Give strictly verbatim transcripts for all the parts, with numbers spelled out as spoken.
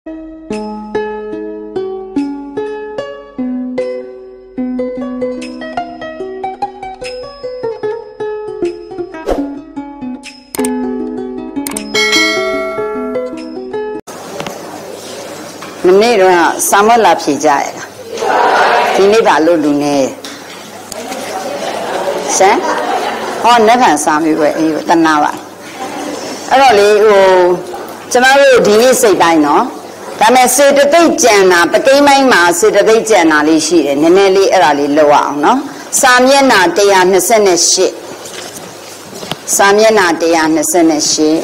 နေ့တော့စာမလာဖြေကြရတာဒီနေ့ပါလို့လူနေစမ်းဟောလက်ခံစာမျိုးပဲအေးတနာပါအဲ့တော့လေဟိုကျမတို့ဒီနေ့စိတ်တိုင်းနော်ဒါမဲ့စေတသိက်ကြံတာပကိန်းပိုင်းမှာစေတသိက်ကြံတာလေးရှိတယ်နည်းနည်းလေးအဲ့ဒါလေးလောက်အောင်နော်စာမျက်နှာone twenty-eightစာမျက်နှာone twenty-eight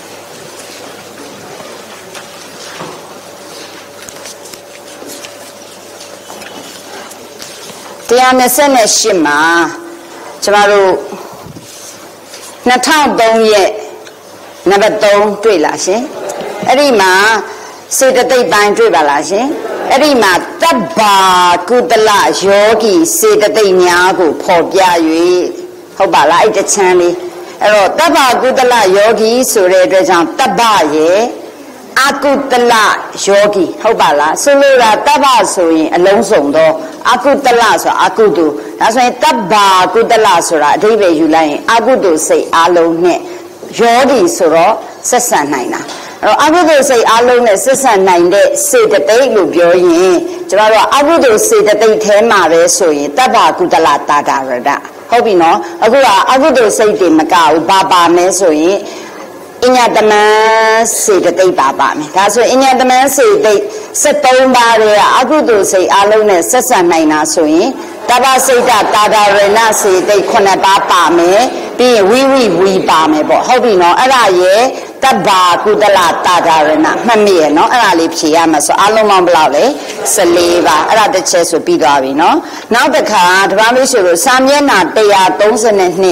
one twenty-eightမှာကျမတို့two thousand threeရဲ့နံပါတ်threeတွေ့လားရှင်အဲ့ဒီမှာစေတသိက်ပိုင်းတွေ့ပါလားရှင်အဲ့ဒီမှာတဗ္ဗာကုသလယောဂီစေတသိက်များကိုဖော်ပြ၍ဟုတ်ပါလားအဲ့တချမ်းလေးအဲ့တော့တဗ္ဗာကုသလယောဂီဆိုတဲ့အတွက်ကြောင့်တဗ္ဗရဲ့အကုတလယောဂီဟုတ်ပါလားဆိုလိုတာတဗ္ဗဆိုရင်အလုံးစုံတော့အကုတလဆိုတာအကုတုဒါဆိုရင်တဗ္ဗာကုတလဆိုတာအဓိပ္ပာယ်ယူလိုက်ရင်အကုတုစိတ်အလုံးနဲ့ယောဂီဆိုတော့ဆက်ဆံနိုင်တာအဲ့တော့အကုသိုလ်စိတ်အလုံးနဲ့ဆက်ဆံနိုင်တဲ့စေတသိက်လို့ပြောရင်ကျွန်တော်တို့အကုသိုလ်စေတသိက်ထဲမှာပဲဆိုရင်တဗ္ဗာကုတလတာတာရတဟုတ်ပြီနော်အခုကအကုသိုလ်စိတ်တွေမကဘူးဘာပါမဲဆိုရင်အညတမန်စေတသိက်ပါပါမယ်ဒါဆိုရင်အညတမန်စေတသိက်seventeenပါးရဲ့အကုသိုလ်စိတ်အလုံးနဲ့ဆက်ဆံနိုင်တာဆိုရင်တဗ္ဗစိတ်တတာတာရဏစေတသိက်nineပါးပါမယ်ပြီးရင်ဝိဝိဝီပါမယ်ပေါ့ဟုတ်ပြီနော်အဲ့ဒါရဲ့တဗ္ဗာကုသလတာတာရဏမှတ်မိရနော်အဲ့ဒါလေးဖြေရမှာဆိုအလုံးပေါင်းဘယ်လောက်လဲfourteenပါအဲ့ဒါတစ်ချက်ဆိုပြီးသွားပြီနော်နောက်တစ်ခါတပတ်လို့ဆိုလို့စာမျက်နှာone thirty-two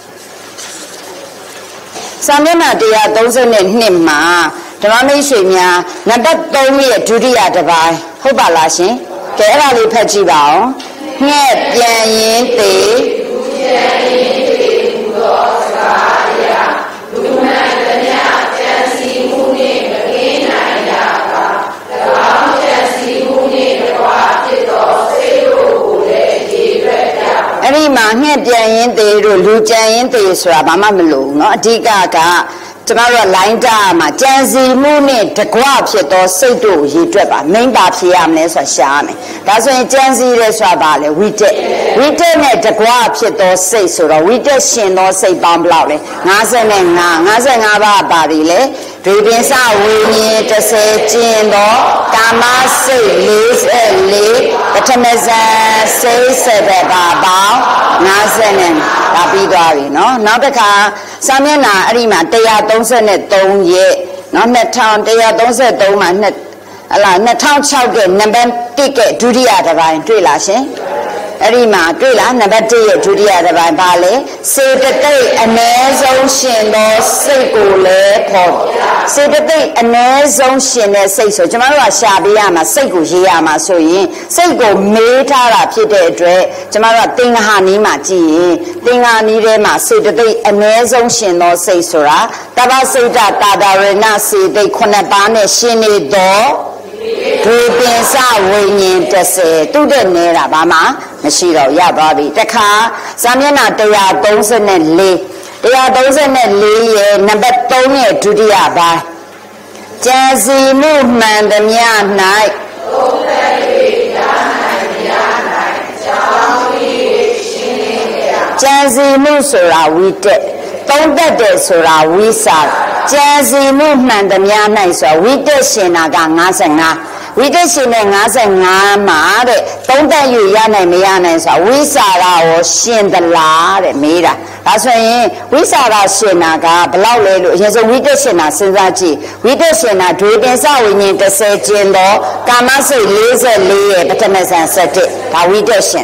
စာမျက်နှာone thirty-twoမှာဓမ္မမိတ်ဆွေများနံပါတ်threeရဲ့ဒုတိယတစ်ပိုင်းဟုတ်ပါလားရှင်ကဲအဲ့ဒါလေးဖတ်ကြည့်ပါဦးငှက်ပြန်ရင်တေပြန်ရင်တေဟူသောစကားအရာလူမှန်သမျှကြံစီမှုနှင့်မကင်းနိုင်ကြပါ၎င်းကြံစီမှုနှင့်တကွာဖြစ်သောစိတ်တို့ကိုလည်းဒီအတွက်ကြအဲ့ဒီမှာငှက်ပြန်ရင်တေတို့လူကြံရင်တေဆိုတာဘာမှမလို့เนาะအဓိကကကျမတို့လိုင်းတာမှာကြံစီမှုနဲ့တကွဖြစ်သောစိတ်တို့ရည်တွက်ပါမိန်းပါဖြစ်ရမလဲဆိုတာရှားမယ်ဒါဆိုရင်ကြံစီရဲဆိုတာဘာလဲဝိတက်ဝိတက်နဲ့တကွဖြစ်သောစိတ်ဆိုတော့ဝိတက်ရှင်သောစိတ်ပေါင်းဘယ်လောက်လဲfifty-five fifty-fiveပါးပါတယ်လေဒေပင်စဝိညာဉ်tenကျင်သောကာမစိတ်forty-fourပထမဇန်စိတ်sevenပါးပေါင်းfiftyဒါပြီးသွားပြီเนาะနောက်တစ်ခါစာမျက်နှာအဲ့ဒီမှာone thirty-threeရဲ့เนาะtwenty thirty-threeမှာနှစ်ဟလာtwo thousand sixကနံပါတ်oneကဒုတိယတစ်ပိုင်းတွေ့လားရှင်အဲ့ဒီမှာတွေ့လားနံပါတ်oneရဲ့ဒုတိယတစ်ပိုင်းဘာလဲစေတသိက်အ ਨੇ ဆုံးရှင်သောစိတ်ကိုလည်းဖော်စေတသိက်အ ਨੇ ဆုံးရှင်တဲ့စိတ်ဆိုကျွန်တော်တို့ကရှာပေးရမှာစိတ်ကိုရေးရမှာဆိုရင်စိတ်ကိုမေးထားတာဖြစ်တဲ့အတွက်ကျွန်တော်တို့ကသင်္ဃာနီးမှာကြည့်ရင်သင်္ဃာနီးထဲမှာစေတသိက်အ ਨੇ ဆုံးရှင်သောစိတ်ဆိုတာတဗ္ဗစိတ်တတာတာရဏစေတသိက်nineပါးနဲ့ရှင်နေသောဒေပင်စဝိညာဉ်tenသူတဲ့နေတာဘာမှမရှိတော့ရသွားပြီတခါစာမျက်နှာone thirty-four one thirty-fourရဲ့နံပါတ်threeရဲ့ဒုတိယပိုင်းကြံစီမှုမှန်သမျှ၌သုံးသက်၍ကြားနိုင်ရနိုင်ကြောင်း၏ရှင်းလင်းရကြံစီမှုဆိုတာဝိတက်သုံးသက်တယ်ဆိုတာဝိစာကြံစီမှုမှန်သမျှ၌ဆိုတာဝိတက်ရှင်တာကfifty-fiveဝိတက်ရှင်တဲ့fifty-fiveမှာတဲ့သုံးသက်၍ရနိုင်မရနိုင်ဆိုတာဝိစာရာကိုရှင်သလားတဲ့မေးတာဒါဆိုရင်ဝိစာရာရှင်တာကဘယ်လောက်လဲလို့အရင်ဆုံးဝိတက်ရှင်တာစဉ်းစားကြည့်ဝိတက်ရှင်တာဒွေတင်စဝိညာဉ်tenကျင်တော့ကာမစိတ်forty-fourရဲ့ပထမဇန်sevenဒါဝိတက်ရှင်တာဝ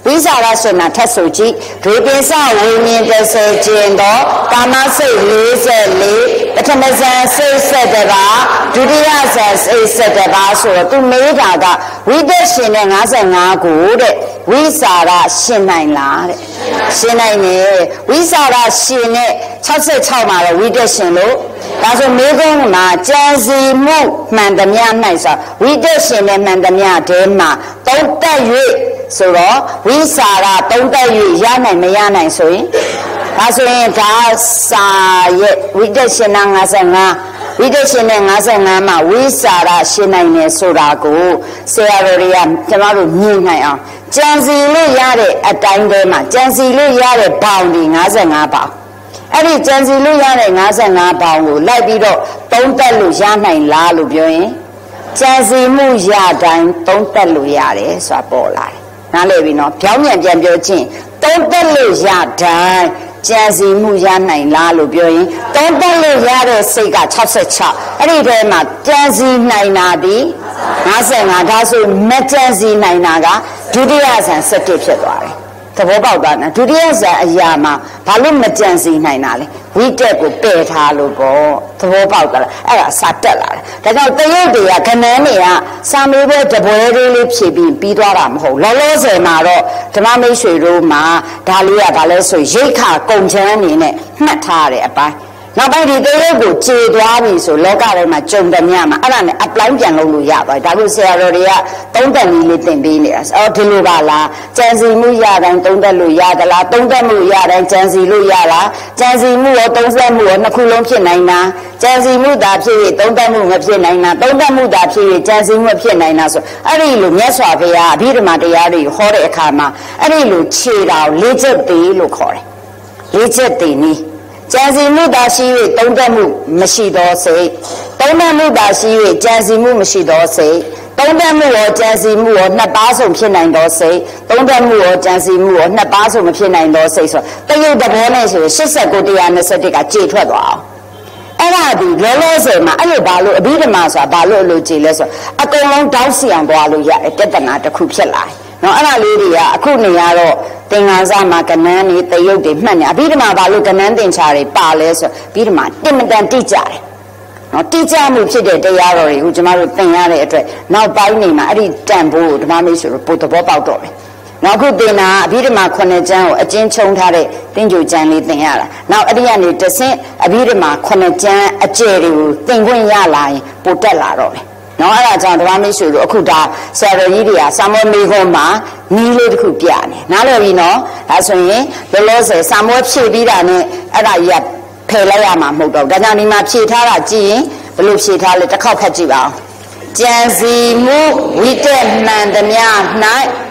ဝိစာရရှင်နာထက်ဆိုကြည့်ဒွေပိစဝိမြင်တစ်ဆယ်ကျင်တော့ကာမစိတ်လေးဆယ်လေးပထမဇန်စိတ်ဆက်တပါဒုတိယဇန်စိတ်ဆက်တပါဆိုတော့သူမေးတာကဝိတက်ရှင်နဲ့၅၅ကိုတဲ့ဝိစာရရှင်နိုင်လားတဲ့ရှင်နိုင်တယ်ဝိစာရရှင်နဲ့၆၆မှာတော့ဝိတက်ရှင်လို့ဒါဆိုမေးခွန်းမှာကြံစီမှုမှန်သမျှ၌ဆိုဝိတက်ရှင်နဲ့မှန်သမျှတည်းမှာသုံးတက်၍ဆိုတော့ဝိစာရသုံးတက်၍ရနိုင်မရနိုင်ဆိုရင်ဒါဆိုရင်ဒါစာရဲ့ဝိတက်ရှင်နဲ့၅၅ဝိတက်ရှင်နဲ့၅၅မှာဝိစာရရှင်နိုင်တယ်ဆိုတာကိုဆရာတော်တွေကကျွန်တော်တို့မြင်နိုင်အောင်ကြံစီလို့ရတဲ့အတိုင်းတည်းမှာကြံစီလို့ရတဲ့ဘောင်ဒီ၅၅ဘောင်အဲ့ဒီကြံစီလို့ရတဲ့၅၅ဘောင်ကိုလိုက်ပြီးတော့သုံးတက်လို့ရနိုင်လားလို့ပြောရင်ကြံစီမှုရတိုင်းသုံးတက်လို့ရတယ်ဆိုတာပေါ်လာတယ်နားလည်ပြီနော်ပြောင်းပြန်ပြန်ပြောချင်းသုံးတက်လို့ရတိုင်းကြံစီမှုရနိုင်လားလို့ပြောရင်သုံးတက်လို့ရတဲ့စိတ်က၆၆အဲ့ဒီထဲမှာကြံစီနိုင်တာဒီ၅၅ဒါဆိုမကြံစီနိုင်တာကဒုတိယဇန်၁၁ဖြစ်သွားတယ်သဘောပေါက်တာနော်ဒုတိယဇန်အရာမှာဘာလို့မကြံစီနိုင်တာလဲဝိတက်ကိုပယ်ထားလို့ပေါ့သဘောပေါက်တာလားအဲ့ဒါစာတက်လာတယ်ဒါကြောင့်တရုတ်တွေကခဏန်းတွေကစာမေးပွဲတပွဲလေးလေးဖြည့်ပြီးပြီးသွားတာမဟုတ်လောလောဆယ်မှာတော့ဓမ္မမိတ်ဆွေတို့မှာဒါလေးကဘာလဲဆိုရိတ်ခါကုံချမ်းအနေနဲ့မှတ်ထားတယ်အပိုင်းနောက်ပိုင်းဒီတရုတ်ကိုခြေသွားပြီဆိုလောကထဲမှာကြုံတယ်များမှာအဲ့ဒါနဲ့ apply ပြန်လုပ်လို့ရပါတယ်ဒါလို့ဆရာတော်တွေကသုံးတက်နည်းလေးသင်ပေးနေတာအော်ဒီလိုပါလားကြံစီမှုရတိုင်းသုံးတက်လို့ရသလားသုံးတက်မှုရတိုင်းကြံစီလို့ရလားကြံစီမှုရောသုံးဆက်မှုရောနှစ်ခုလုံးဖြစ်နိုင်တာကြံစီမှုသာဖြစ်၍သုံးတက်မှုမဖြစ်နိုင်တာသုံးတက်မှုသာဖြစ်၍ကြံစီမှုဖြစ်နိုင်တာဆိုအဲ့ဒီလိုမြတ်စွာဘုရားအဘိဓမ္မာတရားတွေဟောတဲ့အခါမှာအဲ့ဒီလိုခြေတော်လေးချက်သေးလို့ခေါ်တယ်လေးချက်သေးနည်းကြံစီမှုသာရှိ၍သုံးတက်မှုမရှိသောစိတ်သုံးတက်မှုသာရှိ၍ကြံစီမှုမရှိသောစိတ်သုံးတက်မှုရောကြံစီမှုရောနှစ်ပါးစုံဖြစ်နိုင်သောစိတ်သုံးတက်မှုရောကြံစီမှုရောနှစ်ပါးစုံမဖြစ်နိုင်သောစိတ်ဆိုတရုတ်တဘောနဲ့ဆိုရှစ်ဆယ့်ကို တစ်ရာနှစ်ဆယ့်တစ်ကကြေထွက်သွားအောင်အဲ့ဒါဒီလောလောဆယ်မှာအဲ့လိုဘာလို့အဘိဓမ္မာဆိုတာဘာလို့အလိုကြေလဲဆိုအကုန်လုံးတောက်စီအောင်သွားလို့ရတယ်တတနာတစ်ခုဖြစ်လာတယ်နော်အဲ့ဒါလေးတွေကအခုနေရတော့သင်္ကန်းစားမှာကနန်းနေတရုတ်တွေမှတ်နေအဘိဓမ္မာဘာလို့ကနန်းသင်္ချာတွေပါလဲဆိုအဘိဓမ္မာတင်မတန်တိကျတယ်နော်တိကျမှုဖြစ်တဲ့တရားတော်တွေကိုကျမတို့သင်ရတဲ့အတွက်နောက်ပိုင်းနေမှာအဲ့ဒီတန်ဖိုးကိုဓမ္မမိတ်ဆွေတို့ပို့သဘောပေါက်တော့တယ်နောက်အခုသင်တာအဘိဓမ္မာခုနှစ်ကျမ်းကိုအကျဉ်းချုံထားတဲ့သင်္ကြန်ကျမ်းလေးသင်ရတာနောက်အဲ့ဒီကနေတဆင့်အဘိဓမ္မာခုနှစ်ကျမ်းအကျယ်တွေကိုသင်ခွင့်ရလာရင်ပိုတက်လာတော့တယ်နော်အဲ့ဒါကြောင့်ဓမ္မမိတ်ဆွေတို့အခုဒါဆရာတော်ကြီးတွေကစာမောမေခွန်းမှာနီးလေးတစ်ခုပြနေနားလည်ပြီနော်ဒါဆိုရင်လောလောဆယ်စာမောဖြည့်ပြီးတာနဲ့အဲ့ဒါကြီးကဖယ်လိုက်ရမှာမဟုတ်တော့ဒါကြောင့်ဒီမှာဖြည့်ထားတာကြည့်ရင်ဘယ်လိုဖြည့်ထားလဲတစ်ခေါက်ဖတ်ကြည့်ပါဦးကြံစီမှုဝိတက်မှန်သမျှ၌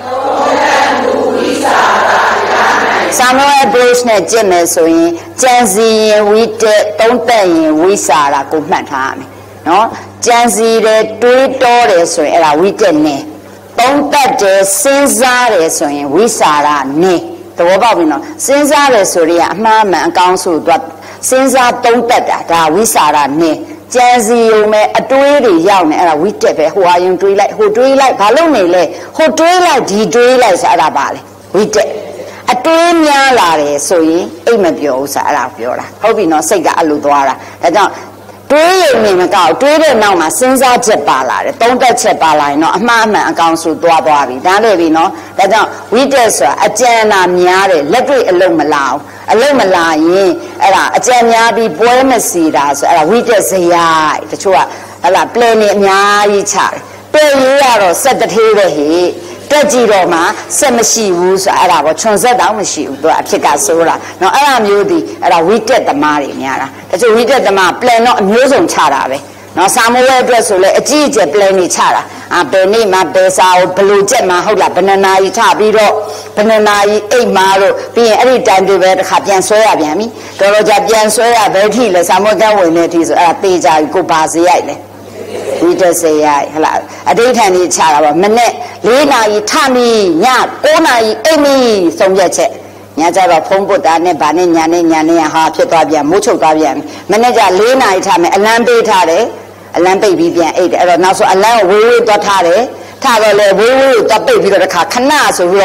စာမောအဒိရှ်နဲ့ကြည့်မယ်ဆိုရင်ကြံစီရင်ဝိတက်သုံးသက်ရင်ဝိစာရကိုမှတ်ထားရမယ်နော်ကြံစီတယ်တွေးတောတယ်ဆိုရင်အဲ့ဒါဝိတက်နဲ့သုံးသက်တယ်စဉ်းစားတယ်ဆိုရင်ဝိစာရနဲ့သဘောပေါက်ပြီနော်စဉ်းစားတယ်ဆိုရင်အမှားမှန်အကောင်းဆိုတော့စဉ်းစားသုံးသက်တာဒါဝိစာရနဲ့ကြံစီုံမဲ့အတွေးတွေရောက်နေအဲ့ဒါဝိတက်ပဲဟိုအရင်တွေးလိုက်ဟိုတွေးလိုက်ဘာလို့နေလဲဟိုတွေးလိုက်ဒီတွေးလိုက်ဆိုအဲ့ဒါပါလေဝိတက်အတွေးများလာတယ်ဆိုရင်အိတ်မပြောဘူးဆိုအဲ့ဒါပြောတာဟုတ်ပြီနော်စိတ်ကအလိုသွားတာဒါကြောင့်တွေးရုံနဲ့မကောက်တွေးတဲ့နောက်မှာစဉ်းစားချက်ပါလာတယ်သုံးသက်ချက်ပါလာရင်တော့အမှားအမှန်အကောင်ဆိုသွားသွားပြီဒါလည်းပြီနော်ဒါကြောင့်ဝိတက်ဆိုတာအကျဉ်းနာများတယ်လက်တွေ့အလုံးမလာအောင်အလုံးမလာရင်အဲ့ဒါအကျဉ်းများပြီးပွဲမစီတာဆိုအဲ့ဒါဝိတက်စရိုက်တချို့ကဟလာ plan နေအများကြီးချတယ်တွေ့ရရတော့စက်တသေးပဲဟိတက်ကြည့်တော့မှစက်မရှိဘူးဆိုအဲ့ဒါပေါ့ခြုံဆက်တောင်မရှိဘူးသူကအဖြစ်ကဆိုးတာနော်အဲ့ဒါမျိုးဒီအဲ့ဒါဝိတက်သမားတွေများတာတချို့ဝိတက်သမား plan တော့အမျိုးစုံချတာပဲနော်စာမိုးရဲ့အတွက်ဆိုလဲအကြီးအကျယ် plan တွေချတာအာဘယ်နေ့မှဘယ်စာကိုဘယ်လိုချက်မှဟုတ်လားဘယ်နှနာရီချပြီးတော့ဘယ်နှနာရီအိတ်မှာတော့ပြီးရင်အဲ့ဒီ time တွေပဲတစ်ခါပြန်ဆွဲရပြန်ပြီတော်တော်ကြာပြန်ဆွဲရဘယ်ထိလဲစာမိုးကဝင်နေထိဆိုအဲ့ဒါတေးကြပြီကိုပါစေရိုက်လဲဝိတက်စေရိုက်ဟလာအဋိဌာန်ကြီးချတာပါမနေ့လေးနာရီထမိညကိုးနာရီအိတ်မိဆုံးဖြတ်ချက်ညကြတော့ဖုံးပုတ်တာနဲ့ဗာနဲ့ညာနဲ့ညာနဲ့ဟာဖြစ်သွားပြန်မိုးချုပ်သွားပြန်မနေ့ကလေးနာရီထားမယ်အလံပေးထားတယ်အလံပိတ်ပြီးပြန်အိတ်တယ်အဲ့တော့နောက်ဆိုအလံကိုဝေးဝေးသွားထားတယ်ထားတော့လေဝေးဝေးကိုသွားပိတ်ပြီးတော့တစ်ခါခဏဆိုပြီးတော့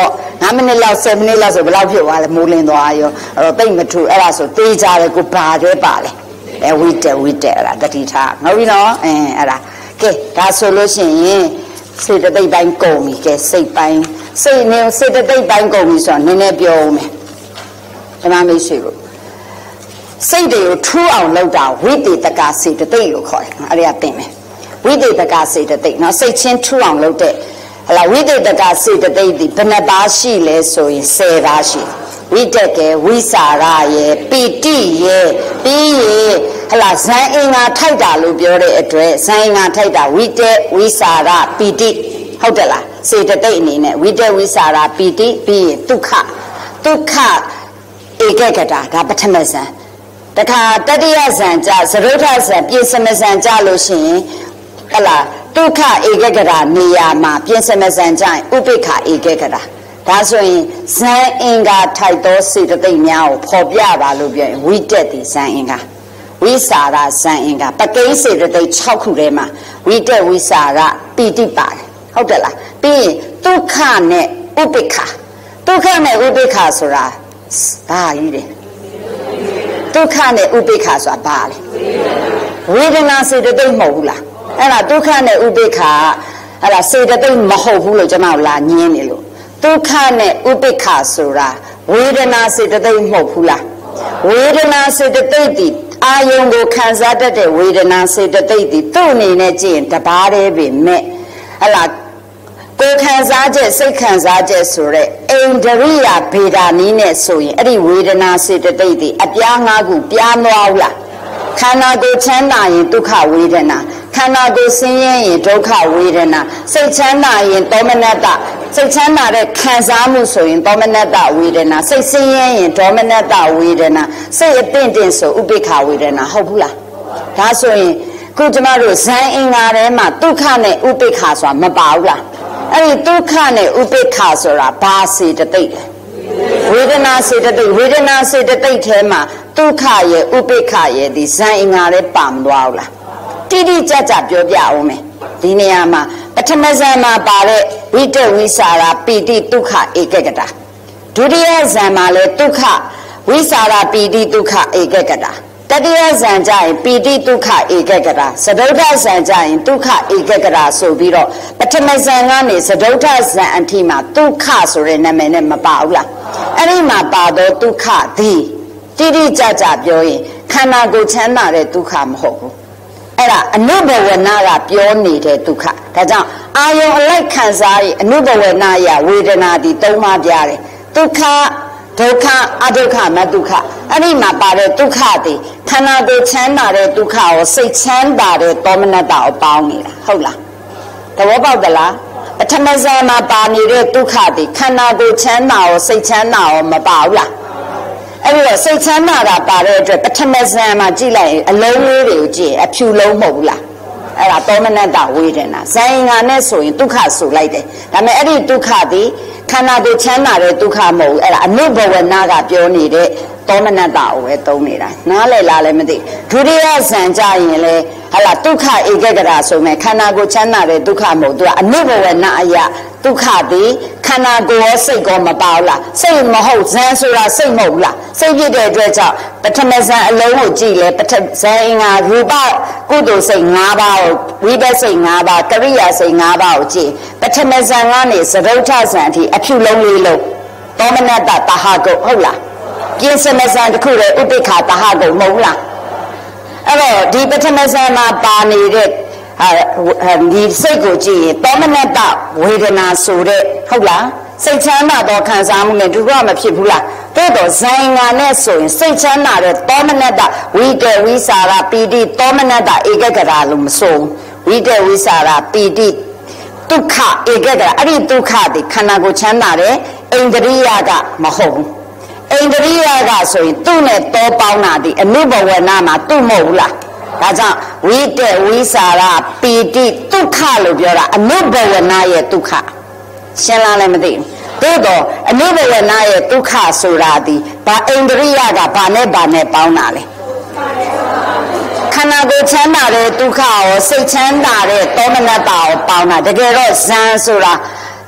ငါးမိနစ်လောက်ဆယ်မိနစ်လောက်ဆိုဘယ်လောက်ဖြစ်သွားလဲမိုးလင်းသွားရောအဲ့တော့တိတ်မထူအဲ့ဒါဆိုတေးကြတယ်ကိုဘာတွေပါလဲအဲဝိတက်ဝိတက်အဲ့ဒါတတိထားငါပြီနော်အင်းအဲ့ဒါကဲဒါဆိုလို့ရှိရင်စေတသိက်ပိုင်းကုန်ပြီကဲစိတ်ပိုင်းစိတ်နဲ့စေတသိက်ပိုင်းကုန်ပြီဆိုတော့နည်းနည်းပြောဦးမယ်ဓမ္မမိတ်ဆွေတို့စိတ်တွေကိုထူးအောင်လုပ်တာဝိတေတကစေတသိက်လို့ခေါ်တယ်အဲ့ဒါကတင်မယ်ဝိတေတကစေတသိက်နော်စိတ်ချင်းထူးအောင်လုပ်တဲ့ဟလာဝိတေတကစေတသိက်ဒီဘယ်နှပါးရှိလဲဆိုရင်ဆယ်ပါးရှိဝိတက်ကဲဝိစာရရဲ့ပီတိရဲ့ပြီးရဲ့ဟလာဇန်အင်္ဂါထိုက်တာလို့ပြောတဲ့အတွက်ဇန်အင်္ဂါထိုက်တာဝိတက်ဝိစာရပီတိဟုတ်တယ်လားစေတသိက်အနေနဲ့ဝိတက်ဝိစာရပီတိပြီးရင်ဒုက္ခဒုက္ခဧကဂတဒါပထမဇန်တခါတတိယဇန်ကြသရုဋ္ဌဇန်ပြင်စမဇန်ကြလို့ရှိရင်ဟလာဒုက္ခဧကဂတနေရာမှာပြင်စမဇန်ကြရင်ဥပိ္ပခဧကဂတဒါဆိုရင်ဇန်အင်္ဂါထိုက်သောစေတသိက်များကိုဖော်ပြပါလို့ပြောရင်ဝိတက်ဒီဇန်အင်္ဂါဝိစာရဇန်အင်္ဂါပကိန်းစေတသိက်၆ခုထဲမှာဝိတက်ဝိစာရပီတိပါတယ်ဟုတ်တယ်လားပြီးရင်ဒုက္ခနဲ့ဥပိ္ပခဒုက္ခနဲ့ဥပိ္ပခဆိုတာဘာကြီးလဲဒုက္ခနဲ့ဥပိ္ပခဆိုတာဘာလဲဝေဒနာစေတသိက်မဟုတ်ဘူးလားအဲ့ဒါဒုက္ခနဲ့ဥပိ္ပခအဲ့ဒါစေတသိက်မဟုတ်ဘူးလို့ကျွန်တော်လာညင်းနေလို့ဒုက္ခနဲ့ဥပိ္ပခဆိုတာဝေဒနာစေတသိက်မဟုတ်ဘူးလားဝေဒနာစေတသိက်ဒီအာယုံကိုခံစားတတ်တဲ့ဝေဒနာစေတသိက်ဒီသူ့အနေနဲ့ကြည့်ရင်တပါးတည်းပဲမဲ့ဟလာကိုခံစားချက်စိတ်ခံစားချက်ဆိုတဲ့အိန္ဒြိယဗေဒာနီးနဲ့ဆိုရင်အဲ့ဒီဝေဒနာစေတသိက်ဒီအပြားငါးခုပြားမသွားဘူးလားခန္ဓာကိုယ်ချမ်းသာရင်ဒုက္ခဝေဒနာခန္ဓာကိုယ်ဆင်းရဲရင်ဒုက္ခဝေဒနာစိတ်ချမ်းသာရင်ဒေါမနတစိတ်ချမ်းသာတဲ့ခံစားမှုဆိုရင်ဒေါမနတဝေဒနာစိတ်ဆင်းရဲရင်ဒေါမနတဝေဒနာစိတ်အပင့်တင်ဆိုဥပိ္ပခဝေဒနာဟုတ်ဘူးလားဒါဆိုရင်ခုကျမတို့ဇန်အင်္ဂါထဲမှာဒုက္ခနဲ့ဥပိ္ပခဆိုတာမပါဘူးလားအဲ့ဒီဒုက္ခနဲ့ဥပိ္ပခဆိုတာဘာစေတသိက်လဲဝေဒနာစေတသိက်ဝေဒနာစေတသိက်ထဲမှာဒုက္ခရဲ့ဥပိ္ပခရဲ့ဒီဇန်အင်္ဂါထဲပါမသွားဘူးလားတိတိကျကျပြောပြအောင်မယ်ဒီနေရာမှာပထမဇန်မှာပါတဲ့ဝိတက်ဝိစာရပီတိဒုက္ခဧကဂတဒုတိယဇန်မှာလည်းဒုက္ခဝိစာရပီတိဒုက္ခဧကဂတတတိယဇန်ကျရင်ပီတိဒုက္ခဧကဂတသဒုဋ္ဌဇန်ကျရင်ဒုက္ခဧကဂတဆိုပြီးတော့ပထမဇန်ကနေသဒုဋ္ဌဇန်အထိမှာဒုက္ခဆိုတဲ့နာမည်နဲ့မပါဘူးလားအဲ့ဒီမှာပါတော့ဒုက္ခသည်တိတိကျကျပြောရင်ခန္ဓာကိုယ်ချမ်းသာတဲ့ဒုက္ခမဟုတ်ဘူးအဲ့ဒါအနုဘဝနာကပြောနေတဲ့ဒုက္ခဒါကြောင့်အာယုံအလိုက်ခံစားရင်အနုဘဝနာရဝေဒနာဒီသုံးပါးပြတယ်ဒုက္ခဒုက္ခအဒုက္ခမဒုက္ခအဲ့ဒီမှာပါတဲ့ဒုက္ခဒီခန္ဓာကိုယ်ချမ်းသာတဲ့ဒုက္ခကိုစိတ်ချမ်းသာတဲ့ဒေါမနတကိုပေါင်းနေတာဟုတ်လားသဘောပေါက်သလားပထမဇန်မှာပါနေတဲ့ဒုက္ခဒီခန္ဓာကိုယ်ချမ်းသာကိုစိတ်ချမ်းသာကိုမပါဘူးလားအဲ့ဒီတော့စိတ်ချမ်းသာတာပါတဲ့အတွက်ပထမဇန်မှာကြည့်လိုက်ရင်အလုံးလေးတွေကိုကြည့်အဖြူလုံးမဟုတ်ဘူးလားအဲ့ဒါသောမနတဝေဒနာဇန်အင်္ဂါနဲ့ဆိုရင်ဒုက္ခဆိုလိုက်တယ်ဒါပေမဲ့အဲ့ဒီဒုက္ခဒီခန္ဓာကိုယ်ချမ်းသာတဲ့ဒုက္ခမဟုတ်ဘူးအဲ့ဒါအနုဘဝနာကပြောနေတဲ့သောမနတကိုပဲသုံးနေတာနားလည်လားလည်းမသိဒုတိယဇန်ကြရင်လေဟလာဒုက္ခဧကဂတဆိုမဲ့ခန္ဓာကိုယ်ချမ်းသာတဲ့ဒုက္ခမဟုတ်သူကအနုဘဝနာအရာဒုက္ခဒီခန္ဓာကိုယ်ရောစိတ်ကောမပါဘူးလားစိတ်မဟုတ်ဇန်ဆိုတာစိတ်မဟုတ်ဘူးလားစိတ်ဖြစ်တဲ့အတွက်ကြောင့်ပထမဇန်အလုံးကိုကြည့်လေပထဇန်အင်္ဂါရူပကုသိုလ်စိတ်၅ပါးကိုဝိပဿစိတ်၅ပါးကရိယာစိတ်၅ပါးကိုကြည့်ပထမဇန်ကနေသဒုဋ္ဌဇန်အထိအဖြူလုံးလေးလုံးသောမနတတဟကုတ်ဟုတ်လားပြင်စမဇန်တစ်ခုလေဥပိ္ပခတဟကုတ်မဟုတ်လားအဲ့တော့ဒီပထမဇန်မှာပါနေတဲ့ဒီစိတ်ကိုကြည့်ရင်သောမနတဝေဒနာဆိုတဲ့ဟုတ်လားစိတ်ချမ်းသာသောခံစားမှုနဲ့ဒုက္ခမဖြစ်ဘူးလားတိုးတော့ဇန်ငါနဲ့ဆိုရင်စိတ်ချမ်းသာတဲ့သောမနတဝိတေဝိစာရပီတိသောမနတဧကဂတလို့မဆိုဝိတေဝိစာရပီတိဒုက္ခဧကဂတအဲ့ဒီဒုက္ခဒီခန္ဓာကိုယ်ချမ်းသာတဲ့အိန္ဒြိယကမဟုတ်ဘူးအိန္ဒြိယကဆိုရင်သူ့နဲ့တောပေါင်းတာဒီအနုဘဝနာမှာသူ့မဟုတ်ဘူးလားဒါကြောင့်ဝိတေဝိစာရပီတိဒုက္ခလို့ပြောတာအနုဘဝနာရဲ့ဒုက္ခရှင်းလားလည်းမသိဘူးသို့တော့အနုဘဝနာရဲ့ဒုက္ခဆိုတာဒီဘာအိန္ဒြိယကဘာနဲ့ဘာနဲ့ပေါင်းတာလဲခန္ဓာကိုယ်ချမ်းသာတဲ့ဒုက္ခရောစိတ်ချမ်းသာတဲ့သောမနတကိုပေါင်းတာတကယ်တော့ဇန်ဆိုတာ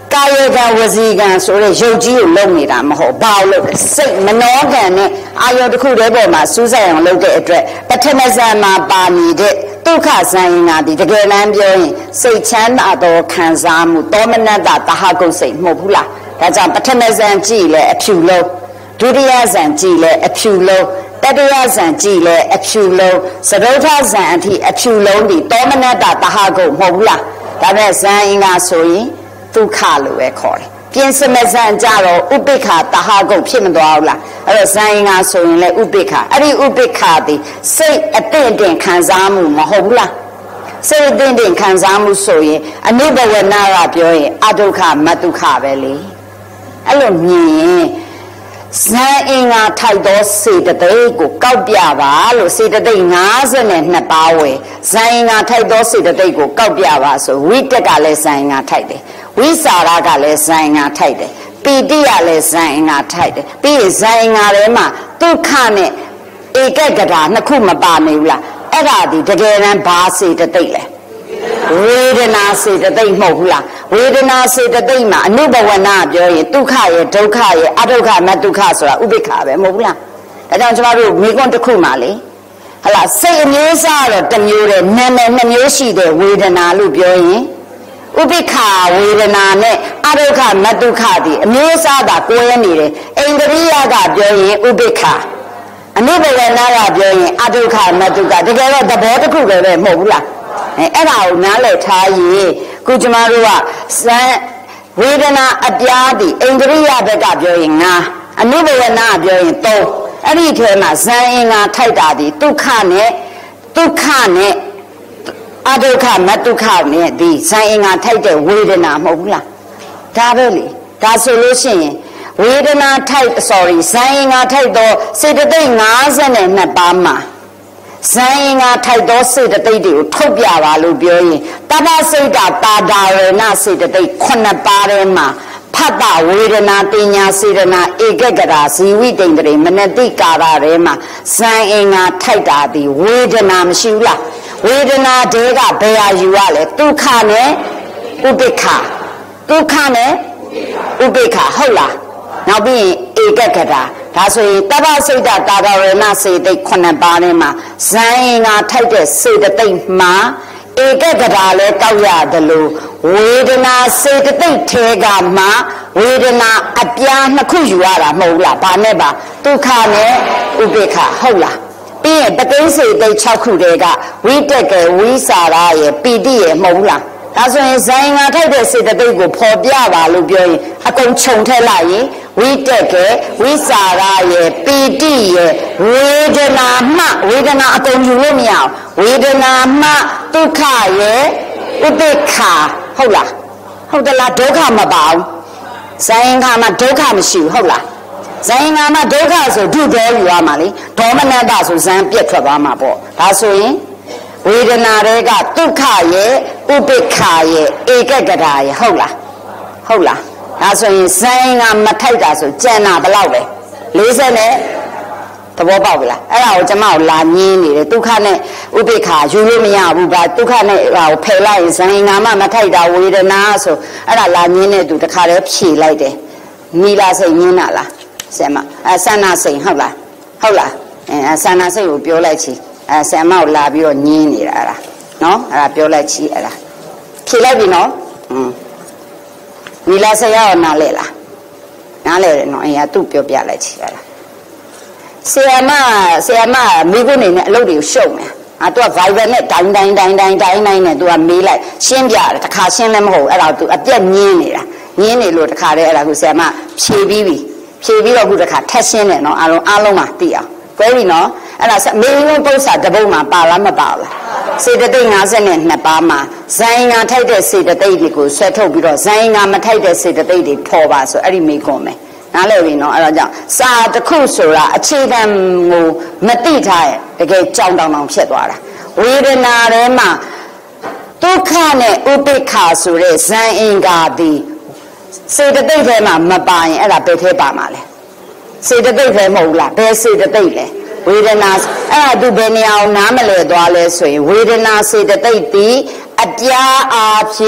ကာယကံဝစီကံဆိုတဲ့ရုပ်ကြီးကိုလုံနေတာမဟုတ်ဘာလို့လဲစိတ်မနှောကံနဲ့အာယုတစ်ခုတည်းပေါ်မှာစူးစိုက်အောင်လုပ်တဲ့အတွက်ပထမဇန်မှာပါနေတဲ့ဒုက္ခဇန်ရင်ကဒီတကယ်တမ်းပြောရင်စိတ်ချမ်းသာသောခံစားမှုတောမနတ္တတဟကုတ်စိတ်မဟုတ်ဘူးလားဒါကြောင့်ပထမဇန်ကြည့်လဲအဖြူလုံးဒုတိယဇန်ကြည့်လဲအဖြူလုံးတတိယဇန်ကြည့်လဲအဖြူလုံးသဒုဋ္ဌဇန်အထိအဖြူလုံးဒီတောမနတ္တတဟကုတ်မဟုတ်ဘူးလားဒါပေမဲ့ဇန်ရင်ကဆိုရင်ဒုက္ခလို့ပဲခေါ်တယ်ပြင်စမဇန်ကြတော့ဥပိ္ပခာတဟကုတ်ဖြစ်မသွားဘူးလားအဲ့တော့ဇန်ရင်ကဆိုရင်လေဥပိ္ပခာအဲ့ဒီဥပိ္ပခာဒီစိတ်အတင့်တင်ခံစားမှုမဟုတ်ဘူးလားစိတ်အတင့်တင်ခံစားမှုဆိုရင်အနိဘဝနာကပြောရင်အဒုက္ခမဒုက္ခပဲလေအဲ့လိုမြင်ရင်ဇန်အင်္ဂါထိုက်သောစေတသိက်ကိုကောက်ပြပါလို့စေတသိက်၅၂ပါးဝယ်ဇန်အင်္ဂါထိုက်သောစေတသိက်ကိုကောက်ပြပါဆိုဝိတက်ကလည်းဇန်အင်္ဂါထိုက်တယ်ဝိစာရကလည်းဇန်အင်္ဂါထိုက်တယ်ပီတိကလည်းဇန်အင်္ဂါထိုက်တယ်ပြီးရင်ဇန်အင်္ဂါထဲမှာဒုက္ခနဲ့ဧကဂတာနှစ်ခုမပါနေဘူးလားအဲ့ဒါဒီတကယ်တမ်းဘာစေတသိက်လဲဝေဒနာစေတသိက်မဟုတ်ဘူးလားဝေဒနာစေတသိက်မှာအနုဘဝနာပြောရင်ဒုက္ခရဲ့ဒုက္ခရဲ့အဒုက္ခမဒုက္ခဆိုတာဥပိ္ပခာပဲမဟုတ်ဘူးလားဒါကြောင့်ကျမတို့မိကွန်းတစ်ခုမှလေဟလာစိတ်အမျိုးအစားတော့တစ်မျိုးတည်းနာမည်နှစ်မျိုးရှိတဲ့ဝေဒနာလို့ပြောရင်ဥပိ္ပခာဝေဒနာနဲ့အဒုက္ခမဒုက္ခဒီအမျိုးအစားသာကွဲနေတယ်အိန္ဒြိယကပြောရင်ဥပိ္ပခာအနုဘဝနာကပြောရင်အဒုက္ခမဒုက္ခတကယ်တော့သဘောတစ်ခုပဲမဟုတ်ဘူးလားအဲအဲ့ဒါကိုနားလည်ထားရင်ခုကျမတို့ကဇန်ဝေဒနာအပြားဒီအိန္ဒြိယဘက်ကပြောရင်ငါအနုဘဝနာကပြောရင်သုံးအဲ့ဒီထဲမှာဇန်အင်္ဂါထိုက်တာဒီဒုက္ခနဲ့ဒုက္ခနဲ့အဒုက္ခမဒုက္ခနဲ့ဒီဇန်အင်္ဂါထိုက်တဲ့ဝေဒနာမဟုတ်ဘူးလားဒါပဲလေဒါဆိုလို့ရှိရင်ဝေဒနာထိုက် sorry ဇန်အင်္ဂါထိုက်တော့စေတသိက်၅၂ပါးမှာဇန်အင်္ဂါထိုက်သောစေတသိက်တွေကိုထုတ်ပြပါလို့ပြောရင်တပ္ပစိတ်တာပါဒာရဏစေတသိက်ခုနှစ်ပါးထဲမှာဖတ်တာဝေဒနာပညာစေတနာဧကဂရာဇီဝိတ္တိမနတိကာရထဲမှာဇန်အင်္ဂါထိုက်တာဒီဝေဒနာမရှိဘူးလားဝေဒနာတဲကဘယ်ဟာယူရလဲဒုက္ခနဲ့ဥပိ္ပခာဒုက္ခနဲ့ဥပိ္ပခာဟုတ်လားနောက်ပြီးရင်ဧကဂရာဒါဆိုရင်တပ္ပစိတ်တာတာဒရဏစေတသိက်ခုနှစ်ပါးထဲမှာဇန်အင်္ဂါထိုက်တဲ့စေတသိက်မှာဧကဂရာလည်းကောက်ရတယ်လို့ဝေဒနာစေတသိက်ထဲကမှဝေဒနာအပြားနှစ်ခုယူရတာမဟုတ်လားဘာနဲ့ပါဒုက္ခနဲ့ဥပိ္ပခာဟုတ်လားပြီးရင်ပဋိစေတိတ်၆ခုတည်းကဝိတက်ကဝိစာရရဲ့ပီတိရဲ့မဟုတ်လားဒါဆိုရင်ဇန်ငါထိုက်တဲ့စေတသိက်ကိုဖော်ပြပါလို့ပြောရင်အကုန်ခြုံထက်လိုက်ရင်ဝိတက်ကဝိစာရရဲ့ပီတိရဲ့ဝေဒနာမှဝေဒနာအကုန်ယူလို့မရအောင်ဝေဒနာမှဒုက္ခရဲ့ဥပိ္ပခာဟုတ်လားဟုတ်တယ်လားဒုက္ခမပါဘူးဇန်ငါမှာဒုက္ခမရှိဘူးဟုတ်လားဇန်ငါမှာဒုက္ခဆိုဒုဒေါယူရမှာလေဒေါမနတဆိုဇန်ပြက်ထွက်သွားမှာပေါ့ဒါဆိုရင်ဝေဒနာတွေကဒုက္ခရဲ့ဥပိ္ပခာရဲ့ဧကဂရာရဲ့ဟုတ်လားဟုတ်လားဒါဆိုရင်ဇန်ငါမထိုက်တာဆိုကြံတာဘယ်လောက်လဲ၄၀နဲ့သဘောပေါက်ပြီလားအဲ့ဒါကိုကျမကိုလာညင်းနေတယ်ဒုက္ခနဲ့ဥပိ္ပခာယူလို့မရဘူးဒါဒုက္ခနဲ့ဟိုဖယ်လိုက်ရင်ဇန်ငါမှမထိုက်တာဝေဒနာဆိုအဲ့ဒါလာညင်းတဲ့သူတခါတည်းဖြေလိုက်တယ်မိလာစိတ်ညင်းတာလားဆရာမအဲဆန္နာစိတ်ဟုတ်လားဟုတ်လားအဲဆန္နာစိတ်ကိုပြောလိုက်ချီအဲဆရာမကိုလာပြီးတော့ညင်းနေတာအဲ့ဒါနော်အဲ့ဒါပြောလိုက်ချီအဲ့ဒါဖြေလိုက်ပြီနော်อืมမိလာစိတ်ရောနားလဲလားနားလဲတယ်နော်အရင်သူ့ပြောပြလိုက်ချီအဲ့ဒါဆရာမဆရာမမိကုနေနဲ့အလုပ်တွေကိုရှုပ်မယ်အာသူက Viber နဲ့ဒိုင်းဒိုင်းဒိုင်းဒိုင်းဒိုင်းဒိုင်းနဲ့သူကမေးလိုက်ရှင်းပြတယ်တခါရှင်းလည်းမဟုတ်အဲ့ဒါသူအပြက်ညင်းနေတာညင်းနေလို့တခါတည်းအဲ့ဒါကိုဆရာမဖြေပြီးပြီဖြေပြီးတော့ခုတခါထက်ရှင်းတယ်နော်အားလုံးအားလုံးမှာသိအောင်ကွဲပြီနော်အဲ့ဒါမေးလုံးပု္ပ္ပာတပုတ်မှာပါလားမပါလားစေတသိက်၅၂ပါးမှာဇန်ငါထိုက်တဲ့စေတသိက်တွေကိုဆွဲထုတ်ပြီးတော့ဇန်ငါမထိုက်တဲ့စေတသိက်တွေဖော်ပါဆိုအဲ့ဒီမေးခွန်းမယ်နားလည်ပြီနော်အဲ့ဒါကြောင့်စာတစ်ခုဆိုတာအခြေခံကိုမသိထားရဲ့တကယ်ကြောင်တောင်တောင်ဖြစ်သွားတာဝေဒနာထဲမှာဒုက္ခနဲ့ဥပိ္ပခာဆိုတဲ့ဇန်အင်္ဂါသည်စေတသိက်ထဲမှာမပါရင်အဲ့ဒါဘယ်ထဲပါမှာလဲစေတသိက်ထဲမဟုတ်လားဘယ်စေတသိက်လဲဝေဒနာအဲ့ဒါသူဘယ်နေအောင်နားမလဲသွားလဲဆိုရင်ဝေဒနာစေတသိက်ဒီအပြားအားဖြင့်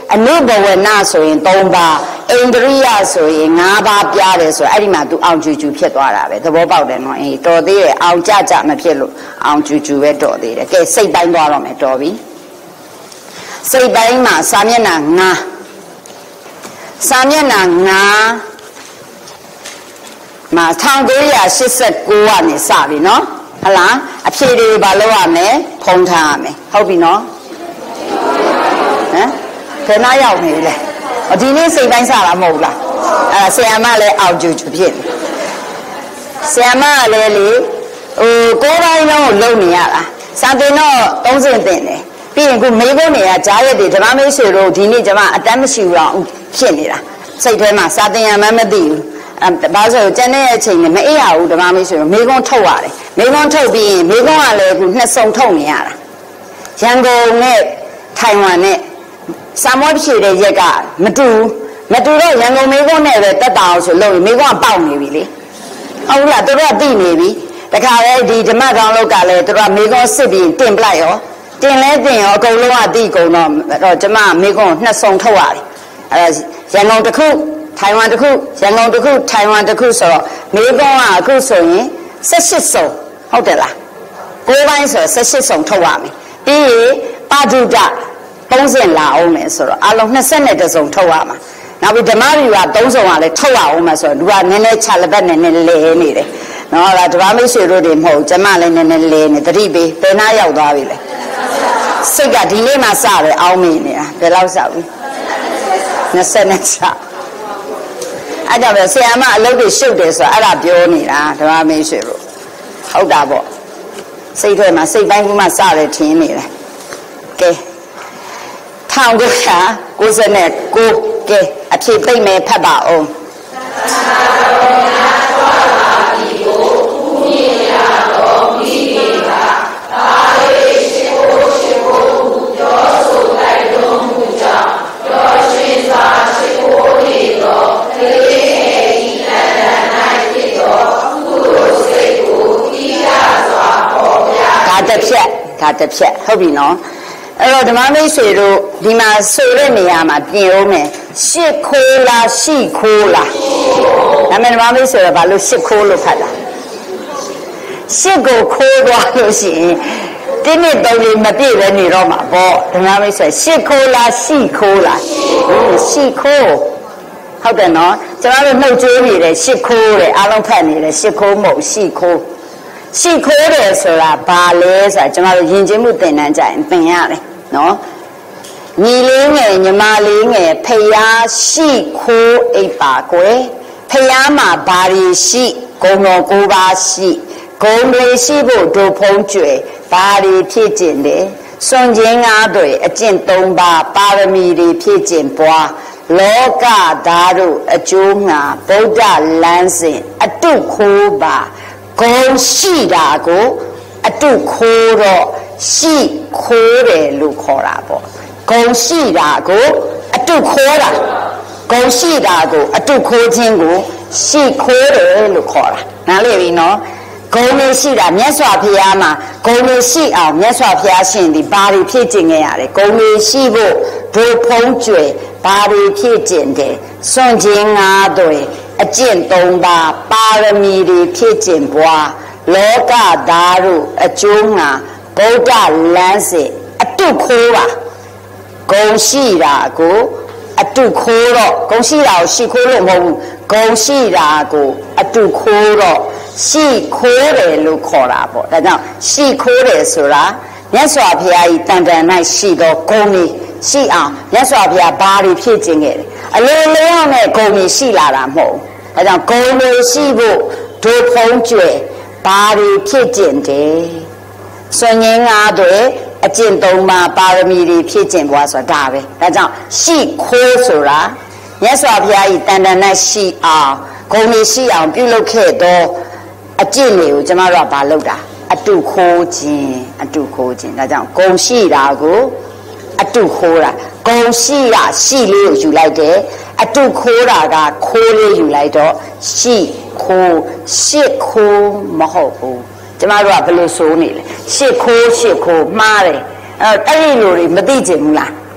အနုဘဝနာဆိုရင်သုံးပါးအိန္ဒြိယဆိုရင်၅ပါးပြားတယ်ဆိုအဲ့ဒီမှာ तू အောင်ကျူကျူဖြစ်သွားတာပဲသဘောပေါက်တယ်နော်အေးတော်သေးတယ်အောင်ကြကြမဖြစ်လို့အောင်ကျူကျူပဲတော်သေးတယ်ကဲစိတ်ပိုင်းသွားတော့မယ်တော်ပြီစိတ်ပိုင်းမှာစာမျက်နှာ၅စာမျက်နှာ၅မှာ၁၉၈၉ကနေစပြီနော်ဟုတ်လားအဖြေတွေဘာလုပ်ရမလဲဖုံးထားရမယ်ဟုတ်ပြီနော်ဟမ်ဘယ်နှရောက်နေလဲဒီနေ့စိတ်ပိုင်းစတာမဟုတ်လားအဲဆရာမလည်းအောက်ကျူကျူဖြစ်နေဆရာမလည်းလေဟိုကိုယ်ပိုင်းလုံးကိုလုံနေရတာစာသင်တော့သုံးစင်တင်တယ်ပြီးရင်ခုမေးခွန်းတွေကကြားရက်တွေဓမ္မမိတ်ဆွေတို့ဒီနေ့ကျမအတမ်းမရှိဘူးတော့ဖြစ်နေတာစိတ်ထဲမှာစာသင်ရမှမသိဘူးအဲဘာလို့ကျန်တဲ့အချိန်နဲ့မအေးရဘူးဓမ္မမိတ်ဆွေတို့မေးခွန်းထုတ်ရတယ်မေးခွန်းထုတ်ပြီးရင်မေးခွန်းကလည်းခုနှစ်စုံထုတ်နေရတာရန်ကုန်နဲ့ထိုင်ဝမ်နဲ့စာမောဖြည့်တဲ့ရက်ကမတူမတူတော့ရန်ကုန်မေးခွန်းနဲ့ပဲတက်တာအောင်ဆိုလို့မေးခွန်းကပေါက်နေပြီလေဟုတ်လားတို့ကသိနေပြီတခါလေဒီဓမ္မကောင်လောက်ကလည်းတို့ကမေးခွန်းစစ်ပြီးတင်ပလိုက်ရောတင်လဲတင်ရောအကုန်လုံးကသိကုန်တော့တော့ကျမမေးခွန်းနှစ်စုံထုတ်ရတယ်အဲရန်ကုန်တစ်ခုထိုင်ဝမ်တစ်ခုရန်ကုန်တစ်ခုထိုင်ဝမ်တစ်ခုဆိုတော့မေးခွန်းကအခုဆိုရင်၁၈စုံဟုတ်တယ်လားကိုးပိုင်းဆို၁၈စုံထုတ်ရမယ်ပြီးရင်ပါဒုဒသုံးစင်လာအောင်မယ်ဆိုတော့အလုံး၂၁စုံထုတ်ရမှာနောက်ပြီးဓမ္မရီကသုံးစုံကလည်းထုတ်ရအောင်မယ်ဆိုတော့သူကနည်းနည်းချလက်ပတ်နည်းနည်းလဲနေတယ်နော်ဒါဓမ္မမိတ်ဆွေတို့တွေမဟုတ်ကျမလည်းနည်းနည်းလဲနေတတိပေးဘယ်နာရောက်သွားပြီလဲစိတ်ကဒီနေ့မှစတယ်အောင်းမိနေတာဘယ်လောက်စပြီ၂၀နဲ့စအဲ့ဒါပဲဆရာမအလုပ်တွေရှုပ်တယ်ဆိုတော့အဲ့ဒါပြောနေတာဓမ္မမိတ်ဆွေတို့ဟုတ်တာပေါ့စိတ်ထဲမှာစိတ်ပိုင်းကမှစတယ်ထင်နေတယ်ကဲ၁၉၉၉ကဲအဖြေပိတ်မယ်ဖတ်ပါအောင်တစ်ဖြက်ဒါတစ်ဖြက်ဟုတ်ပြီနော်အဲ့တော့ဓမ္မမိတ်ဆွေတို့ဒီမှာဆိုတဲ့နေရာမှာပြင်အောင်မယ်ရှစ်ခိုးလားရှိခိုးလားဒါမဲ့ဓမ္မမိတ်ဆွေကဘာလို့ရှစ်ခိုးလို့ဖတ်တာရှစ်ကိုခိုးသွားလို့ရှိရင်တင်းနဲ့တုံးလေးမပြည့်ပဲနေတော့မှာပေါ့ဓမ္မမိတ်ဆွေရှစ်ခိုးလားရှိခိုးလားရှိခိုးဟုတ်တယ်နော်ကျွန်တော်တို့နှုတ်ကြွေးနေတယ်ရှစ်ခိုးတယ်အားလုံးဖတ်နေတယ်ရှစ်ခိုးမဟုတ်ရှိခိုးရှိခိုးတယ်ဆိုတာဘာလဲဆိုတာကျွန်တော်တို့ယဉ်ကျေးမှုသင်တန်းကြရင်သင်ရတယ်နော်ညီလေးငယ်ညီမလေးငယ်ဖယားရှိခိုးအိပ်ပါကွယ်ဖယားမှာဘာတွေရှိဂုဏ်တော်၉ပါးရှိဂုဏ်တွေရှိဖို့ဒုဖုံးကျွယ်ဘာတွေဖြစ်ကျင်တယ်စွန့်ခြင်းငါးတွေအကျင့်၃ပါးပါရမီတွေဖြစ်ကျင်ပွားလောကသားတို့အကျိုးငါဗုဒ္ဓလမ်းစဉ်အတုခိုးပါဂုံရှိတာကိုအတုခိုးတော့ရှိခိုးတယ်လို့ခေါ်တာပေါ့ဂုံရှိတာကိုအတုခိုးတာဂုံရှိတာကိုအတုခိုးခြင်းကိုရှိခိုးတယ်လို့ခေါ်တာနားလည်ပြီနော်ဂုံလေးရှိတာမြတ်စွာဘုရားမှာဂုံလေးရှိအောင်မြတ်စွာဘုရားရှင်ဒီဘာတွေဖြည့်ကျင်ခဲ့ရတယ်ဂုံလေးရှိဖို့ဒုဖုံးကျွယ်ဘာတွေဖြည့်ကျင်တယ်စွန့်ခြင်းငါးတွေအကျင့်၃ပါးပါရမီတွေဖြည့်ကျင်ပွားလောကသားတို့အကျိုးငါဗုဒ္ဓလမ်းစဉ်အတုခိုးပါဂုံရှိတာကိုအတုခိုးတော့ဂုံရှိတာကိုရှိခိုးလို့မဟုတ်ဘူးဂုံရှိတာကိုအတုခိုးတော့ရှိခိုးတယ်လို့ခေါ်တာပေါ့ဒါကြောင့်ရှိခိုးတယ်ဆိုတာမြတ်စွာဘုရားဤတန်တန်၌ရှိသောဂုံကြီးရှိအောင်မြတ်စွာဘုရားဘာတွေဖြည့်ကျင်ခဲ့တယ်အလိုလိုအောင်နဲ့ဂုံကြီးရှိလာတာမဟုတ်ဘူးဒါကြောင့်ဂုံတွေရှိဖို့ဒုဖုံးကျွယ်ဘာတွေဖြစ်ကျင်တယ်စွန့်ငင်းငါးတွေအကျင့်၃ပါးပါရမီတွေဖြစ်ကျင်ပွားဆိုတာဒါပဲဒါကြောင့်ရှိခိုးဆိုတာမြတ်စွာဘုရားဤတန်တန်နဲ့ရှိအောင်ဂုံတွေရှိအောင်ပြုလုပ်ခဲ့သောအကျင့်တွေကိုကျမတို့ကဘာလုပ်တာအတုခိုးခြင်းအတုခိုးခြင်းဒါကြောင့်ဂုံရှိတာကိုအတုခိုးတာဂုံရှိတာရှိလေးကိုယူလိုက်တယ်အတုခိုးတာကခိုးလေးယူလိုက်တော့ရှိခိုးရှစ်ခိုးမဟုတ်ဘူးကျမတို့ကဘယ်လိုဆိုနေလဲရှစ်ခိုးရှစ်ခိုးမှားတယ်အဲ့အဲ့ဒီလိုတွေမသိချင်ဘူးလား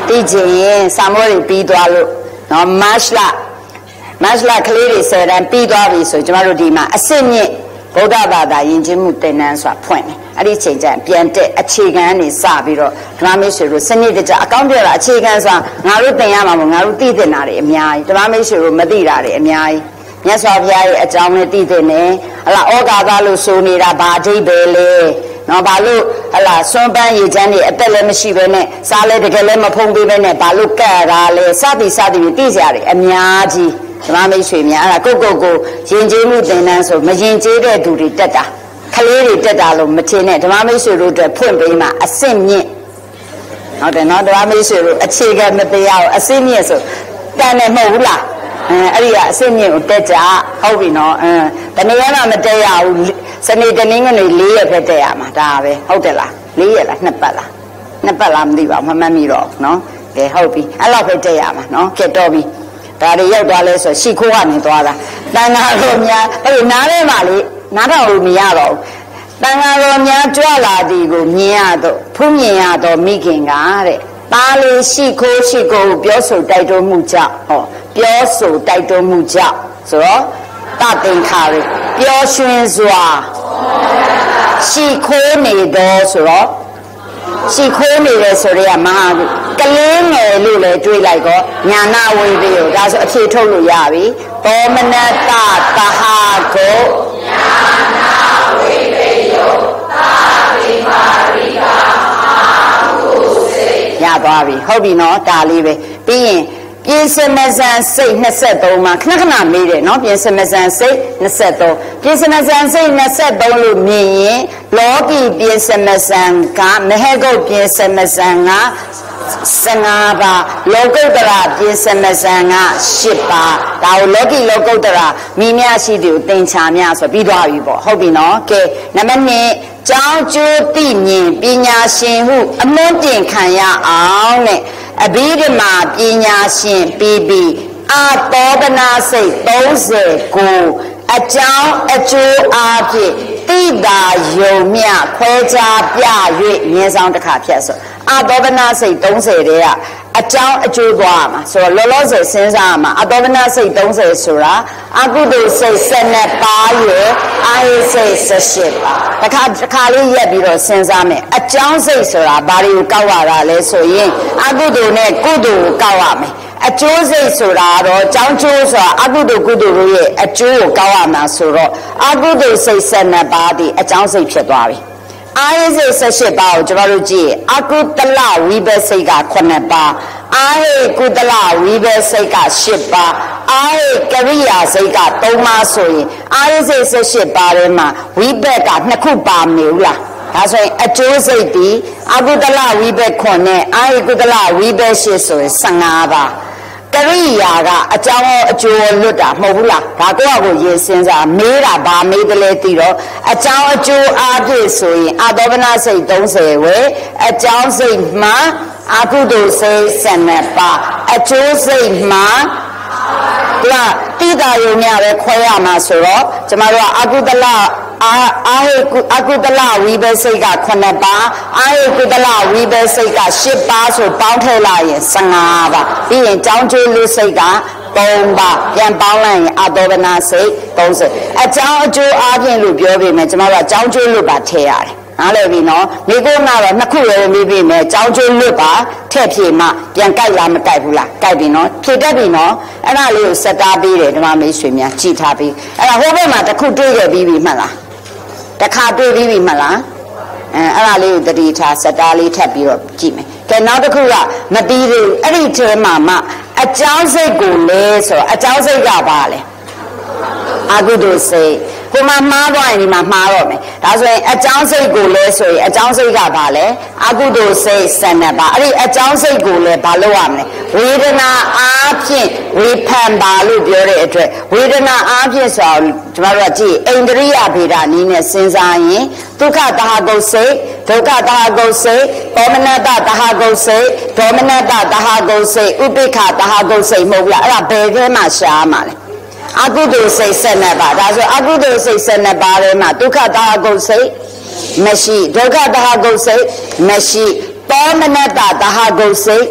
တိကျင်စာမိုးတွေပြီးသွားလို့နော်မတ်လမတ်လကလေးတွေဆယ်တန်းပြီးသွားပြီဆိုကျမတို့ဒီမှာအစစ်မြင့်ဗုဒ္ဓဘာသာယဉ်ကျေးမှုသင်တန်းဆိုတာဖွင့်တယ်အဲ့ဒီချိန်ကျရင်ပြန်တက်အခြေခံနေစပြီးတော့ဓမ္မမိတ်ဆွေတို့စနစ်တကျအကောင့်ပြတာအခြေခံဆိုတာငါတို့သင်ရမှာမဟုတ်ငါတို့သိသင့်တာတွေအများကြီးဓမ္မမိတ်ဆွေတို့မသိတာတွေအများကြီးမြတ်စွာဘုရားရဲ့အကြောင်းနဲ့သိသင့်တယ်ဟလာဩဃာသလို့ဆိုနေတာဘာအဓိပ္ပာယ်လဲနော်ဘာလို့ဟလာစွန့်ပန်းရည်ချမ်းတွေအသက်လည်းမရှိဘဲနဲ့စားလည်းတကယ်လည်းမဖုံးပေးဘဲနဲ့ဘာလို့ကတ်တာလဲစသည်စသည်သိကြရတယ်အများကြီးဓမ္မမိတ်ဆွေများအဲ့ဒါကိုကိုကိုယဉ်ကျေးမှုသင်တန်းဆိုမယဉ်ကျေးတဲ့သူတွေတက်တာကလေးတွေတက်တာလို့မထင်နဲ့ဓမ္မမိတ်ဆွေတို့အတွက်ဖွင့်ပေးမှအစစ်မြင့်ဟုတ်တယ်နော်ဓမ္မမိတ်ဆွေတို့အခြေခံမတရားဘူးအစစ်မြင့်ဆိုတန်တယ်မဟုတ်ဘူးလားအဲအဲ့ဒီကအစစ်မြင့်ကိုတက်ကြဟုတ်ပြီနော်အဲတနေ့မှမတက်ရဘူးစနေတနင်္ဂနွေ၄ရက်ပဲတက်ရမှာဒါပဲဟုတ်တယ်လား၄ရက်လားနှစ်ပတ်လားနှစ်ပတ်လားမသိပါဘူးမမှတ်မိတော့နော်ကဲဟုတ်ပြီအဲ့လောက်ပဲတက်ရမှာနော်ကဲတော့ပြီဒါတွေရောက်သွားလဲဆိုရှီခိုးကနေသွားတာတန်ဃာတော်များအဲ့ဒီနားထဲမှာလေနားတော်လို့မရတော့ဘူးတန်ဃာတော်များကြွလာသည်ကိုမြင်ရတော့ဖူးမြင်ရတော့မိခင်ကတဲ့သားလေးရှီခိုးရှီခိုးပြောဆိုတိုက်တွန်းမှုကြောင့်ဟောပြောဆိုတိုက်တွန်းမှုကြောင့်ဆိုတော့တသင်္ခါရပျော်ရွှင်စွာရှီခိုးနေတော့ဆိုတော့ရှီခိုးနေတယ်ဆိုရဲမဟာကလေးငယ်လို့လည်းတွေးလိုက်တော့ညာနာဝိသေကိုဒါဆိုအဖြေထုတ်လို့ရပြီသောမနတသဟာကိုညာနာဝိသေယောသာဝိမာရိကအာဟုစေရသွားပြီဟုတ်ပြီနော်ဒါလေးပဲပြီးရင်ပြင်စမဇန်စိတ်နှစ်ဆက်သုံးမှာခဏခဏမေးတယ်နော်ပြင်စမဇန်စိတ်နှစ်ဆက်သုံးပြင်စမဇန်စိတ်နှစ်ဆက်သုံးလို့မြင်ရင်လောကီပြင်စမဇန်ကမဟေဂုတ်ပြင်စမဇန်ကစငါးပါးလောကုတ္တရာပြင်စမဇန်ကရှစ်ပါးဒါကိုလောကီလောကုတ္တရာမိမြရှိတယ်ကိုသင်္ချာမြဆိုပြီးသွားပြီပေါ့ဟုတ်ပြီနော်ကဲနံပါတ်နှစ်ကျောင်းကျိုးသိမြင်ပညာရှင်ဟုအမွန်းတင်ခံရအောင်တဲ့အဘိဓမ္မာပညာရှင်ပြီးပြီးအာတောပနာစိတ်သုံးဆယ်ကိုအကြောင်းအကျိုးအားဖြင့်တိတာယုံမြခွဲခြားပြ၍မြင်းဆောင်တစ်ခါဖြတ်ဆိုအာတောပနာစိတ်သုံးဆယ်တဲ့ကအကြောင်းအကျိုးသွားမှာဆိုတော့လောလောဆယ်စဉ်းစားမှာအာတောပနာစိတ်သုံးဆယ်ဆိုတာအကုသိုလ်စိတ်၁၂ပါးရဲ့အာဟိစိတ်၁၈ပါးတစ်ခါတစ်ခါလေးရက်ပြီးတော့စဉ်းစားမယ်အကြောင်းစိတ်ဆိုတာဘာတွေကိုကောက်ရတာလဲဆိုရင်အကုသိုလ်နဲ့ကုသိုလ်ကိုကောက်ရမယ်အကျိုးစိတ်ဆိုတာတော့ကြောင်းကျိုးဆိုတာအကုသိုလ်ကုသိုလ်တို့ရဲ့အကျိုးကိုကောက်ရမှာဆိုတော့အကုသိုလ်စိတ်၁၂ပါးဒီအကြောင်းစိတ်ဖြစ်သွားပြီအာဟိစိတ်၁၈ပါးကိုကျွန်တော်တို့ကြည့်အကုသလဝိဘစိတ်ကခုနှစ်ပါးအာဟိကုသလဝိဘစိတ်က၈ပါးအာဟိကရိယာစိတ်က၃ပါးဆိုရင်အာဟိစိတ်၁၈ပါးထဲမှာဝိဘကနှစ်ခုပါမလို့လားဒါဆိုရင်အကျိုးစိတ်ဒီအကုသလဝိဘခုနဲ့အာဟိကုသလဝိဘ၈ဆိုရင်၁၅ပါးကရိယာကအကြောင်းအကျိုးလွတ်တာမဟုတ်ဘူးလားဒါကိုယ့်အကိုရေစင်းစားမေးတာဗာမေးတယ်လေသိတော့အကြောင်းအကျိုးအားဖြင့်ဆိုရင်အာတောပနာစိတ်၃၀ဝဲအကြောင်းစိတ်မှာအကုသိုလ်စိတ်၁၂ပါးအကျိုးစိတ်မှာဒီကတိတာယုံများပဲခွဲရမှာဆိုတော့ကျမတို့ကအကုသလအာအာဟိအကုသလဝိဘစိတ်ကခုနှစ်ပါးအာဟိကုသလဝိဘစိတ်က၈ပါးဆိုပေါင်းထည့်လိုက်ရင်၁၅ပါးပြီးရင်ကြောင်းကျိုးလူစိတ်က၃ပါးပြန်ပေါင်းလိုက်ရင်အတောပနာစိတ်၃၀အကြောင်းအကျိုးအားဖြင့်လို့ပြောပြီးမယ်ကျမတို့ကကြောင်းကျိုးလို့ပါထည့်ရတယ်နားလည်ပြီနော်မိကိုနာတော့နှစ်ခုလည်းမေးပြီးမယ်ကြောင်းကျိုးလွတ်ပါထည့်ဖြေမှပြန်ကြိုက်လားမကြိုက်ဘူးလားကြိုက်ပြီနော်ဖြေတတ်ပြီနော်အဲ့ဒါလေးကိုစက်တားပေးတယ်ဓမ္မမိတ်ဆွေများကြည်ထားပြီးအဲ့ဒါဟိုဘက်မှာတစ်ခုတွေးခဲ့ပြီးပြီမှတ်လားတစ်ခါတွေးပြီးပြီမှတ်လားအဲအဲ့ဒါလေးကိုတတိထားစက်တားလေးထပ်ပြီးတော့ကြည့်မယ်ကဲနောက်တစ်ခုကမပြီးသေးဘူးအဲ့ဒီထဲမှာမှအကြောင်းစိတ်ကိုလဲဆိုတော့အကြောင်းစိတ်ကဘာလဲအကုသိုလ်စိတ်ကိုမမှားသွားရင်ဒီမှာမှားတော့မယ်ဒါဆိုရင်အကြောင်းစိတ်ကိုလဲဆိုရင်အကြောင်းစိတ်ကဘာလဲအကုသိုလ်စိတ်၁၂ပါးအဲ့ဒီအကြောင်းစိတ်ကိုလဲဘာလုပ်ရမလဲဝေဒနာအားဖြင့်ဝေဖန်ပါလို့ပြောတဲ့အတွက်ဝေဒနာအားဖြင့်ဆိုတော့ကျမတို့ကကြည့်အိန္ဒြိယဗေဒနည်းနဲ့စဉ်းစားရင်ဒုက္ခတဟဂုတ်စိတ်ဒုက္ခတဟဂုတ်စိတ်ဒေါမနတတဟဂုတ်စိတ်ဒေါမနတတဟဂုတ်စိတ်ဥပိ္ပခတဟဂုတ်စိတ်မဟုတ်လားအဲ့ဒါဘယ်ထဲမှာရှားမှာလဲအကုသိုလ်စိတ်၁၂ပါးဒါဆိုအကုသိုလ်စိတ်၁၂ပါးထဲမှာဒုက္ခတဟဂုတ်စိတ်မရှိဒုက္ခတဟဂုတ်စိတ်မရှိတောမနတတဟဂုတ်စိတ်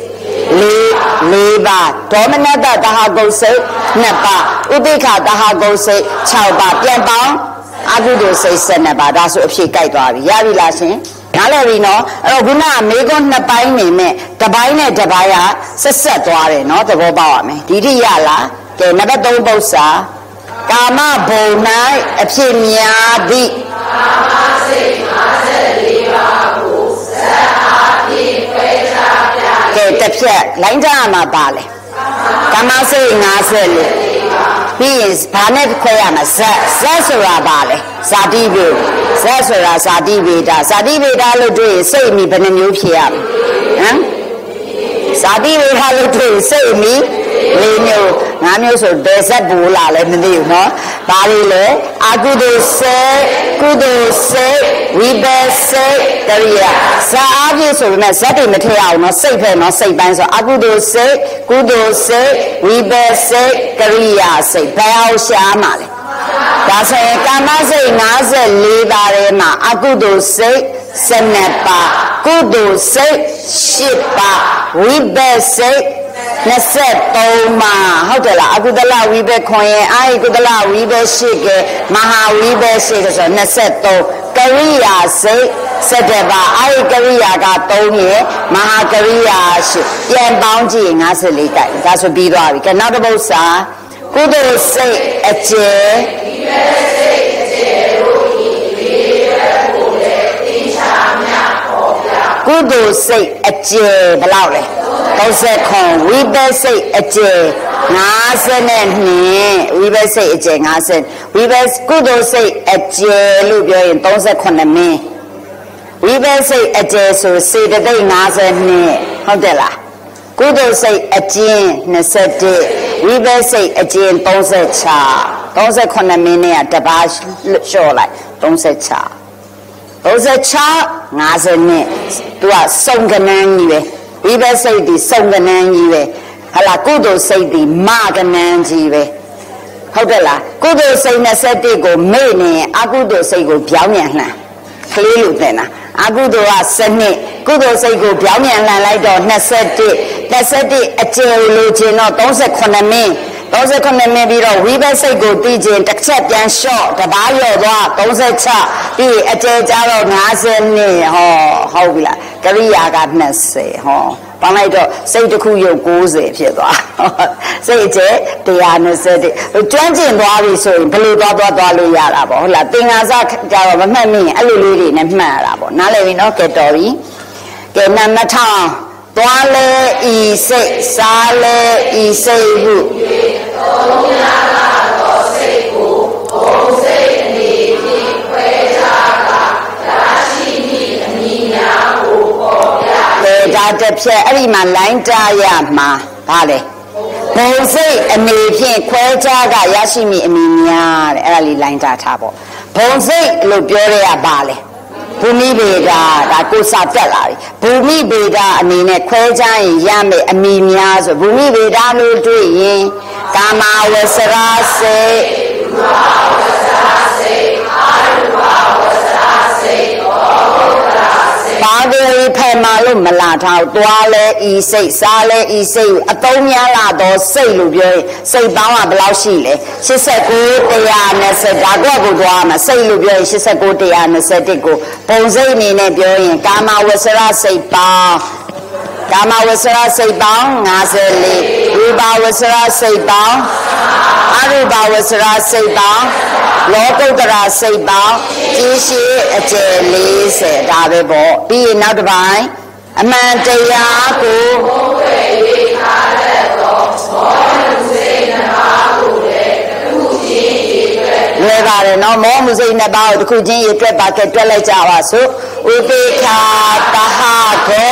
လေးလေးပါဒေါမနတတဟာဂုတ်စိတ်နှစ်ပါဥပိ္ခတဟာဂုတ်စိတ်၆ပါပြန်ပေါင်းအကုသိုလ်စိတ်၁၂ပါဒါဆိုအဖြေကြိုက်သွားပြီရပြီလားရှင်နားလည်ပြီနော်အဲ့တော့ခုနကမေကွန်းနှစ်ပိုင်းနေမဲ့တစ်ပိုင်းနဲ့တစ်ပိုင်းကဆက်ဆက်သွားတယ်နော်သဘောပေါက်ရမယ်ဒီတိရလားကဲနံပါတ်၃ပု္ပ္ပာကာမဘုံ၌အဖြစ်များသည့်ကာမစိတ်၅၄ပါးကိုဇတ်အားဖြင့်ခွဲခြားပြကဲတစ်ဖြတ်လိုင်းကြရမှာပါလေကာမစိတ်၅၄ပြီးရင်ဘာနဲ့ခွဲရမှာဇတ်ဇတ်ဆိုတာပါလေဇာတိဗေဇတ်ဆိုတာဇာတိဗေဒဇာတိဗေဒလို့တွေ့ရင်စိတ်အမိဘယ်နှမျိုးဖြစ်ရမလဲဟမ်ဇာတိဗေဒလို့တွေ့ရင်စိတ်အမိလေးမျိုးငါးမျိုးဆိုဘယ်ဇတ်ဘူလာလဲမသိဘူးနော်ဘာလို့လဲအကုသိုလ်စိတ်ကုသိုလ်စိတ်ဝိပဿစိတ်တရိယာဇာအပြည့်ဆိုပေမဲ့ဇတ်တွေမထည့်အောင်နော်စိတ်ပဲနော်စိတ်ပိုင်းဆိုအကုသိုလ်စိတ်ကုသိုလ်စိတ်ဝိပဿစိတ်တရိယာစိတ်ဘယ်အောင်ရှားမှာလဲဒါဆိုရင်ကာမစိတ်၅၄ပါးထဲမှာအကုသိုလ်စိတ်၁၂ပါးကုသိုလ်စိတ်၈ပါးဝိပဿစိတ်၂၃မှာဟုတ်တယ်လားအကုသလဝိဘခွန်ရဲ့အာယကုသလဝိဘရှိကမဟာဝိဘရှိကဆို၂၃ကရိယာစိတ်၁၁ပါအာယကရိယာက၃ရဲ့မဟာကရိယာရှိပြန်ပေါင်းကြည့်၅၄တိုက်ဒါဆိုပြီးသွားပြီကနောက်တစ်ပုဒ်စာကုသိုလ်စိတ်အကျယ်ဝိဘစိတ်အကျယ်တို့ဤဒီရကိုလည်းသိချာမြပေါ်ပြကုသိုလ်စိတ်အကျယ်ဘယ်လောက်လဲ၃၀ဝိပဿစိတ်အကျယ်၅၂ဝိပဿစိတ်အကျယ်၅၀ဝိပဿကုသိုလ်စိတ်အကျယ်လို့ပြောရင်၃၈မင်းဝိပဿစိတ်အကျယ်ဆိုစေတသိက်၅၂ဟုတ်တယ်လားကုသိုလ်စိတ်အကျဉ်၂၁ဝိပဿစိတ်အကျဉ်၃၆ ၃၈မင်းနဲ့တပါးလျှော့လိုက်၃၆ ၃၆ ၅၂သူကစုံကနန်းကြီးပဲဝိပဿစိတ်ဒီစုံကနန်းကြီးပဲဟာလားကုသိုလ်စိတ်ဒီမကနန်းကြီးပဲဟုတ်တယ်လားကုသိုလ်စိတ်၂၁ကိုမေ့နေအကုသိုလ်စိတ်ကိုပြောင်းပြန်လှန်ကလေးလိုသင်တာအကုသိုလ်ကစနစ်ကုသိုလ်စိတ်ကိုပြောင်းပြန်လှန်လိုက်တော့၂၁ ၂၁အကျယ်လိုချင်တော့၃၈မင်း၃၈မင်းပြီးတော့ဝိပဿစိတ်ကိုသိခြင်းတစ်ချက်ပြန်လျှော့တပါးရော့သွား၃၆ပြီးအကျယ်ကြတော့၅၀ဟောဟုတ်ပြီလားကရိယာက၂၀ဟောပေါင်းလိုက်တော့စိတ်တစ်ခုရုပ်၉၀ဖြစ်သွားစိတ်အကျယ်၁၂၁ကျွမ်းကျင်သွားပြီဆိုရင်ဘယ်လိုသွားသွားသွားလို့ရတာပေါ့ဟုတ်လားသင်္ဃာစကြတော့မမှတ်မိရင်အဲ့လိုလေးတွေနဲ့မှတ်ရတာပေါ့နားလည်ပြီနော်ကဲတော်ပြီကဲနံပါတ်ထောင်သွားလဲဤစိတ်စားလဲဤစိတ်ဟုသုံးရလာသောစိတ်ကိုဘုံစိတ်အနေဖြင့်ခွဲခြားတာဒါရှိမိအမိများကိုပေါ်ပြတယ်ဒါတစ်ဖြတ်အဲ့ဒီမှာလိုင်းတာရမှာဗါလေဘုံစိတ်အနေဖြင့်ခွဲခြားကရရှိမိအမိများတဲ့အဲ့ဒါလေးလိုင်းတာထားပေါ့ဘုံစိတ်လို့ပြောရတာဗါလေဘူမိဗေဒာဒါကိုစာတက်လာပြီဘူမိဗေဒာအနေနဲ့ခွဲခြားရင်ရမယ်အမိများဆိုဘူမိဗေဒာလို့တွေ့ရင်ကာမဝဆရာစေရူပဝဆရာစေအာရူပဝဆရာစေဘောဂရာစေဘာဂရီဖယ်မာလို့မလာထားသွားလဲဤစိတ်စားလဲဤစိတ်အသုံးများလာတော့စိတ်လို့ပြောရင်စိတ်ပေါင်းကဘယ်လောက်ရှိလဲ၈၉ ၁၂၀ဒါကွက်ကိုသွားမှာစိတ်လို့ပြောရင်၈၉ ၁၂၁ကိုပုံစိတ်အနေနဲ့ပြောရင်ကာမဝဆရာစိတ်ပေါင်းကာမဝဆရာစိတ်ပေါင်း၅၄ရူပဝဆရာစိတ်ပေါင်းအရူပဝဆရာစိတ်ပေါင်းလောကုတ္တရာစိတ်ပေါင်းကြီးရှိအကျယ်၄၀ဒါပဲပေါ့ပြီးရင်နောက်တစ်ပိုင်းအမှန်တရားကိုဘုံဝေ၍ခါလက်သောမောမှုစိတ်နှပါကိုလည်းတစ်ခုချင်းရည်တွက်လွယ်ပါတယ်နော်မောမှုစိတ်နှပါကိုတစ်ခုချင်းရည်တွက်ပါကဲတွက်လိုက်ကြပါစို့ဥပိ္ပခာတဟကို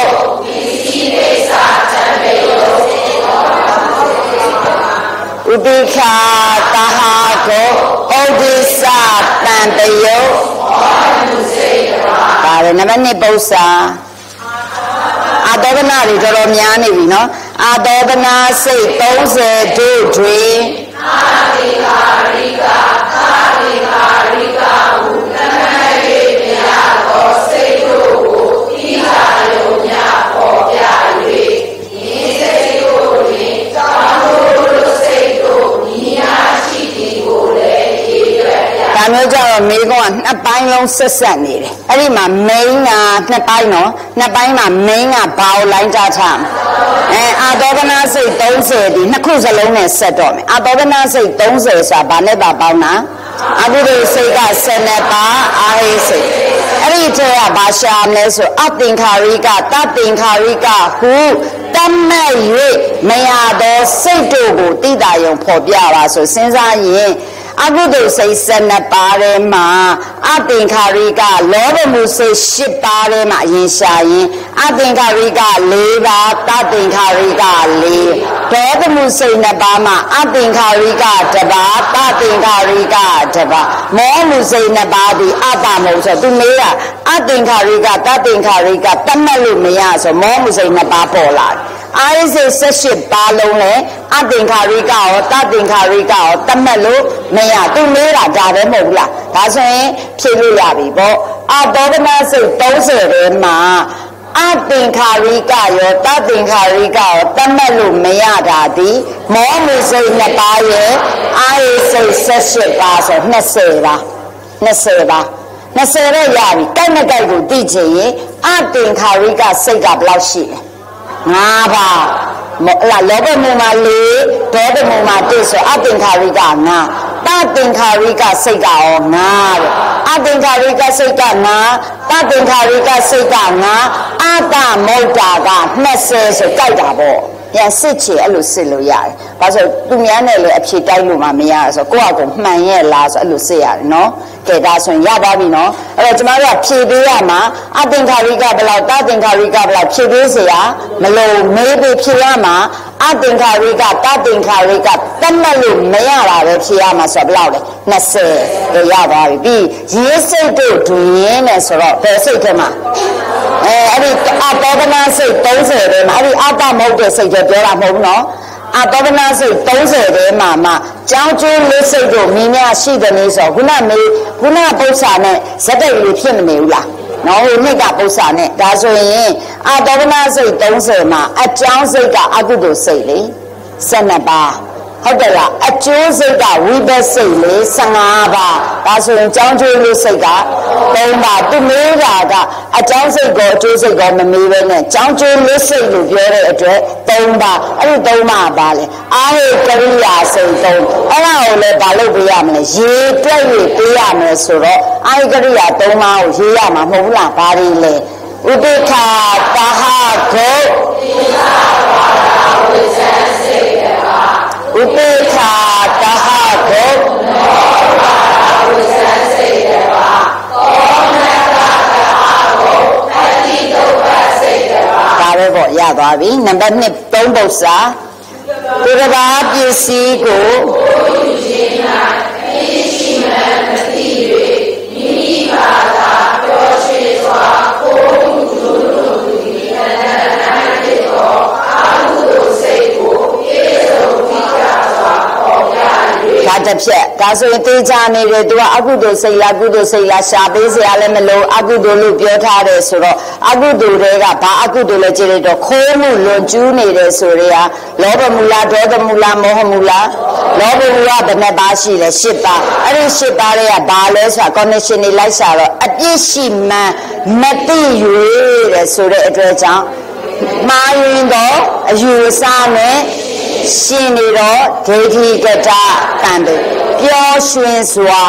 ဥပိ္ပခာတဟကိုဩဒိသတံတယုဒါပဲနံပါတ်၂ပု္ပ္ပာအာတောဒနာတွေတော်တော်များနေပြီနော်အာတောဒနာစိတ်၃၀တို့တွင်အာတိကာရိကာအာတိကာရိကာဟုနမ၍မြတ်သောစိတ်တို့ကိုဤသာယုံများပေါ်ပြ၍ဤစိတ်မျိုးကြတော့မိကုံးကနှစ်ပိုင်းလုံးဆက်ဆက်နေတယ်အဲ့ဒီမှာ main ကနှစ်ပိုင်းနော်နှစ်ပိုင်းမှာ main ကဘာကိုလိုင်းကြထားအဲအာသောကနာစိတ်သုံးဆယ်ဒီနှစ်ခုစလုံးနဲ့ဆက်တော့မယ်အာသောကနာစိတ်သုံးဆယ်ဆိုတာဘာနဲ့ပါပေါင်းတာအကုသိုလ်စိတ်ကဆယ်နှစ်ပါးအာဟိစိတ်အဲ့ဒီထဲကဘာရှာမလဲဆိုအသင်္ခါရိကတသင်္ခါရိကဟုတတ်မဲ့၍မရသောစိတ်တို့ကိုတိတာယုံဖော်ပြပါဆိုစဉ်းစားရင်အကုသိုလ်စိတ်ဆယ်နှစ်ပါးထဲမှာအသင်္ခါရိကလောဘမှုစိတ်ရှစ်ပါးထဲမှာအရင်ရှာရင်အသင်္ခါရိကလေးပါးတသင်္ခါရိကလေးဒေါသမှုစိတ်နှစ်ပါးမှာအသင်္ခါရိကတစ်ပါးတသင်္ခါရိကတစ်ပါးမောမှုစိတ်နှစ်ပါးဒီအတ္တမဟုတ်ဆိုသူမေးတာအသင်္ခါရိကတသင်္ခါရိကတတ်မှတ်လို့မရဆိုမောမှုစိတ်နှစ်ပါးပေါ်လာတယ်အာယစိတ်ဆက်ရှစ်ပါလုံးလဲအသင်္ခါရိကရောတသင်္ခါရိကရောတတ်မှတ်လို့မရသူမေးတာဒါပဲမဟုတ်ဘူးလားဒါဆိုရင်ဖြေလို့ရပြီပေါ့အဘောဓနာစိတ်သုံးဆယ်ထဲမှာအသင်္ခါရိကရောတသင်္ခါရိကရောတတ်မှတ်လို့မရတာဒီမောမှုစိတ်နှစ်ပါးရဲ့အာယစိတ်ဆက်ရှစ်ပါဆိုနှစ်ဆယ်ပါနှစ်ဆယ်ပါနှစ်ဆယ်တော့ရပြီတိုက်မတိုက်ကိုသိချင်ရင်အသင်္ခါရိကစိတ်ကဘယ်လောက်ရှိလဲငါးပါးလာလောဘမှုမှာလေးဒေါသမှုမှာတစ်ဆိုအသင်္ခါရိကငါတသင်္ခါရိကစိတ်ကရောငါတဲ့အသင်္ခါရိကစိတ်ကငါတသင်္ခါရိကစိတ်ကငါအတ္တမုဒ္ဒါကနှစ်ဆယ်ဆိုကြိုက်တာပေါ့ပြန်စစ်ချေအဲ့လိုစစ်လို့ရတယ်။ဘာလို့သူများနဲ့လည်းအဖြေတိုက်လို့မှမရဆိုကိုယ့်အကူမှန်ရဲ့လားဆိုအဲ့လိုစစ်ရတယ်နော်။ကဲဒါဆိုရင်ရပါပြီနော်။အဲ့တော့ကျမတို့ကဖြေပေးရမှာအသင်္ခါရိကဘယ်လောက်တသင်္ခါရိကဘယ်လောက်ဖြေပေးเสียမလို့မေးပြီးဖြေရမှာအသင်္ခါရိကတသင်္ခါရိကတတ်မှတ်လို့မရတာပဲဖြေရမှာဆိုတော့ဘယ်လောက်လဲနှစ်ဆယ်ကိုရသွားပြီပြီးရေးစိတ်တို့တွင်နဲ့ဆိုတော့ဘယ်စိတ်ထဲမှာအဲအဲ့ဒီအတောပနာစိတ်သုံးဆယ်ထဲမှာအဲ့ဒီအတ္တမဟုတ်တဲ့စိတ်တွေပြောတာမဟုတ်ဘူးနော်အတောပနာစိတ်သုံးဆယ်ထဲမှာမှကြောင်းကျိုးလေးစိတ်တို့မိများရှိတယ်လို့ဆိုခုနမေခုနပု္ပ္ပာနဲ့ဇက်တိတ်လေးဖြစ်မနေဘူးလားနော်ဟိုနှစ်ကပု္ပ္ပာနဲ့ဒါဆိုရင်အတောပနာစိတ်သုံးဆယ်မှာအကြောင်းစိတ်ကအကုသိုလ်စိတ်လေဆယ်နှစ်ပါးဟုတ်တယ်လားအကျိုးစိတ်ကဝိပဿစိတ်လေဆယ်ငါးပါးဒါဆိုရင်ကြောင်းကျိုးလေးစိတ်ကသုံးပါးသူမေးတာကအကြောင်းစိတ်ကောအကျိုးစိတ်ကောမမေးဘဲနဲ့ကြောင်းကျိုးလေးစိတ်လို့ပြောတဲ့အတွက်သုံးပါးအဲ့ဒီသုံးပါးပါလေအာဟိကရိယာစိတ်သုံးအဲ့ဒါကိုလည်းဘာလို့ပေးရမလဲရေတွက်၍ပေးရမယ်ဆိုတော့အာဟိကရိယာသုံးပါးကိုရေးရမှာမဟုတ်ဘူးလားဘာတွေလဲဥပိ္ပခာတဟဂုတ်ဥပိ္ပခာတဟဂုတ်ဒါပဲပေါ့ရသွားပြီနံပါတ်နှစ်သုံးပု္ပ္ပာသူတစ်ပါးပစ္စည်းကိုတစ်ဖြက်ဒါဆိုရင်တေးချနေတယ်သူကအကုသိုလ်စိတ်လားကုသိုလ်စိတ်လားရှာပေးစရာလည်းမလိုအကုသိုလ်လို့ပြောထားတယ်ဆိုတော့အကုသိုလ်တွေကဘာအကုသိုလ်လဲကြည့်လိုက်တော့ခိုးမှုလွန်ကျူးနေတယ်ဆိုရဲဟာလောဘမူလားဒေါသမူလားမောဟမူလားလောဘမူကဘယ်နှပါးရှိလဲရှစ်ပါးအဲ့ဒီရှစ်ပါးတွေကဘာလဲဆိုတာ condition တွေလိုက်ရှာတော့အပြစ်ရှိမှန်မသိ၍တဲ့ဆိုတဲ့အတွက်ကြောင့်မှားရင်တော့အယူအဆနဲ့ရှင်နေတော့ဒိဋ္ဌိကတတန်တယ်ပျော်ရွှင်စွာ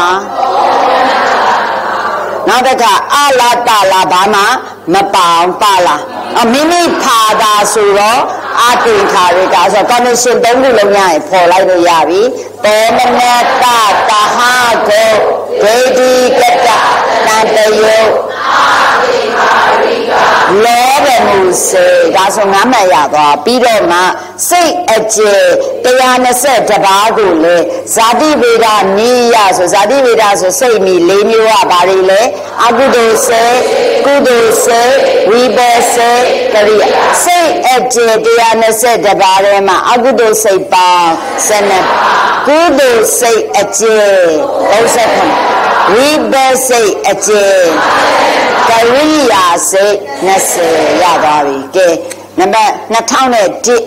နောက်တစ်ခါအလာတလာဘာမှမပေါအောင်ပါလားအမိမိဖာတာဆိုတော့အသင်္ခါရိကဆိုကောင်းရှင်သုံးခုလုံးရရင်ပေါ်လိုက်လို့ရပြီတောမနတတဟဂုဒိဋ္ဌိကတတန်တယုအသင်္ခါရိကလောဘမှုစေဒါဆိုငါမှတ်ရသွားပြီးတော့မှစိတ်အကျေတရားနှစ်ဆယ်တပါးကိုလေဇာတိဗေဒနိယဆိုဇာတိဗေဒဆိုစိတ်မီလေးမျိုးကဘာတွေလဲအကုသိုလ်စေကုသိုလ်စေဝိပဿစေကရိယာစိတ်အကျေတရားနှစ်ဆယ်တပါးထဲမှာအကုသိုလ်စိတ်ပေါင်းဆယ်နှစ်ကုသိုလ်စိတ်အကျေသုံးဆယ်ခုဝိပဿစိတ်အကျေကရိယာစိတ်နှစ်ဆယ်ရသွားပြီကဲနံပါတ်နှစ်ထောင်နဲ့တစ်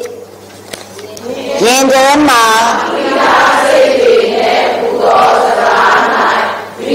ရင်ထဲမှာဝိပဿစိတ်တွေနဲ့ပူသောစကား၌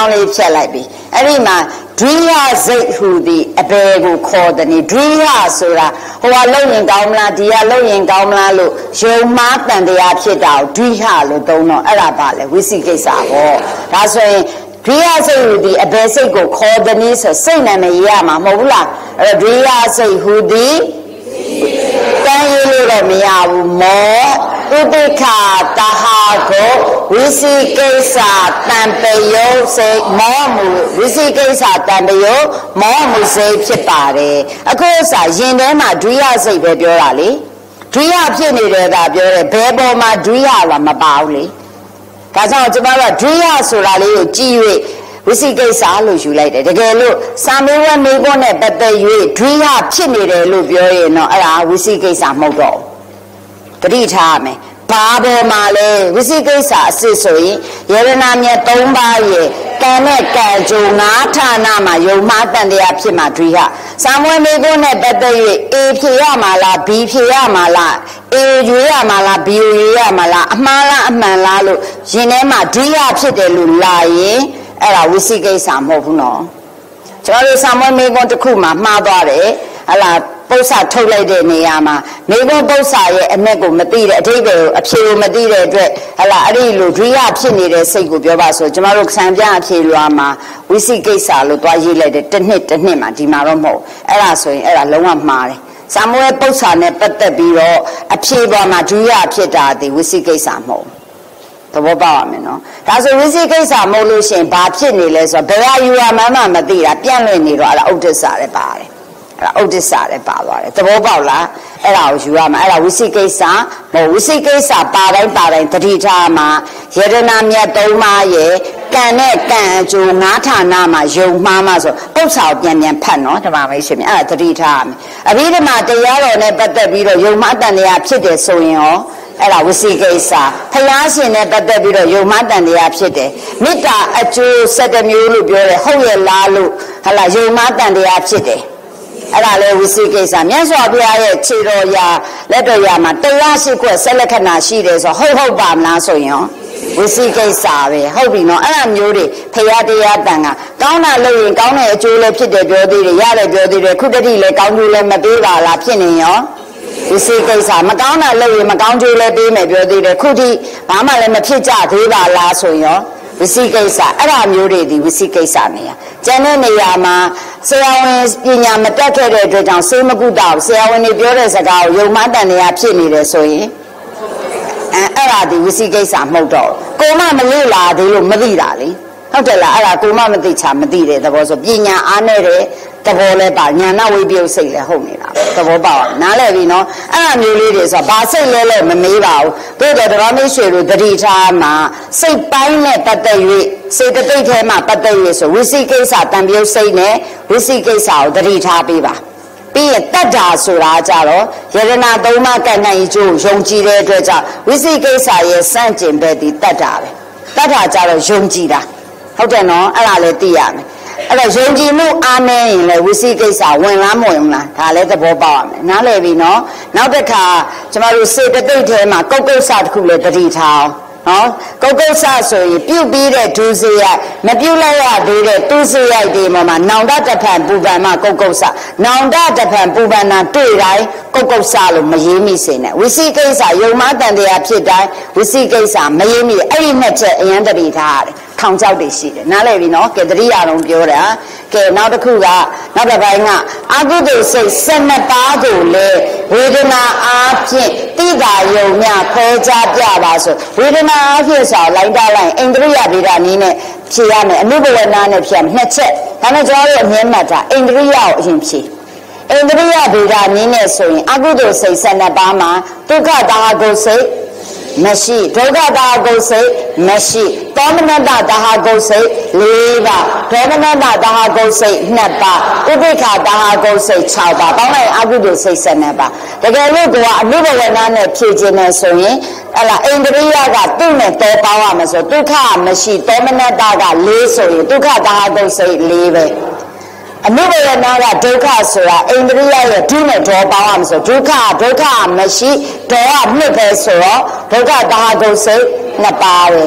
င်းလေးဖြတ်လိုက်ပြီအဲ့ဒီမှာဒွိဟစိတ်ဟူသည်အဘယ်ကိုခေါ်တယ်နိဒွိဟဆိုတာဟိုကလုံရင်ကောင်းမလားဒီကလုံရင်ကောင်းမလားလို့ယုံမှားတန်တရားဖြစ်တာကိုဒွိဟလို့သုံးတော့အဲ့ဒါပါလေဝိသိကိစ္စဟောဒါဆိုရင်ဒွိဟစိတ်ဟူသည်အဘယ်စိတ်ကိုခေါ်တယ်နိဆိုစိတ်နာမည်ရမှာမဟုတ်ဘူးလားအဲ့ဒွိဟစိတ်ဟူသည်တန်ရလို့တော့မရဘူးမောဥပိ္ပခာတဟာကိုဝိသိကိစ္စတံပယုစိတ်မောမှုဝိသိကိစ္စတံပယုမောမှုစိတ်ဖြစ်ပါတယ်အခုဥစ္စာရင်ထဲမှာဒွိဟစိတ်ပဲပြောတာလေဒွိဟဖြစ်နေတယ်ကပြောတယ်ဘယ်ပေါ်မှာဒွိဟကမပါဘူးလေဒါကြောင့်ကျွန်တော်ကဒွိဟဆိုတာလေးကိုကြည့်၍ဝိသိကိစ္စလို့ယူလိုက်တယ်တကယ်လို့စာမေးပွဲမေးခွန်းနဲ့ပတ်သက်၍ဒွိဟဖြစ်နေတယ်လို့ပြောရင်တော့အဲ့ဒါဝိသိကိစ္စမဟုတ်တော့တတိထားမယ်ဘာပေါ်မှာလဲဝိသိကိစ္စအစစ်ဆိုရင်ယရနာမြတ်၃ပါးရဲ့ကံနဲ့ကံကြုံငါးဌာနမှာယုံမှားတန်တရားဖြစ်မှာဒွိဟစာမွေးမေးခွန်းနဲ့ပတ်သက်၍ A ဖြေရမှာလား B ဖြေရမှာလား A ရွေးရမှာလား B ရွေးရမှာလားအမှားလားအမှန်လားလို့ရင်ထဲမှာဒွိဟဖြစ်တယ်လို့လာရင်အဲ့ဒါဝိသိကိစ္စမဟုတ်ဘူးနော်ကျွန်တော်တို့စာမွေးမေးခွန်းတစ်ခုမှာမှားသွားတယ်ဟလာပု္ပ္ပာထုတ်လိုက်တဲ့နေရာမှာမေဘုပု္ပ္ပာရဲ့အမဲ့ကိုမသိတဲ့အဓိပ္ပာယ်ကိုအဖြေကိုမသိတဲ့အတွက်ဟလာအဲ့ဒီလိုဒွိဟဖြစ်နေတဲ့စိတ်ကိုပြောပါဆိုကျွန်တော်တို့ဆံပြအဖြေလွှာမှာဝိသိကိစ္စလို့တွားရေးလိုက်တဲ့တစ်နှစ်တစ်နှစ်မှာဒီမှာတော့မဟုတ်အဲ့ဒါဆိုရင်အဲ့ဒါလုံးဝမှားတယ်စာမွေးပု္ပ္ပာနဲ့ပတ်သက်ပြီးတော့အဖြေပေါ်မှာဒွိဟဖြစ်တာဒီဝိသိကိစ္စမဟုတ်သဘောပေါက်ရမယ်နော်ဒါဆိုဝိသိကိစ္စမဟုတ်လို့ရှိရင်ဘာဖြစ်နေလဲဆိုတော့ဘယ်ဟာယူရမှန်းမှမသိတာပြန့်လွင့်နေတော့အဲ့ဒါဥဒ္ဒစ္စလည်းပါတယ်အဲ့ဒါဥဒိစ္စလည်းပါသွားတယ်သဘောပေါက်လားအဲ့ဒါကိုယူရမှာအဲ့ဒါဝိသိကိစ္စမဟုတ်ဝိသိကိစ္စပါတိုင်းပါတိုင်းတတိထားမှာယရနာမြတ်သုံးပါးရဲ့ကံနဲ့ကံအကျိုးငါးဌာနမှာယုံမှားမှာဆိုပု္ပ္ပာပြန်ပြန်ဖတ်နော်ဓမ္မမိတ်ဆွေများအဲ့ဒါတတိထားမယ်အဘိဓမ္မာတရားတော်နဲ့ပတ်သက်ပြီးတော့ယုံမှားတန်တရားဖြစ်တယ်ဆိုရင်ရောအဲ့ဒါဝိသိကိစ္စဖျားရှင်နဲ့ပတ်သက်ပြီးတော့ယုံမှားတန်တရားဖြစ်တယ်မေတ္တာအကျိုး၁၁မျိုးလို့ပြောတယ်ဟုတ်ရဲ့လားလို့ဟလာယုံမှားတန်တရားဖြစ်တယ်အဲ့ဒါလေဝိသိကိစ္စမြတ်စွာဘုရားရဲ့ခြေတော်ရာလက်တော်ရာမှာတရားရှိခွက်ဆက်လက်ခဏရှိတယ်ဆိုဟုတ်ဟုတ်ပါမလားဆိုရင်ဝိသိကိစ္စပဲဟုတ်ပြီနော်အဲ့ဒါမျိုးတွေဖရာတရားတန်ကကောင်းတာလို့ရင်ကောင်းတဲ့အကျိုးလည်းဖြစ်တယ်ပြောသေးတယ်ရတယ်ပြောသေးတယ်ခုတတိလည်းကောင်းကျိုးလည်းမပေးပါလားဖြစ်နေရောဝိသိကိစ္စမကောင်းတာလို့ရင်မကောင်းကျိုးလည်းပေးမယ်ပြောသေးတယ်ခုထိဘာမှလည်းမဖြစ်ကြသေးပါလားဆိုရင်ဝိသိကိစ္စအဲ့ဒါမျိုးတွေဒီဝိသိကိစ္စနေရကျန်တဲ့နေရာမှာဆရာဝန်ပညာမတတ်ခဲ့တဲ့အတွက်ကြောင့်စေမကုတောက်ဆရာဝန်တွေပြောတဲ့စကားကိုယုံမှတန်နေရဖြစ်နေတယ်ဆိုရင်အဲအဲ့ဒါဒီဝိသိကိစ္စမဟုတ်တော့ကိုမမလေ့လာသေးလို့မသိတာလေဟုတ်တယ်လားအဲ့ဒါကိုမမသိချာမသိတဲ့သဘောဆိုပညာအားနဲ့တဲ့သဘောလဲပါညာနာဝိပယုတ်စိတ်လဲဟုတ်နေတာသဘောပေါက်နားလည်ပြီနော်အဲ့အမျိုးလေးတွေဆိုဘာစိတ်လဲလဲမမေးပါဘူးတို့တော့ဓမ္မမိတ်ဆွေတို့တတိထားမှာစိတ်ပိုင်းနဲ့ပတ်သက်၍စေတသိက်ထဲမှာပတ်သက်၍ဆိုဝိသိကိစ္စတံပြုတ်စိတ်နဲ့ဝိသိကိစ္စကိုတတိထားပေးပါပြီးရတတ္တာဆိုတာကြတော့ယရနာသုံးပါးကံနိုင်ကျိုးယုံကြည်တဲ့အတွက်ကြောင့်ဝိသိကိစ္စရဲ့စန့်ကျင်ဘက်ဒီတတ္တာပဲတတ္တာကြတော့ယုံကြည်တာဟုတ်တယ်နော်အဲ့ဒါလည်းသိရမယ်အဲ့တော့ယုံကြည်မှုအားနည်းရင်လည်းဝိသိကိစ္စဝင်လားမဝင်လားဒါလည်းသဘောပေါက်ရမယ်နားလည်ပြီနော်နောက်တစ်ခါကျမတို့စေတသိက်ထဲမှာကုတ်ကုတ်ဆတစ်ခုလည်းတတိထားနော်ကုတ်ကုတ်ဆဆိုရင်ပြုတ်ပြီးတဲ့ဒုစရိုက်မပြုတ်လိုက်ရသေးတဲ့သူစရိုက်ဒီမှာနောင်တတဖန်ပူပန်မှကုတ်ကုတ်ဆနောင်တတဖန်ပူပန်တာတွေ့တိုင်းကုတ်ကုတ်ဆလို့မရေးမိစေနဲ့ဝိသိကိစ္စယုံမှတန်တရားဖြစ်တိုင်းဝိသိကိစ္စမရေးမိအဲ့ဒီနှစ်ချက်အရင်တတိထားရတယ်ထောင်ချောက်တွေရှိတယ်နားလည်ပြီနော်ကဲတတိယအောင်ပြောတာကဲနောက်တစ်ခုကနောက်တစ်ပိုင်းကအကုသိုလ်စိတ်၁၂ပါးကိုလေဝေဒနာအားဖြင့်တိတာယုံမြခွဲခြားပြပါဆိုဝေဒနာအားဖြင့်ဆိုလိုက်တာလိုက်အိန္ဒြိယဗေဒနည်းနဲ့ဖြေရမယ်အနုဘဝနာနဲ့ဖြေရမယ်နှစ်ချက်ဒါနဲ့ကျွန်တော်တို့အမြဲမှတ်တာအိန္ဒြိယကိုအရင်ဖြေအိန္ဒြိယဗေဒနည်းနဲ့ဆိုရင်အကုသိုလ်စိတ်၁၂ပါးမှာဒုက္ခတာဂုစိတ်မရှိဒုက္ခတာဂုစိတ်မရှိသောမနတတာဂုစိတ်၄ပါးဒေါမနတတာဂုစိတ်၂ပါးဥပိ္ပခာတာဂုစိတ်၆ပါးပေါင်းလိုက်အကုသိုလ်စိတ်၁၂ပါးတကယ်လို့ကအနုဘဝနာနဲ့ဖြည့်ခြင်းနဲ့ဆိုရင်ဟလာအိန္ဒြိယကသူ့နဲ့တောပေါင်းရမယ်ဆိုဒုက္ခမရှိသောမနတက၄ဆိုရင်ဒုက္ခတာဂုစိတ်၄ပဲအနုဘဝနာကဒုက္ခဆိုတာအိန္ဒြိယရဲ့ဒုနဲ့ဒေါပေါင်းရမယ်ဆိုဒုက္ခဒုက္ခမရှိဒေါကနှစ်ပဲဆိုတော့ဒုက္ခတာဂုစိတ်နှစ်ပါးပဲ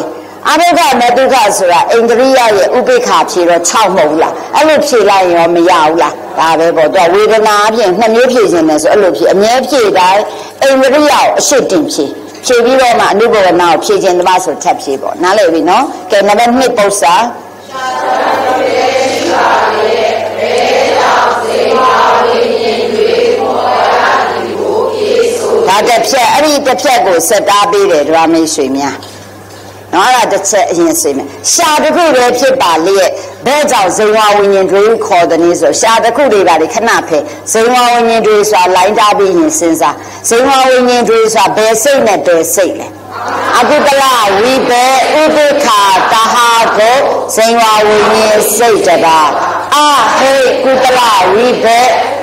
အဘိဓမ္မဒုက္ခဆိုတာအိန္ဒြိယရဲ့ဥပိ္ပခာဖြေတော့၆မဟုတ်လားအဲ့လိုဖြေလိုက်ရောမရဘူးလားဒါပဲပေါ့သူကဝေဒနာအပြင်နှစ်မျိုးဖြေခြင်းနဲ့ဆိုအဲ့လိုဖြေအမြဲဖြေတိုင်းအိန္ဒြိယကိုအရှိတင်ဖြေဖြေပြီးတော့မှအနုဘဝနာကိုဖြေခြင်းတပါဆိုထပ်ဖြေပေါ့နားလည်ပြီနော်ကဲနံပါတ်၂ပု္ပ္ပာဒါတစ်ဖြတ်အဲ့ဒီတစ်ဖြတ်ကိုစက်တားပေးတယ်ဒရာမိတ်ဆွေများနော်အဲ့ဒါတစ်ချက်အရင်ဆွေးမယ်ရှာတစ်ခုလည်းဖြစ်ပါလေဘဲကြောင့်ဇိမ်ဝဝိညာဉ်တွေခေါ်တဲ့နည်းဆိုရှာတစ်ခုတွေပါလေခဏဖဲဇိမ်ဝဝိညာဉ်တွေဆိုတာလိုင်းတားပြီးရင်စဉ်းစားဇိမ်ဝဝိညာဉ်တွေဆိုတာဘယ်စိတ်နဲ့ဘယ်စိတ်လဲအကုတလဝိဘေဥပိ္ပခာတဟာကိုဇိမ်ဝဝိညာဉ်စိတ်တပါအဟေကုတလဝိဘေ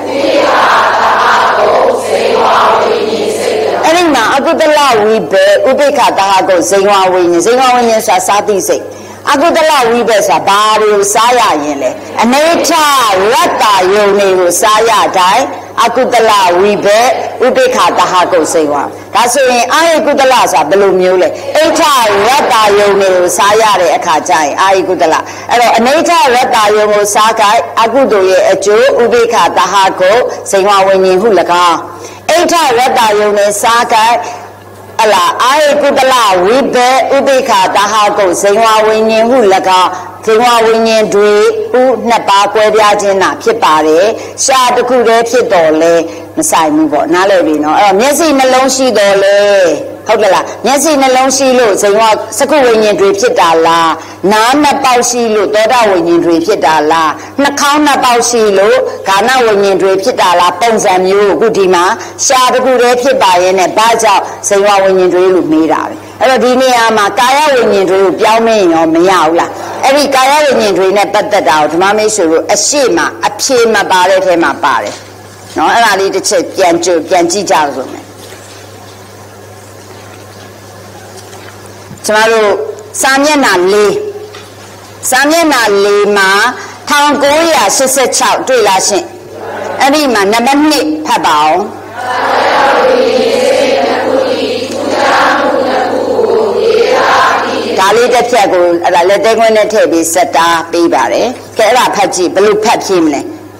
အဲ့ဒီမှာအကုတလဝိဘေဥပိ္ပခာတဟာကိုဇိမ်ဝဝိညာဉ်ဇိမ်ဝဝိညာဉ်ဆိုတာစာတိစိတ်အကုတလဝိဘေဆိုတာဘာတွေကိုစားရရင်လဲအနိဋ္ဌရတ္တယုံတွေကိုစားရတိုင်းအကုတလဝိဘေဥပိ္ပခာတဟာကိုဇိမ်ဝဒါဆိုရင်အာယကုတလဆိုတာဘယ်လိုမျိုးလဲအိဋ္ဌရတ္တယုံတွေကိုစားရတဲ့အခါကျရင်အာယကုတလအဲ့တော့အနိဋ္ဌရတ္တယုံကိုစားခိုက်အကုသိုလ်ရဲ့အကျိုးဥပိ္ပခာတဟာကိုဇိမ်ဝဝိညာဉ်ဟု၎င်းအိဋ္ဌရတ္တယုံနဲ့စားခိုက်အလားအာယကုတလဝိဘေဥပိ္ပခာတဟာကိုဇိမ်ဝဝိညာဉ်ဟု၎င်းဇိမ်ဝဝိညာဉ်တွေဥနှစ်ပါးကွဲပြားခြင်းသာဖြစ်ပါတယ်ရှားတစ်ခုတည်းဖြစ်တော်လဲမဆိုင်ဘူးပေါ့နားလည်ပြီနော်အဲ့တော့မျက်စိနှလုံးရှိတော်လဲဟုတ်ကဲ့လားမျက်စိနှလုံးရှိလို့ဇိမ်ဝစကုဝိညာဉ်တွေဖြစ်တာလားနားနှစ်ပေါက်ရှိလို့သောတာဝိညာဉ်တွေဖြစ်တာလားနှာခေါင်းနှစ်ပေါက်ရှိလို့ဂါနဝိညာဉ်တွေဖြစ်တာလားပုံစံမျိုးအခုဒီမှာရှားတစ်ခုတည်းဖြစ်ပါရဲ့နဲ့ဘာကြောင့်ဇိမ်ဝဝိညာဉ်တွေလို့မေးတာပဲအဲ့တော့ဒီနေရာမှာကာယဝိညာဉ်တွေကိုပြောင်းမင်းရောမရဘူးလားအဲ့ဒီကာယဝိညာဉ်တွေနဲ့ပတ်သက်တာကိုဓမ္မမိတ်ဆွေတို့အရှိမအဖြေမပါတဲ့ထဲမှာပါတယ်နော်အဲ့ဒါလေးတစ်ချက်ပြန်ကြည့်ပြန်ကြည့်ကြလို့မယ်ကျွန်တော်တို့စာမျက်နှာ၄စာမျက်နှာ၄မှာ၁၉၈၆တွေ့လားရှင်အဲ့ဒီမှာနံပါတ်၂ဖတ်ပါအောင်ဒါလေးတစ်ဖြတ်ကိုအဲ့ဒါလက်သေးခွင်းနဲ့ထည့်ပြီးစက်တာပေးပါတယ်ကဲအဲ့ဒါဖတ်ကြည့်ဘယ်လိုဖတ်ဖြေမလဲ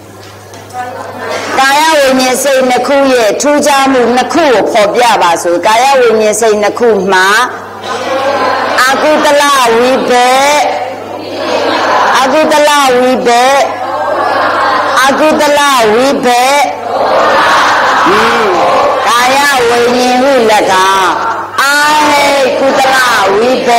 ကာယဝိညာဉ်စိတ်နှစ်ခုရဲ့ထူးခြားမှုနှစ်ခုကိုဖော်ပြပါဆိုကာယဝိညာဉ်စိတ်နှစ်ခုမှာအကုတလဝိဘေအကုတလဝိဘေအကုတလဝိဘေကာယဝိညာဉ်ဟု၎င်းအာဟေကုတလဝိဘေ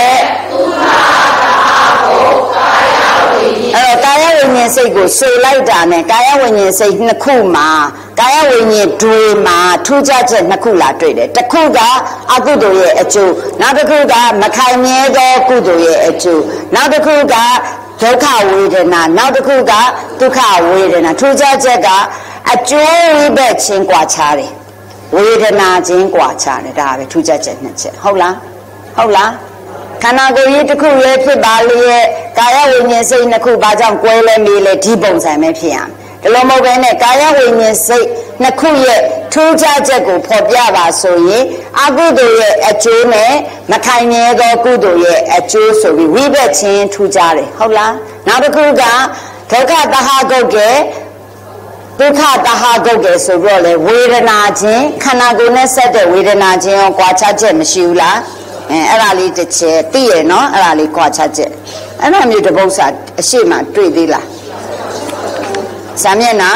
အဲ့တော့ကာယဝိညာဉ်စိတ်ကိုဆွေလိုက်တာနဲ့ကာယဝိညာဉ်စိတ်နှစ်ခုမှာကာယဝိညာဉ်တွေမှာထူးခြားချက်နှစ်ခုလာတွေ့တယ်တစ်ခုကအကုသိုလ်ရဲ့အကျိုးနောက်တစ်ခုကမခိုင်မြဲသောကုသိုလ်ရဲ့အကျိုးနောက်တစ်ခုကဒုက္ခဝေဒနာနောက်တစ်ခုကဒုက္ခဝေဒနာထူးခြားချက်ကအကျိုးဝိဘက်ချင်းကွာခြားတယ်ဝေဒနာချင်းကွာခြားတယ်ဒါပဲထူးခြားချက်နှစ်ချက်ဟုတ်လားဟုတ်လားခန္ဓာကိုယ်ကြီးတစ်ခုရဲ့ဖြစ်ပါလေကာယဝိညာဉ်စိတ်နှစ်ခုဘာကြောင့်ကွဲလဲမေးလဲဒီပုံစံပဲဖြစ်ရမယ်ဒီလိုမဟုတ်ဘဲနဲ့ကာယဝိညာဉ်စိတ်နှစ်ခုရဲ့ထူးခြားချက်ကိုဖော်ပြပါဆိုရင်အကုသိုလ်ရဲ့အကျိုးနဲ့မခိုင်မြဲသောကုသိုလ်ရဲ့အကျိုးဆိုပြီးဝိဘက်ချင်းထူးခြားတယ်ဟုတ်လားနောက်တစ်ခုကဒုက္ခတဟဂုတ်ကေဒုက္ခတဟဂုတ်ကေဆိုပြီးတော့လေဝေဒနာချင်းခန္ဓာကိုယ်နဲ့ဆက်တဲ့ဝေဒနာချင်းရောကြွားခြားချက်မရှိဘူးလားအဲအဲ့ဒါလေးတစ်ချက်သိရနော်အဲ့ဒါလေးကြွားခြားချက်အဲ့ဒါမျိုးတပု္ပ္ပာအရှိမတွေ့သေးလားစာမျက်နှာ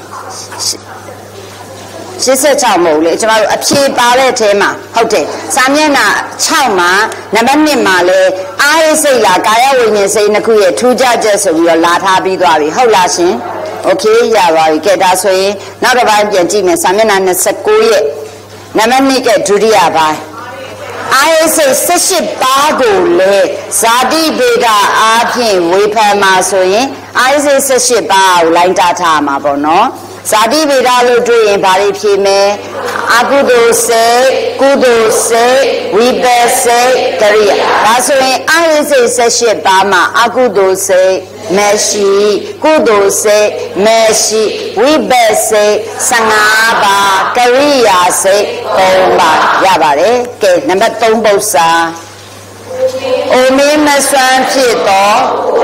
၈၆မဟုတ်လေကျွန်တော်တို့အဖြေပါတဲ့အထဲမှာဟုတ်တယ်စာမျက်နှာ၆မှာနံပါတ်၂မှာလဲအာယစိတ်လားကာယဝိညာဉ်စိတ်နှစ်ခုရဲ့ထူးခြားချက်ဆိုပြီးတော့လာထားပြီးသွားပြီဟုတ်လားရှင်โอเคရပါပြီကဲဒါဆိုရင်နောက်တစ်ပိုင်းပြန်ကြည့်မယ်စာမျက်နှာ၂၉ရဲ့နံပါတ်၂ကဒုတိယပိုင်းအာယစိတ်၁၈ပါးကိုလေဇာတိဗေဒအားဖြင့်ဝေဖန်မှာဆိုရင်အာယစိတ်၁၈ပါးကိုလိုင်းတာထားမှာပေါ့နော်ဇာတိဗေဒလို့တွေ့ရင်ဘာတွေဖြေမယ်အကုသိုလ်စိတ်ကုသိုလ်စိတ်ဝိပဿစိတ်ကရိယာဒါဆိုရင်အာယစိတ်၁၈ပါးမှာအကုသိုလ်စိတ်မရှိကုသိုလ်စိတ်မရှိဝိပဿစိတ်၁၅ပါးကရိယာစိတ်၃ပါးရပါတယ်ကဲနံပါတ်၃ပု္ပ္ပာအိုမင်းမစွမ်းဖြစ်သော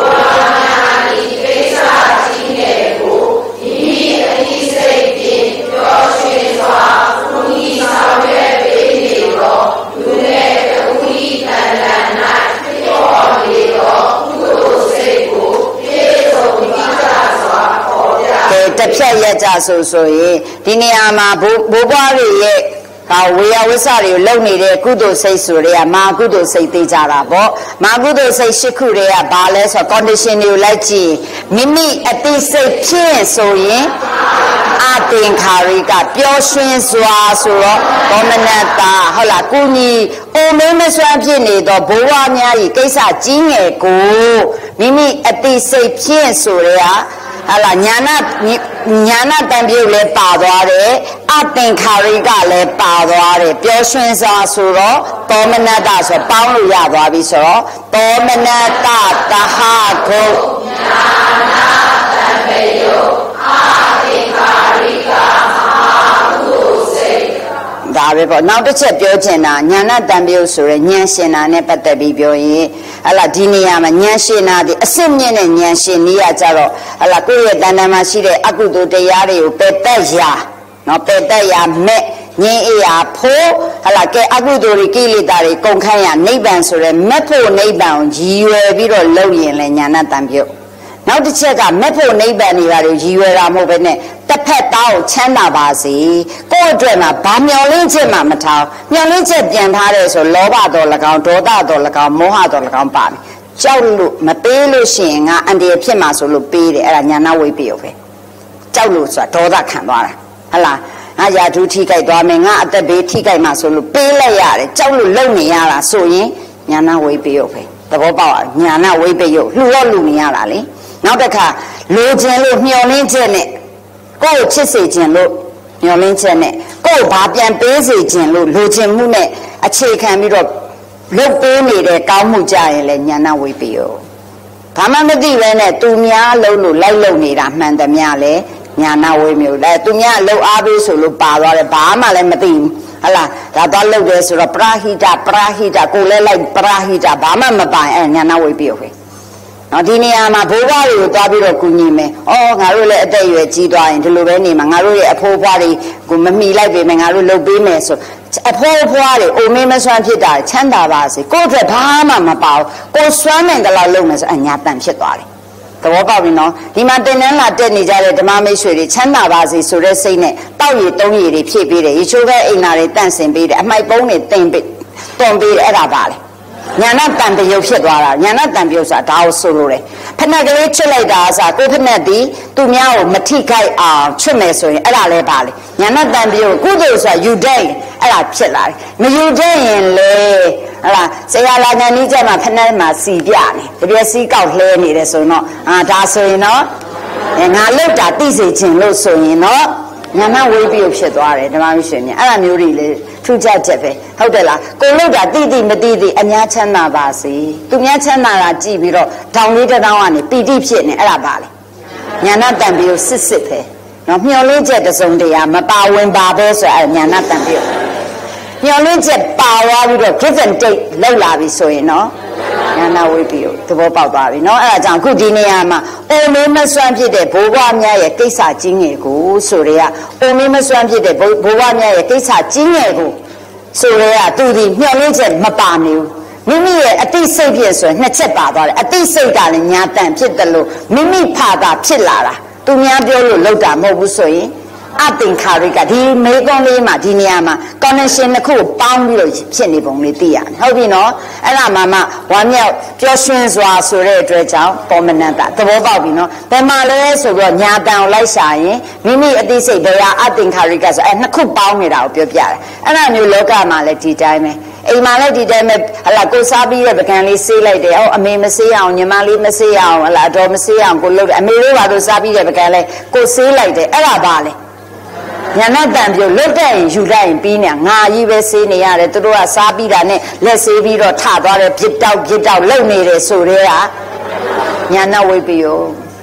တစ်ဖြတ်ရကြဆိုဆိုရင်ဒီနေရာမှာဘိုးဘိုးဘွားတွေရဲ့ဟာဝေယဝိဆတွေကိုလုံနေတဲ့ကုသိုလ်စိတ်ဆိုတွေကမာကုသိုလ်စိတ်သိကြတာပေါ့မာကုသိုလ်စိတ်ရှစ်ခုတွေကဘာလဲဆိုတော့ condition တွေကိုလိုက်ကြည့်မိမိအတိစိတ်ဖြင့်ဆိုရင်အသင်္ခါရိကပျော်ရွှင်စွာဆိုတော့ဒေါမနတာဟုတ်လားကုညီအိုမင်းမစွမ်းဖြစ်နေတော့ဘိုးဘွားများကြီးကိစ္စကြီးငယ်ကိုမိမိအတိစိတ်ဖြင့်ဆိုတွေကဟာလာညာနာညာနာတန်ပြုတ်လည်းပါသွားတယ်အသင်္ခါရိကလည်းပါသွားတယ်ပျော်ရွှင်စွာဆိုတော့သောမနတဆိုပေါင်းလို့ရသွားပြီဆိုတော့သောမနတတဟဂုညာနာတန်ပြုတ်အသင်္ခါရိကမဟာကုစိတ်ဒါပဲပေါ့နောက်တစ်ချက်ပြောချင်တာညာနာတန်ပြုတ်ဆိုရယ်ဉာဏ်ရှင်နာနဲ့ပတ်သက်ပြီးပြောရင်ဟလာဒီနေရာမှာဉာဏ်ရှင်နာဒီအစစ်မြင့်တဲ့ဉာဏ်ရှင်နေရကြတော့ဟလာကိုယ့်ရဲ့တဏ္ဍာမှာရှိတဲ့အကုသိုလ်တရားတွေကိုပယ်တတ်ရာနော်ပယ်တတ်ရာမဲ့ငြင်းအေးရာဖို့ဟလာကဲအကုသိုလ်တွေကိလေသာတွေကုန်ခန်းရနိဗ္ဗာန်ဆိုရယ်မဲ့ဖို့နိဗ္ဗာန်ကိုရည်ရွယ်ပြီးတော့လုပ်ရင်လည်းဉာဏတန်ပြုတ်နောက်တစ်ချက်ကမဲ့ဖို့နိဗ္ဗာန်တွေပါလို့ရည်ရွယ်တာမဟုတ်ဘဲနဲ့တစ်ဖက်သားကိုချမ်းသာပါစေကိုယ့်အတွက်မှာဘာမျောလင်းချက်မှမထားမျောလင်းချက်ပြန်ထားတယ်ဆိုလောဘတော်၎င်းဒေါသတော်၎င်းမောဟတော်၎င်းပါမယ်ကြောက်လို့မပေးလို့ရှိရင်ငါအန္တရာယ်ဖြစ်မှာဆိုလို့ပေးတယ်အဲ့ဒါညာနာဝိပယုတ်ပဲကြောက်လို့ဆိုတာဒေါသခံသွားတာဟလားငါယာထုထိကြိုက်သွားမယ်ငါအသက်ဘေးထိကြိုက်မှာဆိုလို့ပေးလိုက်ရတယ်ကြောက်လို့လုံနေရတာဆိုရင်ညာနာဝိပယုတ်ပဲသဘောပေါက်ညာနာဝိပယုတ်လှူတော့လှူနေရတာလေနောက်တစ်ခါလိုချင်လို့မျောလင်းချက်နဲ့ကိုယ့်ကိုချစ်စေခြင်းလို့မျောလင်းချက်နဲ့ကိုယ့်ကိုဘာပြန်ပေးစေခြင်းလို့လိုချင်မှုနဲ့အခြေခံပြီးတော့လုတ်ပေးနေတဲ့ကောင်းမှုကြရင်လည်းညာနာဝိပယုတ်ဘာမှမသိပဲနဲ့သူများလုံးလို့လိုက်လုံနေတာမှန်သမျှလဲညာနာဝိပယုတ်လဲသူများလှုပ်အားပေးဆိုလို့ပါသွားတယ်ဘာမှလည်းမသိဘူးဟလာဒါတော့လှုပ်တယ်ဆိုတော့ပရာဟိတပရာဟိတကိုလည်းလိုက်ပရာဟိတဘာမှမပိုင်အဲညာနာဝိပယုတ်ပဲနော်ဒီနေရာမှာဘိုးဘွားတွေကိုသွားပြီးတော့ကူညီမယ်။အော်ငါတို့လည်းအသက်အရွယ်ကြီးသွားရင်ဒီလိုပဲနေမှာငါတို့ရဲ့အဖိုးဘွားတွေကိုမမီလိုက်ပေမဲ့ငါတို့လုပ်ပေးမယ်ဆိုအဖိုးဘွားတွေအိုမင်းမစွမ်းဖြစ်တာချမ်းသာပါစေကိုယ့်အတွက်ဘာမှမပါဘူးကိုစွမ်းနိုင်တယ်လို့လုပ်မယ်ဆိုအညာတန်ဖြစ်သွားတယ်။သဘောပေါက်ပြီနော်ဒီမှာတင်နန်းလာတက်နေကြတဲ့ဓမ္မမိတ်ဆွေတွေချမ်းသာပါစေဆိုတဲ့စိတ်နဲ့တောက်ရည်တုံးရည်တွေဖြည့်ပေးတယ်ရေချိုးပဲအိမ်နာတွေတန့်စင်ပေးတယ်အမိုက်ပုံးတွေတင်ပေးတွန်ပေးတယ်အဲ့ဒါပါလေညာနာတန်တရုပ်ဖြစ်သွားတာညာနာတန်ပြုတ်ဆိုတာဒါကိုဆိုလိုတယ်ဖက်နှက်ကလေးချွတ်လိုက်တာအစားကိုဖက်နှက်ဒီသူများကိုမထိခိုက်အောင်ချွတ်မယ်ဆိုရင်အဲ့ဒါလည်းပါလေညာနာတန်ပြုတ်ကုသိုလ်ဆိုတာယူတဲ့အဲ့ဒါဖြစ်လာတယ်မယူတဲ့ရင်လေဟလာဆရာလာငံကြီးကျမှဖက်နှက်မှာစီပြနေတပြက်စီးကောက်လှဲနေတယ်ဆိုတော့အာဒါဆိုရင်တော့ငါလောက်တာသိစေခြင်းလို့ဆိုရင်တော့ညာနာဝိပယုတ်ဖြစ်သွားတယ်ဓမ္မမိတ်ဆွေများအဲ့ဒါမျိုးတွေလေထူးခြားချက်ပဲဟုတ်တယ်လားကိုလို့တာတိတိမတိတိအများချမ်းသာပါစေသူများချမ်းသာတာကြည့်ပြီးတော့တောင်လေးတစ်တောင်းကနေပီတိဖြစ်နေအဲ့ဒါပါလေညာနာတန်ပြုတ်စစ်စစ်ပဲနော်မျောလင်းချက်တစုံတရာမပါဝင်ပါပဲဆိုအဲ့ညာနာတန်ပြုတ်မျောလင်းချက်ပါသွားပြီးတော့ give and take လောက်လာပြီဆိုရင်နော်ညာနာဝိပယုတ်သဘောပေါက်သွားပြီနော်အဲ့ဒါကြောင့်အခုဒီနေရာမှာအိုမင်းမစွမ်းဖြစ်တဲ့ဘိုးဘွားများရဲ့ကိစ္စကြီးငယ်ကိုဆိုရဲကအိုမင်းမစွမ်းဖြစ်တဲ့ဘိုးဘွားများရဲ့ကိစ္စကြီးငယ်ကိုဆိုရဲကသူဒီမျှော်လင့်ချက်မပါနေဘူးမိမိရဲ့အတိစိတ်ဖြစ်ဆိုရင်နှစ်ချက်ပါသွားတယ်အတိစိတ်ကလည်းညာတန်ဖြစ်တယ်လို့မိမိဖာတာဖြစ်လာတာသူများပြောလို့လောက်တာမဟုတ်ဘူးဆိုရင်အသင်္ခါရိကဒီမေကွန်လေးမှာဒီနေရာမှာ connection တစ်ခုပေါင်းပြီးတော့ဖြစ်နေပုံလေးသိရတယ်ဟုတ်ပြီနော်အဲ့ဒါမှမှဝမ်းမြောက်ပျော်ရွှင်စွာဆိုတဲ့အတွက်ကြောင့်ပေါ်မနတသဘောပေါက်ပြီနော်ဘယ်မှာလဲဆိုတော့ညာတန်ကိုလိုက်ရှာရင်မိမိအသိစိတ်တရားအသင်္ခါရိကဆိုအဲ့နှစ်ခုပေါင်းနေတာကိုပြောပြတယ်အဲ့ဒါမျိုးလောကမှာလည်းဒီတိုင်းပဲအိမ်မှာလည်းဒီတိုင်းပဲဟလာကိုစားပြီးတဲ့ပကံလေးဆေးလိုက်တယ်ဟောအမေမဆေးအောင်ညီမလေးမဆေးအောင်ဟလာအတော်မဆေးအောင်ကိုလုပ်တယ်အမေလေးပါလို့စားပြီးတဲ့ပကံလေးကိုဆေးလိုက်တယ်အဲ့ဒါပါလေညာနာတန်ပြုတ်လွတ်တဲ့ရင်ယူလိုက်ရင်ပြီးနေငါကြီးပဲဆေးနေရတယ်သူတို့ကစားပြီးတာနဲ့လက်ဆေးပြီးတော့ထသွားတယ်ပြစ်တောက်ပြစ်တောက်လုံနေတယ်ဆိုတဲ့ကညာနာဝိပယုတ်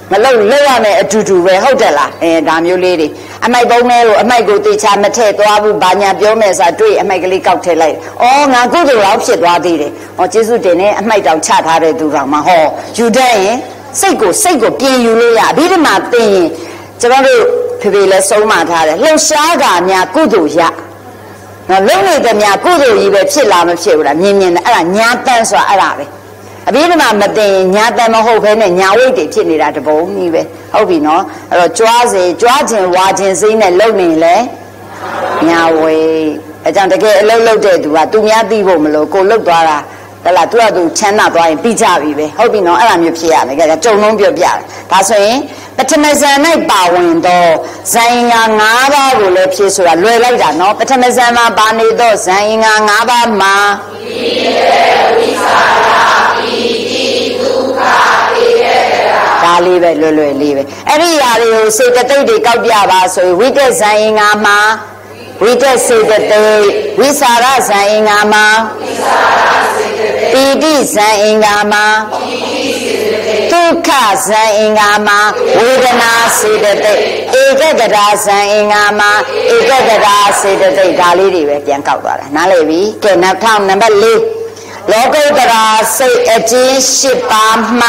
မလုပ်လောက်ရမယ်အတူတူပဲဟုတ်တယ်လားအဲဒါမျိုးလေးတွေအမိုက်ပုံးလေးကိုအမိုက်ကိုတေချာမထည့်သွားဘူးဘာညာပြောမယ်ဆိုတာတွေ့အမိုက်ကလေးကောက်ထည့်လိုက်ဩငါကုသိုလ်တော့ဖြစ်သွားသေးတယ်ဟောကျေးဇူးတင်နေအမိုက်တောင်ချထားတဲ့သူတော်မှာဟောယူတတ်ရင်စိတ်ကိုစိတ်ကိုပြင်ယူလို့ရအဘိဓမ္မာသင်ရင်ကျွန်တော်တို့ဖေဖေလည်းဆုံးမထားတယ်လှုပ်ရှားတာများကုသိုလ်ရနော်လုံနေတဲ့များကုသိုလ်ကြီးပဲဖြစ်လာမဖြစ်ဘူးလားမြင်မြင်နဲ့အဲ့ဒါညာတန်းဆိုတာအဲ့ဒါပဲအဘိဓမ္မာမသိရင်ညာတန်မဟုတ်ဘဲနဲ့ညာဝိတ်တွေဖြစ်နေတာတပုံကြီးပဲဟုတ်ပြီနော်အဲ့တော့ကြွားစေကြွားခြင်းဝါခြင်းစိမ့်နဲ့လုံနေလေညာဝိတ်အကြောင်းတကယ်အလုပ်လုပ်တဲ့သူကသူများသိဖို့မလို့ကိုလုတ်သွားတာဟလာသူကသူချမ်းသာသွားရင်ပြီးကြပြီပဲဟုတ်ပြီနော်အဲ့လိုမျိုးဖြစ်ရမယ်ကြကြုံလုံးပြောပြတယ်ဒါဆိုရင်ပထမဇန်၌ပါဝင်တော့ဇန်ငါ၅ပါးကိုလည်းဖြည့်ဆိုတာလွယ်လိုက်တာနော်ပထမဇန်မှာပါနေတော့ဇန်ငါ၅ပါးမှာဒီဝိသရာပိတိဒုက္ခဧကဂရဒါလေးပဲလွယ်လွယ်လေးပဲအဲ့ဒီຢာတွေကိုစေတသိက်တွေကောက်ပြပါဆိုရင်ဝိတက်ဇန်ငါမှာဝိတက်စေတသိက်ဝိစာရဇန်ငါမှာဝိစာရစေတသိက်ပိတိဇန်အင်္ဂါမှာပိတိစေတသိက်ဒုက္ခဇန်အင်္ဂါမှာဝေဒနာစေတသိက်ဧကဂရဇန်အင်္ဂါမှာဧကဂရစေတသိက်ဒါလေးတွေပဲပြန်ကောက်သွားတာနားလည်ပြီကဲနောက်ထောင်နံပါတ်၄လောကုတ္တရာစိတ်အကျဉ်း၈ပါးမှ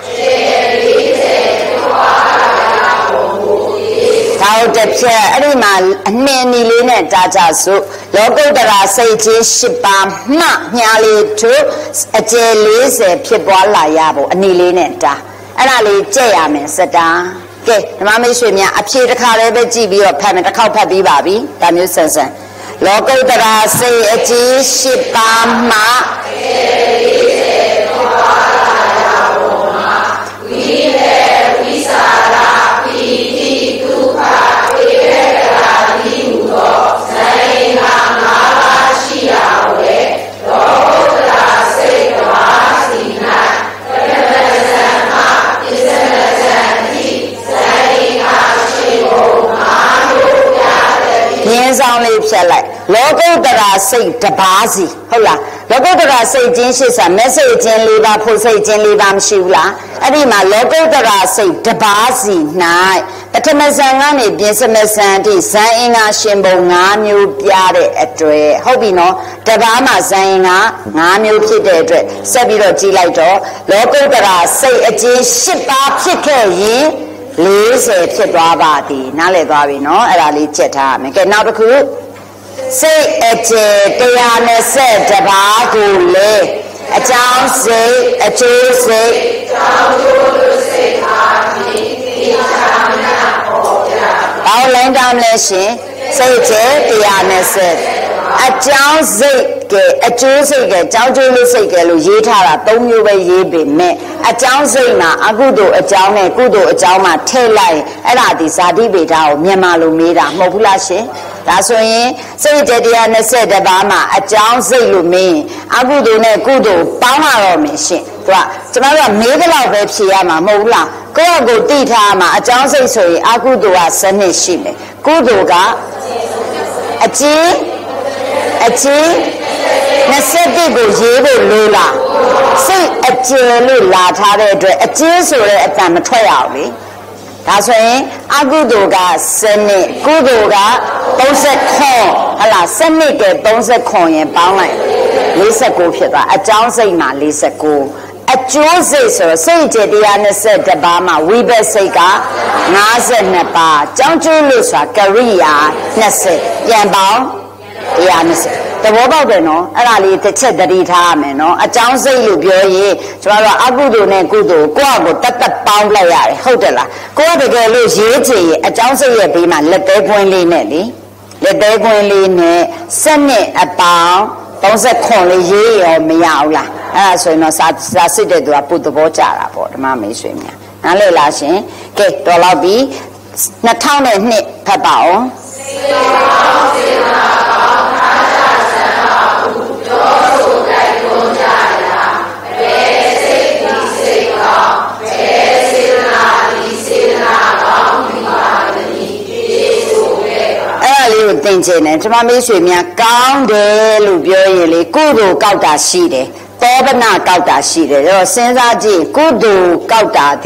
သာဝတ္တဖြတ်အဲ့ဒီမှာအနှင်းနီလေးနဲ့တာကြစို့လောကုတ္တရာစိတ်ချင်း၈ပါးမှညာလေးတို့အကျယ်၄၀ဖြစ်ပွားလာရဖို့အနီလေးနဲ့တာအဲ့ဒါလေးကြက်ရမယ်စတာကဲဓမ္မမိတ်ဆွေများအဖြေတစ်ခါလေးပဲကြည့်ပြီးတော့ဖတ်မယ်တစ်ခေါက်ဖတ်ပြီးပါပြီဒါမျိုးဆန်းဆန်းလောကုတ္တရာစိတ်အကျဉ်း၈ပါးမှရင်းဆောင်လေးဖြတ်လိုက်လောကုတ္တရာစိတ်တပါးစီဟုတ်လားလောကုတ္တရာစိတ်ချင်းရှစ်စာမက်ဆေ့ချင်းလေးပါဖို့စိတ်ချင်းလေးပါမရှိဘူးလားအဲ့ဒီမှာလောကုတ္တရာစိတ်တပါးစီ၌ပထမဇန်ကနေပြင်စမဇန်အထိဇန်အင်္ဂါရှင်ပုံ၅မျိုးပြတဲ့အတွက်ဟုတ်ပြီနော်တပါးမှာဇန်အင်္ဂါ၅မျိုးဖြစ်တဲ့အတွက်ဆက်ပြီးတော့ကြည့်လိုက်တော့လောကုတ္တရာစိတ်အကျဉ်း၈ပါးဖြစ်ခဲ့ရင်၄၀ဖြစ်သွားပါသည်နားလည်သွားပြီနော်အဲ့ဒါလေးချက်ထားရမယ်ကဲနောက်တစ်ခုစိတ်အကျယ်၁၂၁ပါးကိုလေအကြောင်းစိတ်အကျိုးစိတ်အကြောင်းကျိုးစိတ်အားဖြင့်သိချာများပေါ်ပြဘာလို့လဲတောင်းလဲရှင်စိတ်ကျယ်၁၂၁အကြောင်းစိတ်ကဲအကျိုးစိတ်ကဲကြောင်းကျိုးလေးစိတ်ကဲလို့ရေးထားတာ၃မျိုးပဲရေးပေမဲ့အကြောင်းစိတ်မှာအကုသိုလ်အကြောင်းနဲ့ကုသိုလ်အကြောင်းမှာထည့်လိုက်အဲ့ဒါဒီဇာတိဗေဒကိုမြန်မာလိုမေးတာမဟုတ်ဘူးလားရှင်ဒါဆိုရင်စိတ်၁၂၁ပါးမှာအကြောင်းစိတ်လို့မင်းအကုသိုလ်နဲ့ကုသိုလ်ပေါင်းရတော့မယ်ရှင်သူကကျွန်တော်တို့ကမေးတဲ့လောက်ပဲဖြေရမှာမဟုတ်ဘူးလားကိုယ့်အကိုတိထားမှာအကြောင်းစိတ်ဆိုရင်အကုသိုလ်ကစနစ်ရှိမယ်ကုသိုလ်ကအကျဉ်းအကျဉ်း၂၁ကိုရေးဖို့လိုလားစိတ်အကျယ်လို့လာထားတဲ့အတွက်အကျဉ်းဆိုတဲ့အတန်မထွက်ရအောင်လေဒါဆိုရင်အကုသိုလ်ကစနစ်ကုသိုလ်က၃၇ဟလာစနစ်က၃၇ရင်ပေါင်းလိုက်၄၉ဖြစ်သွားအကြောင်းစိတ်မှာ၄၉အကျိုးစိတ်ဆိုတော့စိတ်ကျ၁၂၁ပါးမှာဝိဘတ်စိတ်က၅၂ပါးကြောင်းကျိုးလို့ဆိုတာကရိယာ၂၀ပြန်ပေါင်း၁၂၀သဘောပေါက်တယ်နော်အဲ့ဒါလေးတစ်ချက်တတိထားရမယ်နော်အကြောင်းစိတ်လို့ပြောရင်ကျွန်တော်တို့အကုသိုလ်နဲ့ကုသိုလ်ကိုယ့်အကိုတတ်တတ်ပေါင်းလိုက်ရတယ်ဟုတ်တယ်လားကိုယ်ကတကယ်လို့ရေးချင်ရင်အကြောင်းစိတ်ရဲ့ဘေးမှာလက်သေးခွင်းလေးနဲ့လေလက်သေးခွင်းလေးနဲ့စနစ်အပေါင်း၃၇လေးရေးရောမရဘူးလားအဲ့ဒါဆိုရင်တော့စာစာစစ်တဲ့သူကပုတ်သဘောကြတာပေါ့ဓမ္မမိတ်ဆွေများနားလည်လားရှင်ကဲတော်တော့ပြီ၂၀၀၂ဖတ်ပါအောင်စေတောင်းစေနာကောင်းအားရဆန္ဒဟုပြောဆိုတိုက်တွန်းကြရာဘယ်စိတ်ဒီစိတ်ကောင်းဘယ်စေနာဒီစေနာကောင်းဒီပါတည်းပြေဆိုခဲ့ပါအဲ့ဒါလေးကိုသင်ချင်တယ်ဓမ္မမိတ်ဆွေများကောင်းတယ်လို့ပြောရင်လေကုသိုလ်ကောက်တာရှိတယ်သောပနကောက်တာရှိတယ်အဲ့တော့စဉ်းစားကြည့်ကုသိုလ်ကောက်တာဒီ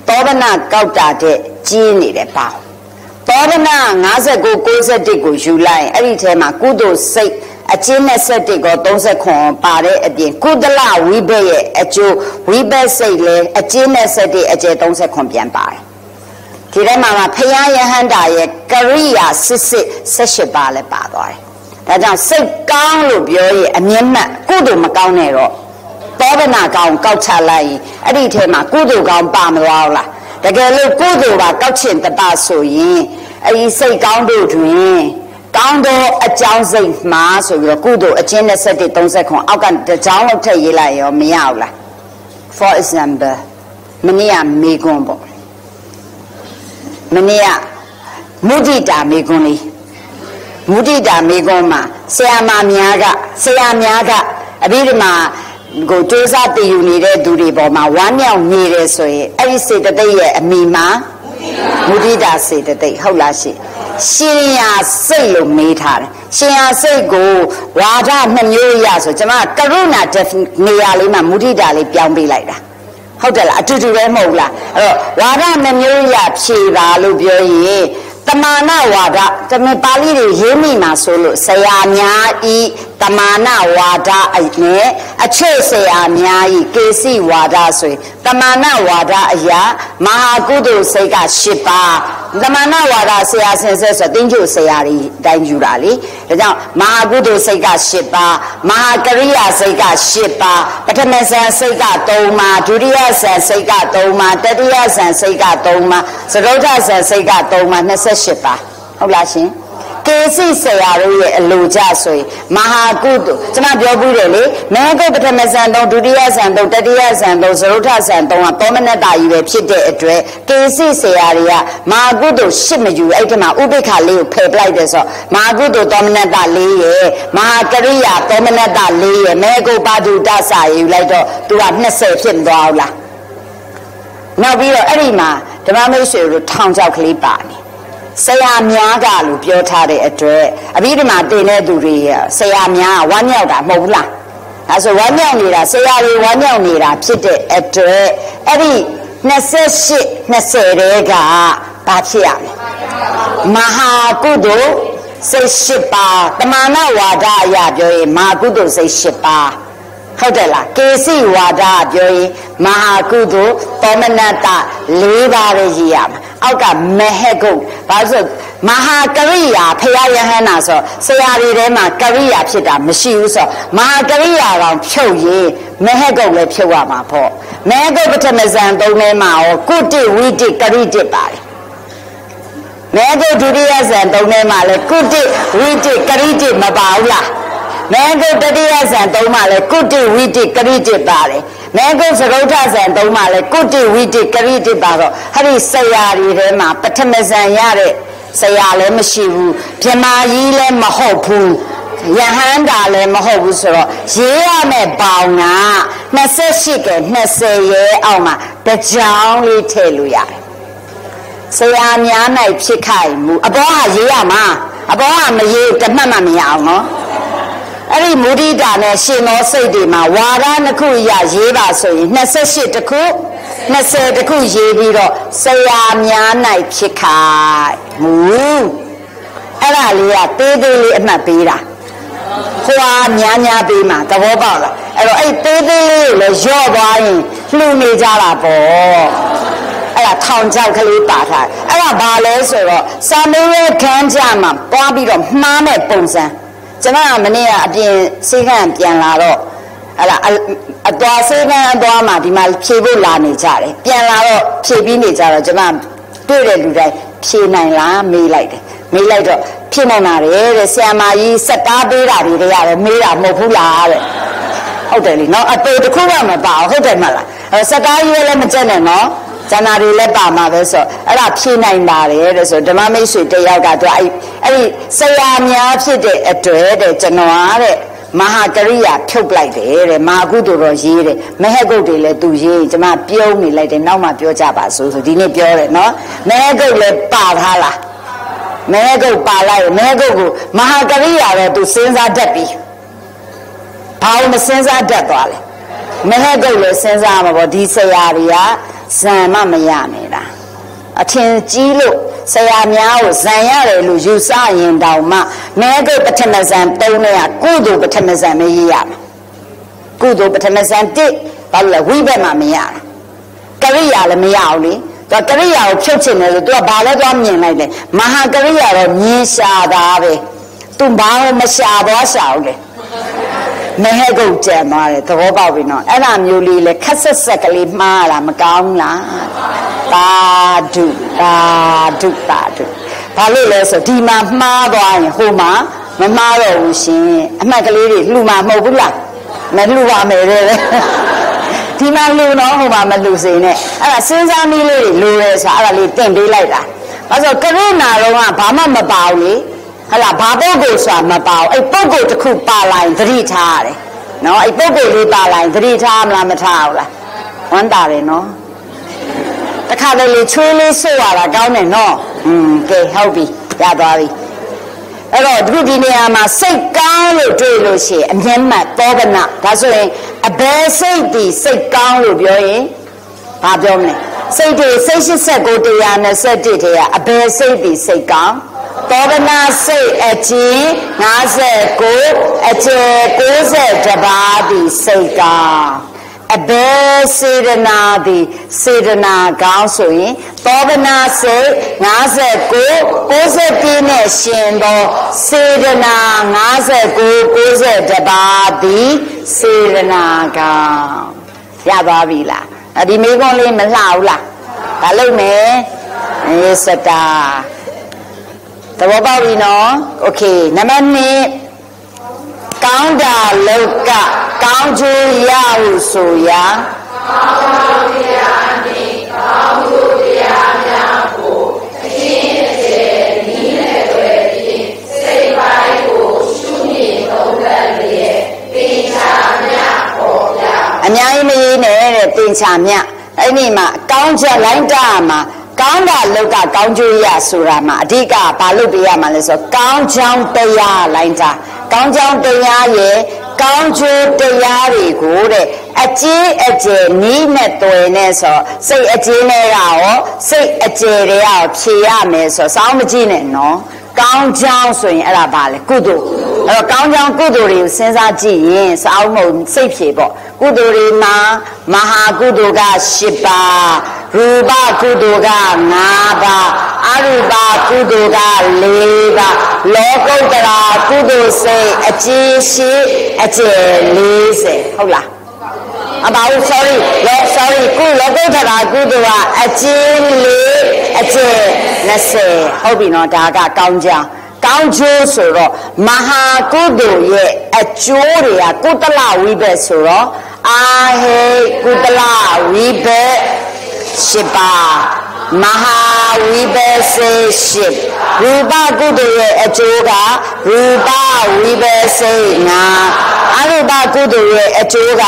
သောဗနာကောက်တာတဲ့ကြီးနေတယ်ပေါ့သောဗနာ၅၉ ၉၁ကိုယူလိုက်အဲ့ဒီထဲမှာကုသိုလ်စိတ်အကျဉ်းနဲ့စက်တွေကို၃၇ပါတဲ့အပြင်ကုသလဝိဘက်ရဲ့အကျိုးဝိဘက်စိတ်လည်းအကျဉ်းနဲ့စက်တွေအကျယ်၃၇ပြန်ပါတယ်ဒီထဲမှာဖယားယဟန္တာရဲ့ကရိယာစစ်စစ်၁၈ပါလည်းပါသွားတယ်ဒါကြောင့်စိတ်ကောင်းလို့ပြောရင်အမြင့်မှတ်ကုသိုလ်မကောင်းနဲ့တော့သောဗနာကောင်းကောက်ချလိုက်ရင်အဲ့ဒီထဲမှာကုသိုလ်ကောင်းပါမသွားဘူးလားတကယ်လို့ကုသိုလ်ပါကောက်ချင်တပဆိုရင်အဲ့ဒီစိတ်ကောင်းတို့တွင်ကောင်းသောအကြောင်းစိတ်မှာဆိုပြီးတော့ကုသိုလ်အကျဉ်းနဲ့စက်တွေ၃၇အောက်ကတကြောင်းလောက်ထည့်ရေးလိုက်ရောမရဘူးလား for example မနေ့ကမေကွန်းပေါ့မနေ့ကမုဒိတာမေကွန်းလေးမုဒိတာမေကွန်းမှာဆရာမများကဆရာများကအဘိဓမ္မာကိုစူးစမ်းတည်ယူနေတဲ့သူတွေပေါ်မှာဝမ်းမြောက်နေတယ်ဆိုရင်အဲ့ဒီစေတသိက်ရဲ့အမိမှာမုဒိတာစေတသိက်ဟုတ်လားရှိရှင်ရာစိတ်လို့မေးထားတယ်ရှင်ရာစိတ်ကိုဝါဒနှစ်မျိုးရဆိုကျွန်မကရုဏာနေရာလေးမှာမုဒိတာလေးပြောင်းပေးလိုက်တာဟုတ်တယ်လားအတူတူပဲမဟုတ်လားအဲ့တော့ဝါဒနှစ်မျိုးရဖြေပါလို့ပြောရင်တမာနဝါဒတမန်ပါဠိတွေရေးမိမှာဆိုလို့ဆရာများဤတမာနဝါဒအနဲ့အချွတ်ဆရာများဤကေစီဝါဒဆိုရင်တမာနဝါဒအရာမဟာကုသိုလ်စိတ်က၈ပါးတမာနဝါဒဆရာဆင်ဆက်ဆိုတင်းကျို့ဆရာတွေတိုင်းယူတာလေဒါကြောင့်မဟာကုသိုလ်စိတ်က၈ပါးမဟာကရိယာစိတ်က၈ပါးပထမဇန်စိတ်က၃ပါးဒုတိယဇန်စိတ်က၃ပါးတတိယဇန်စိတ်က၃ပါးသရုဒ္ဓဇန်စိတ်က၃ပါး၂၈ပါးဟုတ်လားရှင်ကေစီဆရာတို့ရဲ့အလိုကြဆိုရင်မဟာကုသိုလ်ကျွန်မပြောဘူးတယ်လေမေကုပထမဇန်သုံးဒုတိယဇန်သုံးတတိယဇန်သုံးသရုဒ္ဓဇန်သုံးကသောမနတ္တာကြီးပဲဖြစ်တဲ့အတွက်ကေစီဆရာတွေကမဟာကုသိုလ်ရှစ်မယူအဲ့ဒီမှာဥပိ္ပခလေးကိုဖယ်ပလိုက်တယ်ဆိုတော့မဟာကုသိုလ်သောမနတ္တလေးရဲ့မဟာကရိယာသောမနတ္တလေးရဲ့မေကုပါတုတစာယူလိုက်တော့သူက၂၀ဖြစ်သွားဘူးလားနောက်ပြီးတော့အဲ့ဒီမှာဓမ္မမိတ်ဆွေတို့ထောင်ချောက်ကလေးပါနေဆရာများကလို့ပြောထားတဲ့အတွက်အဘိဓမ္မာတင်တဲ့သူတွေဆရာများဝမ်းမြောက်တာမဟုတ်ဘူးလားဒါဆိုဝမ်းမြောက်နေတာဆရာတွေဝမ်းမြောက်နေတာဖြစ်တဲ့အတွက်အဲ့ဒီ၂၈ ၂၀တဲကဘာဖြစ်ရမလဲမဟာကုသိုလ်စိတ်၈ပါးတမာနဝါဒအရာပြောရင်မဟာကုသိုလ်စိတ်၈ပါးဟုတ်တယ်လားကေစီဝါဒပြောရင်မဟာကုသိုလ်သောမနတ္တ၄ပါးပဲရည်ရမှာအောက်ကမဟေကုတ်ဘာလို့မဟာကရိယာဖရာယဟန္တာဆိုဆရာတွေထဲမှာကရိယာဖြစ်တာမရှိဘူးဆိုမဟာကရိယာကောင်ဖြုတ်ရင်မဟေကုတ်လည်းဖြုတ်ရမှာပေါ့မဟေကုတ်ပထမဇန်သုံးထဲမှာရောကုတိဝိတိကရိတိပါတယ်မဟေကုတ်ဒုတိယဇန်သုံးထဲမှာလည်းကုတိဝိတိကရိတိမပါဘူးလားမေကုတ်တတိယဇန်သုံးမှာလဲကုတိဝိတိကရိတိပါတယ်မေကုတ်သရုဒ္ဓဇန်သုံးမှာလဲကုတိဝိတိကရိတိပါတော့အဲ့ဒီဆရာတွေထဲမှာပထမဇန်ရတဲ့ဆရာလည်းမရှိဘူးဗြဟ္မာကြီးလည်းမဟုတ်ဘူးယဟန္တာလည်းမဟုတ်ဘူးဆိုတော့ရေးရမယ့်ပေါင်က၂၈က၂၀ရဲအောင်မှာတကြောင်လေးထည့်လို့ရတယ်ဆရာများ၌ဖြစ်ခိုင်မှုအပေါ်ဟာရေးရမှာအပေါ်ဟာမရေးတမှတ်မှမရအောင်နော်အဲ့ဒီမုဒိတာနဲ့ရှင်သောစိတ်တွေမှာဝါဒနှစ်ခုရရေးပါဆိုရင်၂၈တခု၂၀တခုရေးပြီးတော့ဆရာများ၌ဖြစ်ခိုင်မှုအဲ့ဒါလေးကတေးသေးလေးအမှတ်ပေးတာခွာများများပေးမှာသဘောပေါက်လားအဲ့တော့အဲ့တေးသေးလေးကိုလည်းရော့သွားရင်လှူနေကြတာပေါ့အဲ့ဒါထောင်ချောက်ကလေးပါထားအဲ့ဒါဘာလဲဆိုတော့စာမေးရဲခန်းကြမှာတွားပြီးတော့မှားမဲ့ပုံစံကျွန်တော်မနေ့ကအပြင်စေကန်းပြန်လာတော့ဟလာအသွားစေကန်းအသွားမှာဒီမှာဖြေဖို့လာနေကြတယ်ပြန်လာတော့ဖြေပြီးနေကြတော့ကျွန်မတွေ့တဲ့လူတိုင်းဖြေနိုင်လားမေးလိုက်တယ်မေးလိုက်တော့ဖြေနိုင်ပါတယ်တဲ့ဆရာမကြီးစက်ကားပေးတာတွေတည်းရတယ်မေးတာမဟုတ်ဘူးလားတဲ့ဟုတ်တယ်လीနော်အတူတခုမှမပါဟုတ်တယ်မလားစက်ကားကြီးလည်းမကြက်နဲ့နော်ဇာနာတွေလည်းပါမှာပဲဆိုအဲ့ဒါဖြေနိုင်ပါတယ်တဲ့ဆိုဓမ္မမိတ်ဆွေတယောက်ကသူအဲ့အဲ့ဒီဆရာများဖြစ်တဲ့အတွက်တဲ့ကျွန်တော်အားတဲ့မဟာကရိယာဖြုတ်လိုက်တယ်တဲ့မဟာကုသိုလ်တော်ရေးတယ်မဟကုတ်တွေလည်းသူရေးကျွန်မပြုံးနေလိုက်တယ်နောက်မှပြောကြပါဆိုဆိုဒီနေ့ပြောတယ်နော်မဟကုတ်လည်းပါထားလားမဟကုတ်ပါလိုက်မဟကုတ်ကိုမဟာကရိယာတော့သူစဉ်းစားတတ်ပြီဘာလို့မစဉ်းစားတတ်သွားလဲမဟကုတ်လည်းစဉ်းစားမှာပေါ့ဒီဆရာတွေကဇံမမရနေတာအထင်ကြီးလို့ဆရာများကိုဇံရတယ်လို့ယူဆရင်တောင်မှမဲကုတ်ပထမဇံသုံးနဲ့ကကုသိုလ်ပထမဇံမရရမယ်ကုသိုလ်ပထမဇံတစ်ဘာလို့လဲဝိဘက်မှာမရတာကရိယာလည်းမရအောင်လေသူကရိယာကိုဖြုတ်ချင်တယ်ဆိုသူကဘာလဲသွားမြင်လိုက်တယ်မဟာကရိယာတော့မြင်ရှာတာပဲသူဘာလို့မရှာတော့ရှာဘူးလေမဟဲကုတ်ကြံသွားတယ်သဘောပေါက်ပြီနော်အဲ့ဒါမျိုးလေးလဲခက်ဆက်ဆက်ကလေးမှားတာမကောင်းလားတာဒုတာဒုတာဒုဘာလို့လဲဆိုဒီမှာမှားသွားရင်ဟိုမှာမမှားတော့ဘူးရှင်အမှတ်ကလေးတွေလှူမှာမဟုတ်ဘူးလားမလှူပါမယ်တဲ့ဒီမှာလှူတော့ဟိုမှာမလှူစေနဲ့အဲ့ဒါစဉ်းစားနည်းလေးတွေလိုရဲဆိုအဲ့ဒါလေးတင်ပေးလိုက်တာဘာလို့ကရုဏာတော့ကဘာမှမပါဘူးလေဟလာဘာပုဂ္ဂိုလ်ဆိုတာမပါဘူးအဲ့ပုဂ္ဂိုလ်တစ်ခုပါလာရင်သတိထားရတယ်နော်အဲ့ပုဂ္ဂိုလ်လေးပါလာရင်သတိထားမလားမထားဘူးလားဝမ်းတာတယ်နော်တခါလေလေချွေးလေးဆွရတာကောင်းတယ်နော်อืมကဲဟုတ်ပြီရသွားပြီအဲ့တော့ဒီဒီနေရာမှာစိတ်ကောင်းလို့တွေ့လို့ရှိရင်အမျက်မှတ်သောဗနာဒါဆိုရင်အဘယ်စိတ်ဒီစိတ်ကောင်းလို့ပြောရင်ဘာပြောမလဲစိတ်တွေစိတ်၈၉တရား၂၁ထဲကအဘယ်စိတ်ဒီစိတ်ကောင်းသောဗနာစိတ်အချင်း၅၉အကျေ၉၁ပါးဒီစိတ်ကောင်းအဘယ်စေတနာဒီစေတနာကောင်းဆိုရင်သောဗနာစိတ်၅၉ ၉၁နဲ့ရှင်သောစေတနာ၅၉ ၉၁ပါးဒီစေတနာကောင်းရပါပြီလားဒီမိကုန်းလေးမလှဘူးလားဒါလုပ်မယ်အေးစတာသဘောပေါက်ပြီနော်โอเคနံပါတ်၂ကောင်းတာလောကကောင်းကျိုးရဟုဆိုရာကောင်းတာတရားနှင့်ကောင်းကျိုးတရားများကိုအရှင်းအကျယ်နည်းနဲ့တွေ့ဖြင့်စိတ်ပိုင်းကိုရှုမြင်သုံးသပ်လျက်သင်္ချာမြတ်ပေါ်ပြအများကြီးမရေးနဲ့တဲ့သင်္ချာမြတ်အဲ့ဒီမှာကောင်းချက်လိုက်တာမှာကောင်းတာလောကကောင်းကျိုးရဆိုတာမှာအဓိကဘာလို့ပြရမှာလဲဆိုကောင်းချောင်းတရားလိုက်တာကောင်းချောင်းတရားရဲ့ကောင်းကျိုးတရားတွေကိုတဲ့အကျေးအကျယ်နီးနဲ့တွယ်နဲ့ဆိုစိတ်အကျေးနဲ့ရောစိတ်အကျယ်တွေရောဖြေရမယ်ဆိုစောင်းမကြည့်နဲ့နော်ကောင်းချောင်းဆိုရင်အဲ့ဒါဘာလဲကုသိုလ်အဲ့တော့ကောင်းချောင်းကုသိုလ်တွေကိုစဉ်းစားကြည့်ရင်စောင်းမဟုတ်စိတ်ဖြေပေါ့ကုသိုလ်တွေမှာမဟာကုသိုလ်က၈ပါးရူပကုသိုလ်က၅ပါးအရူပကုသိုလ်က၄ပါးလောကုတ္တရာကုသိုလ်စိတ်အကျေးရှိအကျယ်၄၀ဟုတ်လားအပါဘူး sorry လော sorry ကုလောကုတ္တရာကုသိုလ်ကအကျေး၄အကျယ်၂၀ဟုတ်ပြီနော်ဒါကကောင်းကြောင်းကောင်းကျိုးဆိုတော့မဟာကုသိုလ်ရဲ့အကျိုးတွေကကုတလဝိဘက်ဆိုတော့အာဟေကုတလဝိဘက်၈ပါးမဟာဝိဘက်စေ၈ရူပကုသိုလ်ရဲ့အကျိုးကရူပဝိဘက်စေ၅အရူပကုသိုလ်ရဲ့အကျိုးက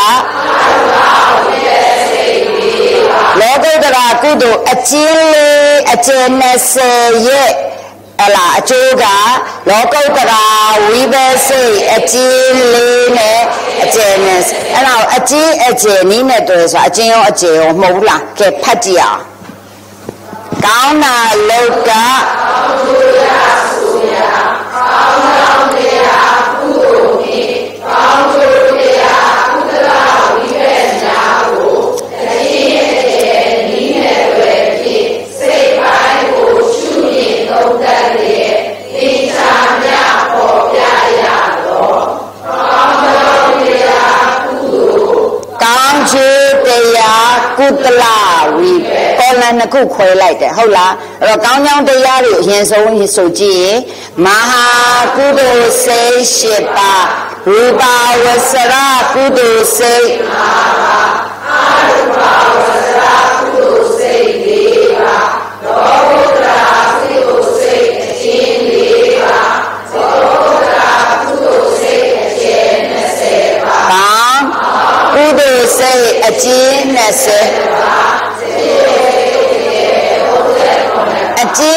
လောကုတ္တရာကုသိုလ်အကျဉ်းလေးအကျဉ်း၂၀ရဲ့အလားအကျိုးကလောကုတ္တရာဝိဘက်စိတ်အကျဉ်းလေးနဲ့အကျဉ်းနဲ့အဲ့တော့အကျဉ်းအကျဉ်းနီးနဲ့တွေ့ဆိုအကျဉ်းရောအကျဉ်းရောမဟုတ်ဘူးလားကဲဖတ်ကြည့်အောင်ကောင်းတာလောကကောင်းကျိုးရဆိုရာကောင်းကြောင်းတရားကုသိုလ်နှင့်ကောင်းကျိုးတရားကုသလဝိဘက်များကိုအကျဉ်းအကျဉ်းနီးနဲ့တွေ့ဖြင့်စိတ်ပိုင်းကိုရှုမြင်သုံးသပ်လျက်သင်္ချာမြတ်ပေါ်ပြရသောကောင်းကြောင်းတရားကုသိုလ်ကောင်းကျိုးတရားကုသလဝိဘက်ပေါ်လန်နှစ်ခုခွဲလိုက်တယ်ဟုတ်လားအဲ့တော့ကောင်းကြောင်းတရားတွေအရင်ဆုံးဆိုကြည့်ရင်မဟာကုသိုလ်စိတ်၈ပါးရူပဝဆရာကုသိုလ်စိတ်၅ပါးအရူပဝဆရာကုသိုလ်စိတ်၄ပါးလောကုတ္တရာကုသိုလ်စိတ်အကျဉ်း၄ပါးလောကုတ္တရာကုသိုလ်စိတ်အကျဉ်း၂၀ပါးကုသိုလ်စိတ်အကျဉ်း၂၀ပါးအကျဉ်းအ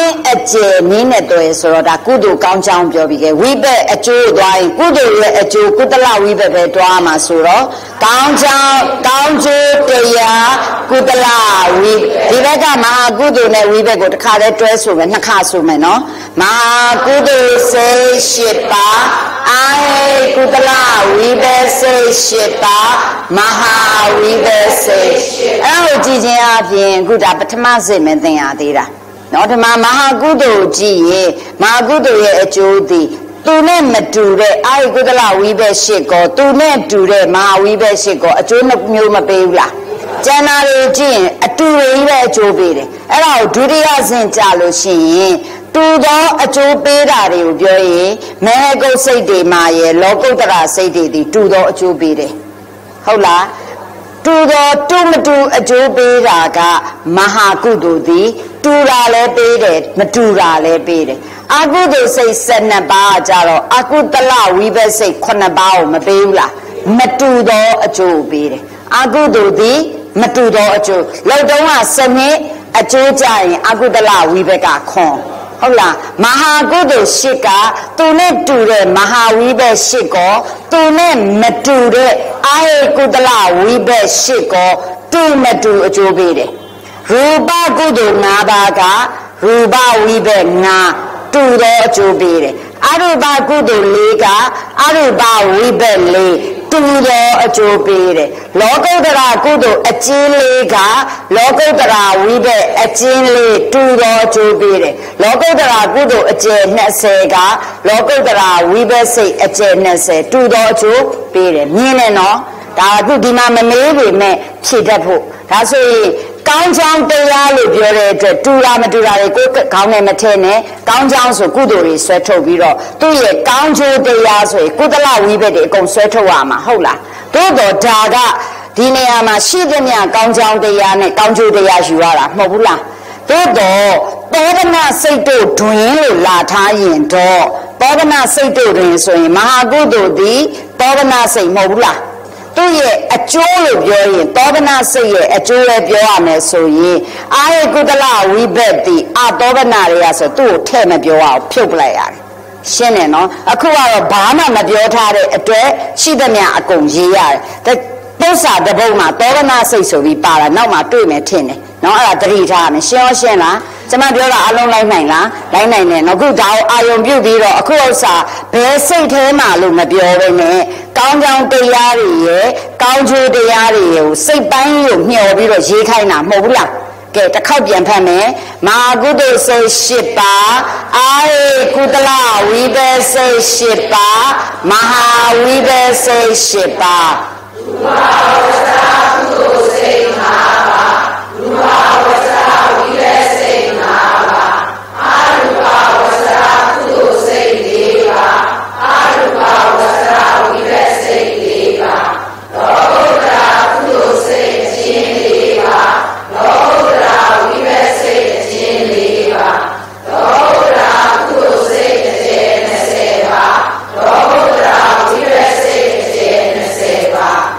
ကျေနည်းနဲ့တွေ့ဆိုတော့ဒါကုသိုလ်ကောင်းကြောင်းပြောပြီးခဲ့ဝိဘက်အကျိုးသွားရင်ကုသိုလ်ရဲ့အကျိုးကုသလဝိဘက်ပဲတွားမှာဆိုတော့ကောင်းကြောင်းကောင်းကျိုးတရားကုသလဝိဒီဘက်ကမဟာကုသိုလ်နဲ့ဝိဘက်ကိုတစ်ခါတည်းတွဲဆိုမယ်နှစ်ခါဆိုမယ်နော်မဟာကုသိုလ်စိတ်ရှစ်ပါးအာဟိကုသလဝိဘက်စိတ်ရှစ်ပါးမဟာဝိဘက်စိတ်အဲ့လိုကြည်ခြင်းအပြင်အခုဒါပထမစိတ်နဲ့သင်ရသေးတာနော်ဒီမှာမဟာကုသိုလ်ကြည့်ရင်မဟာကုသိုလ်ရဲ့အကျိုးသည်သူနဲ့မတူတဲ့အာဟိကုသလဝိဘက်ရှစ်ကောသူနဲ့တူတဲ့မဟာဝိဘက်ရှစ်ကောအကျိုးနှစ်မျိုးမပေးဘူးလားကျန်တာတွေကြည့်ရင်အတူတွေပဲအကျိုးပေးတယ်အဲ့ဒါကိုဒုတိယဆင့်ကြလို့ရှိရင်တူသောအကျိုးပေးတာတွေကိုပြောရင်မေဟကုတ်စိတ်တွေမှာရဲ့လောကုတ္တရာစိတ်တွေဒီတူသောအကျိုးပေးတယ်ဟုတ်လားတူသောတူမတူအကျိုးပေးတာကမဟာကုသိုလ်သည်တူတာလည်းပေးတယ်မတူတာလည်းပေးတယ်အကုသိုလ်စိတ်၁၂ပါးကြတော့အကုသလဝိဘက်စိတ်ခုနှစ်ပါးကိုမပေးဘူးလားမတူသောအကျိုးပေးတယ်အကုသိုလ်သည်မတူသောအကျိုးလောက်တုံးကစနစ်အကျိုးကြရင်အကုသလဝိဘက်ကခွန်ဟုတ်လားမဟာကုသိုလ်ရှစ်ကသူနဲ့တူတဲ့မဟာဝိဘက်ရှစ်ကောသူနဲ့မတူတဲ့အာဟိကုသလဝိဘက်ရှစ်ကောတူမတူအကျိုးပေးတယ်ရူပကုသိုလ်၅ပါးကရူပဝိဘက်၅တူသောအကျိုးပေးတယ်အရူပကုသိုလ်၄ကအရူပဝိဘက်၄တူသောအကျိုးပေးတယ်လောကုတ္တရာကုသိုလ်အကျဉ်းလေးကလောကုတ္တရာဝိဘက်အကျဉ်းလေးတူသောအကျိုးပေးတယ်လောကုတ္တရာကုသိုလ်အကျယ်၂၀ကလောကုတ္တရာဝိဘက်စိတ်အကျယ်၂၀တူသောအကျိုးပေးတယ်မြင်နေနော်ဒါအခုဒီမှာမမေးပေမဲ့ဖြေတတ်ဖို့ဒါဆိုရင်ကောင်းချောင်းတရားလို့ပြောတဲ့အတွက်တူတာမတူတာတွေကိုခေါင်းနဲ့မထဲနဲ့ကောင်းချောင်းဆိုကုသိုလ်တွေဆွဲထုတ်ပြီးတော့သူ့ရဲ့ကောင်းကျိုးတရားဆိုရင်ကုသလဝိဘက်တွေအကုန်ဆွဲထုတ်ရမှာဟုတ်လားသို့တော့ဒါကဒီနေရာမှာရှိသမျှကောင်းချောင်းတရားနဲ့ကောင်းကျိုးတရားယူရတာမဟုတ်ဘူးလားသို့တော့သောဒနာစိတ်တို့တွင်လို့လာထားရင်တော့သောဒနာစိတ်တို့တွင်ဆိုရင်မဟာကုသိုလ်သည်သောဒနာစိတ်မဟုတ်ဘူးလားသူ့ရဲ့အကျိုးလို့ပြောရင်သောဒနာစိတ်ရဲ့အကျိုးပဲပြောရမယ်ဆိုရင်အာဟိကုသလဝိဘက်တိအသောဒနာတွေကဆိုသူ့ကိုထဲ့မပြောအောင်ဖြုတ်ပလိုက်ရတယ်ရှင်းတယ်နော်အခုကတော့ဘာမှမပြောထားတဲ့အတွက်ရှိသမျှအကုန်ရေးရတယ်ပု္ပ္ပာတပုတ်မှာသောဒနာစိတ်ဆိုပြီးပါတာနောက်မှတွေ့မယ်ထင်တယ်နော်အဲ့ဒါသတိထားရမယ်ရှင်းရောရှင်းလားကျွန်မပြောတာအလုံးလိုက်နိုင်လားလိုက်နိုင်တယ်နော်အခုဒါကိုအာယုံပြုတ်ပြီးတော့အခုဥစ္စာဘယ်စိတ်ထဲမှာလို့မပြောဘဲနဲ့ကောင်းကောင်းတရားတွေရဲ့ကောင်းကျိုးတရားတွေကိုစိတ်ပိုင်းကိုမျှော်ပြီးတော့ရေးခိုင်းတာမဟုတ်ဘူးလားကဲတစ်ခေါက်ပြန်ဖတ်မယ်မဟာကုသိုလ်စိတ်၈ပါးအာဟိကုသလဝိဘက်စိတ်၈ပါးမဟာဝိဘက်စိတ်၈ပါးရူပဝတ္တကုသိုလ်စိတ်၅ပါးရူပဝတ္တဝိဘက်စိတ်၅ပါးအရူပဝတ္တကုသိုလ်စိတ်၄ပါးအရူပဝတ္တဝိဘက်စိတ်၄ပါးလောကုတ္တရာကုသိုလ်စိတ်အချင်း၄ပါးလောကုတ္တရာဝိဘက်စိတ်အချင်း၄ပါးလောကုတ္တရာကုသိုလ်စိတ်အကျယ်၂၀ပါးလောကုတ္တရာဝိဘက်စိတ်အကျယ်၂၀ပါး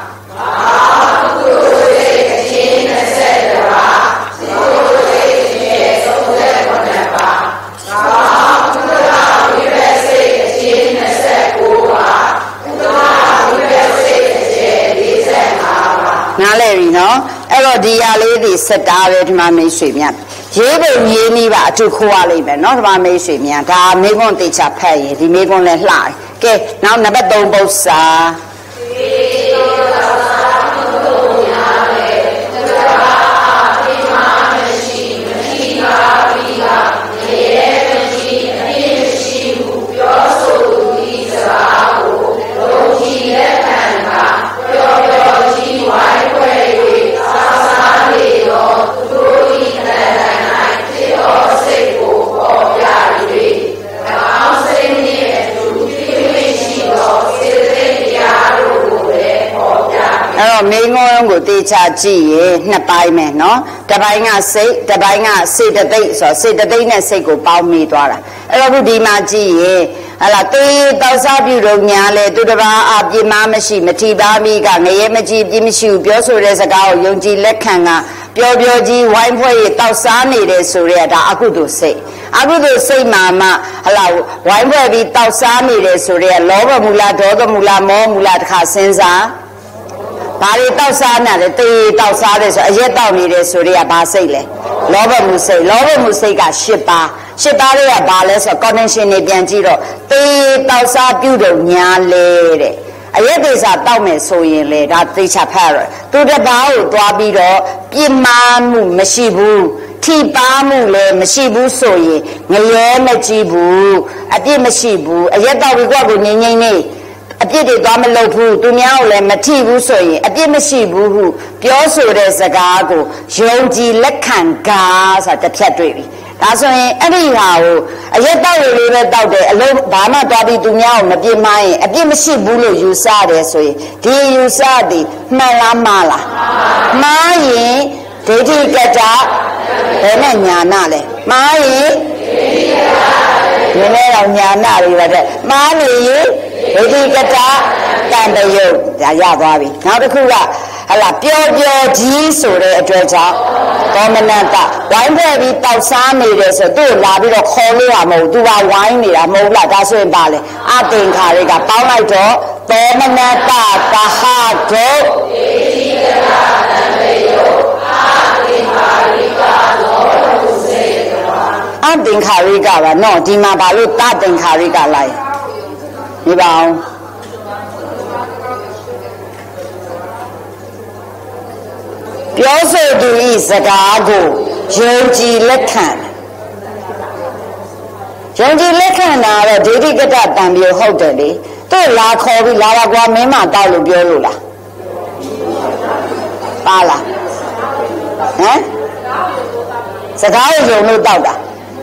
နားလဲပြီနော်အဲ့တော့ဒီဟာလေးဒီစက်တာပဲဒီမှာမိတ်ဆွေများရေးပုံရေးနည်းပါအတူခိုးရလိမ့်မယ်နော်ဒီမှာမိတ်ဆွေများဒါမိကွန်းတေချာဖတ်ရင်ဒီမိကွန်းလဲလှတယ်ကဲနောက်နံပါတ်၃ပု္ပ္ပာမိငုံကိုတေချာကြည့်ရင်နှစ်ပိုင်းပဲเนาะတစ်ပိုင်းကစိတ်တစ်ပိုင်းကစေတသိက်ဆိုစေတသိက်နဲ့စိတ်ကိုပေါင်းမိသွားတာအဲ့တော့ခုဒီမှာကြည့်ရင်ဟလာတေးတောက်စားပြုတော့ညာလေသူတစ်ပါးအပြင်းမမရှိမထီပါမိကငရဲမကြည့်ပြင်းမရှိဘူးပြောဆိုတဲ့စကားကိုယုံကြည်လက်ခံကပျော်ပျော်ကြီးဝိုင်းဖွဲ့ရတောက်စားနေတယ်ဆိုရတာအကုသိုလ်စိတ်အကုသိုလ်စိတ်မှာမှဟလာဝိုင်းဖွဲ့ပြီးတောက်စားနေတယ်ဆိုရလောဘမူလဒေါသမူလမောမူလတစ်ခါစဉ်းစားဘာတွေတောက်စားနေတယ်တေးတောက်စားတယ်ဆိုအရက်တောက်နေတယ်ဆိုရဘာစိတ်လဲလောဘမှုစိတ်လောဘမှုစိတ်က၈ပါး၈ပါးတွေကဘာလဲဆိုတော့ condition တွေပြန်ကြည့်တော့တေးတောက်စားပြုတ်တော့ညာလေတဲ့အရက်သေးစာတောက်မယ်ဆိုရင်လေဒါသိချဖတ်ရသူတပားကိုတွားပြီးတော့ပြစ်မှားမှုမရှိဘူးထိပါမှုလည်းမရှိဘူးဆိုရင်ငရဲမကြည့်ဘူးအပြစ်မရှိဘူးအရက်တောက်ပြီးကွက်ကိုငိမ့်ငိမ့်နေအပြစ်တွေသွားမလုပ်ဘူးသူများကိုလည်းမထိဘူးဆိုရင်အပြစ်မရှိဘူးဟုပြောဆိုတဲ့စကားကိုယုံကြည်လက်ခံကားဆိုတာတစ်ဖြတ်တွေ့ပြီဒါဆိုရင်အဲ့ဒီဟာကိုအရက်တောက်ရလေးပဲတောက်တယ်အလုံးဘာမှသွားပြီးသူများကိုမပြစ်မှားရင်အပြစ်မရှိဘူးလို့ယူဆတယ်ဆိုရင်ဒီယူဆသည်မှန်လားမှားလားမှားရင်ဒိဋ္ဌိကတ္တဘယ်နဲ့ညာနာလဲမှားရင်ဒီနေ့တော့ညာနာတွေပဲတဲ့မှားနေရင်ဒိဋ္ဌိကတ္တတန်တယုတ်ဒါရသွားပြီနောက်တစ်ခုကဟလာပျော်ပျော်ကြီးဆိုတဲ့အတွက်ကြောင့်ဒေါမနတဝိုင်းဖွဲ့ပြီးတောက်စားနေတယ်ဆိုသူ့ကိုလာပြီးတော့ခေါ်လို့ရမဟုတ်သူကဝိုင်းနေတာမဟုတ်လားဒါဆိုရင်ပါလေအသင်္ခါရိကပေါင်းလိုက်တော့ဒေါမနတကဟဒုဒိဋ္ဌိကတ္တတန်တယုတ်အသင်္ခါရိကလောဘစေတဝါအသင်္ခါရိကပါနော်ဒီမှာဘာလို့တသင်္ခါရိကလိုက်ဒီပါအောင်ပြောဆိုသူဤစကားကိုယုံကြည်လက်ခံယုံကြည်လက်ခံတာတော့ဒိဋ္ဌိကတ္တတံပြောဟုတ်တယ်လေသူ့လာခေါ်ပြီးလာပါကွာမင်းမတောက်လို့ပြောလို့လားပါလားဟမ်စကားကိုယုံလို့တောက်တာ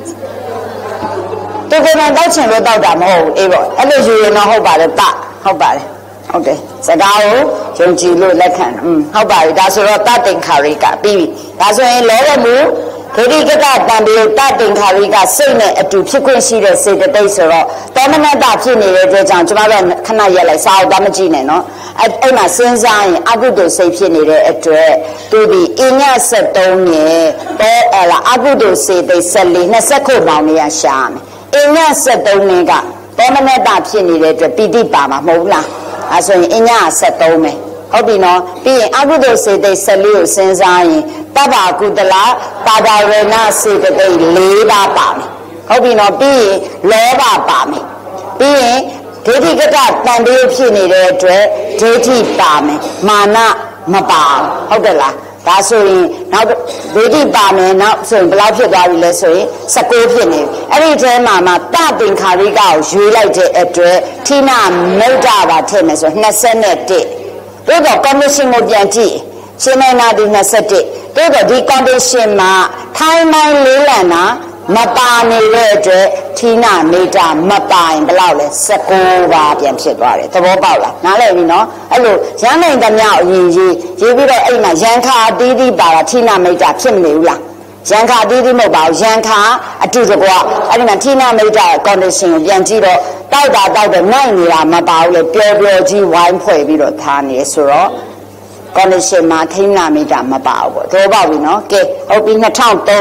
သူကမှတောက်ချင်လို့တောက်တာမဟုတ်ဘူးအေးပေါ့အဲ့လိုယူရင်တော့ဟုတ်ပါတယ်တဟုတ်ပါတယ်ဟုတ်တယ်စကားကိုယုံကြည်လို့လက်ခံอืมဟုတ်ပါပြီဒါဆိုတော့တသင်္ခါရိကပြီးပြီဒါဆိုရင်လောဘမှုဒိဋ္ဌိကတ္တတံပြေတသင်္ခါရိကစိတ်နဲ့အတူဖြစ်ခွင့်ရှိတဲ့စေတသိက်ဆိုတော့တောမနတဖြစ်နေတဲ့အတွက်ကြောင့်ကျွန်တော်တို့ခဏရက်လိုက်စာအုပ်သားမကြည့်နဲ့နော်အဲ့အဲ့မှာစဉ်းစားရင်အကုသိုလ်စိတ်ဖြစ်နေတဲ့အတွက်သူဒီအညဆက်သုံးနဲ့တော့အလားအကုသိုလ်စေသိက်ဆက်လေးနှစ်ဆက်ခုပေါင်းနေရရှာမယ်အညဆက်သုံးနဲ့ကတောမနတဖြစ်နေတဲ့အတွက်ပိဋိပါမှာမဟုတ်လားအဲဆိုရင်အညဆက်သုံးမယ်ဟုတ်ပြီနော်ပြီးရင်အကုသိုလ်စေတိတ်ဆက်လေးကိုစဉ်းစားရင်တဗ္ဗကုတလပါဒဝေနစေတသိက်၄ပါးပါမယ်ဟုတ်ပြီနော်ပြီးရင်လောဘပါမယ်ပြီးရင်ဒိဋ္ဌိကတ္တတန်တေးဖြစ်နေတဲ့အတွက်ဒိဋ္ဌိပါမယ်မာနမပါဟုတ်တယ်လားဒါဆိုရင်နောက်ဒိဋ္ဌိပါမယ်နောက်ဆိုရင်ဘယ်လောက်ဖြစ်သွားပြီလဲဆိုရင်၁၉ဖြစ်နေပြီအဲ့ဒီထဲမှာမှတသင်္ခါရိကကိုရွေးလိုက်တဲ့အတွက်ဌိနမိတ်တာပါထည့်မယ်ဆို၂၁တို့တော့ condition ကိုပြန်ကြည့်ရှင်းနိုင်တာဒီ၂၁တို့တော့ဒီ condition မှာထိုင်းမိုင်းလေးလံတာမပါနေတဲ့အတွက်ဌိနမိတ်တာမပါရင်ဘယ်လောက်လဲ၁၉ပါးပြန်ဖြစ်သွားတယ်သဘောပေါက်လားနားလည်ပြီနော်အဲ့လိုရမ်းနိုင်သမျှအရင်ရေးရေးပြီးတော့အဲ့မှာရန်ခါအသီးသီးပါတာဌိနမိတ်တာဖြစ်မနေဘူးလားရန်ခါအသီးသီးမဟုတ်ပါဘူးရန်ခါအတူတကွအဲ့ဒီမှာဌိနမိတ်တာ condition ကိုပြန်ကြည့်တော့တောက်တာတောက်တယ်နိုင်နေတာမပါဘူးလေပျော်ပျော်ကြီးဝိုင်းဖွဲ့ပြီးတော့ထားနေဆိုတော့ condition မှာဌိနမိတ်တာမပါဘူးပေါ့သဘောပေါက်ပြီနော်ကဲဟုတ်ပြီ၂၀၀၃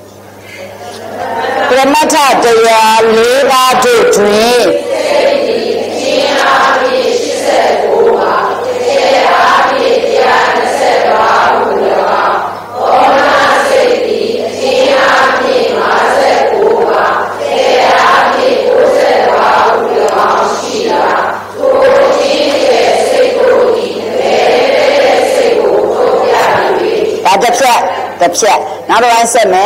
ပရမတ္ထတရား၄ပါးတို့တွင်တစ်ဖြတ်တစ်ဖြတ်နောက်တော့ဆက်မယ်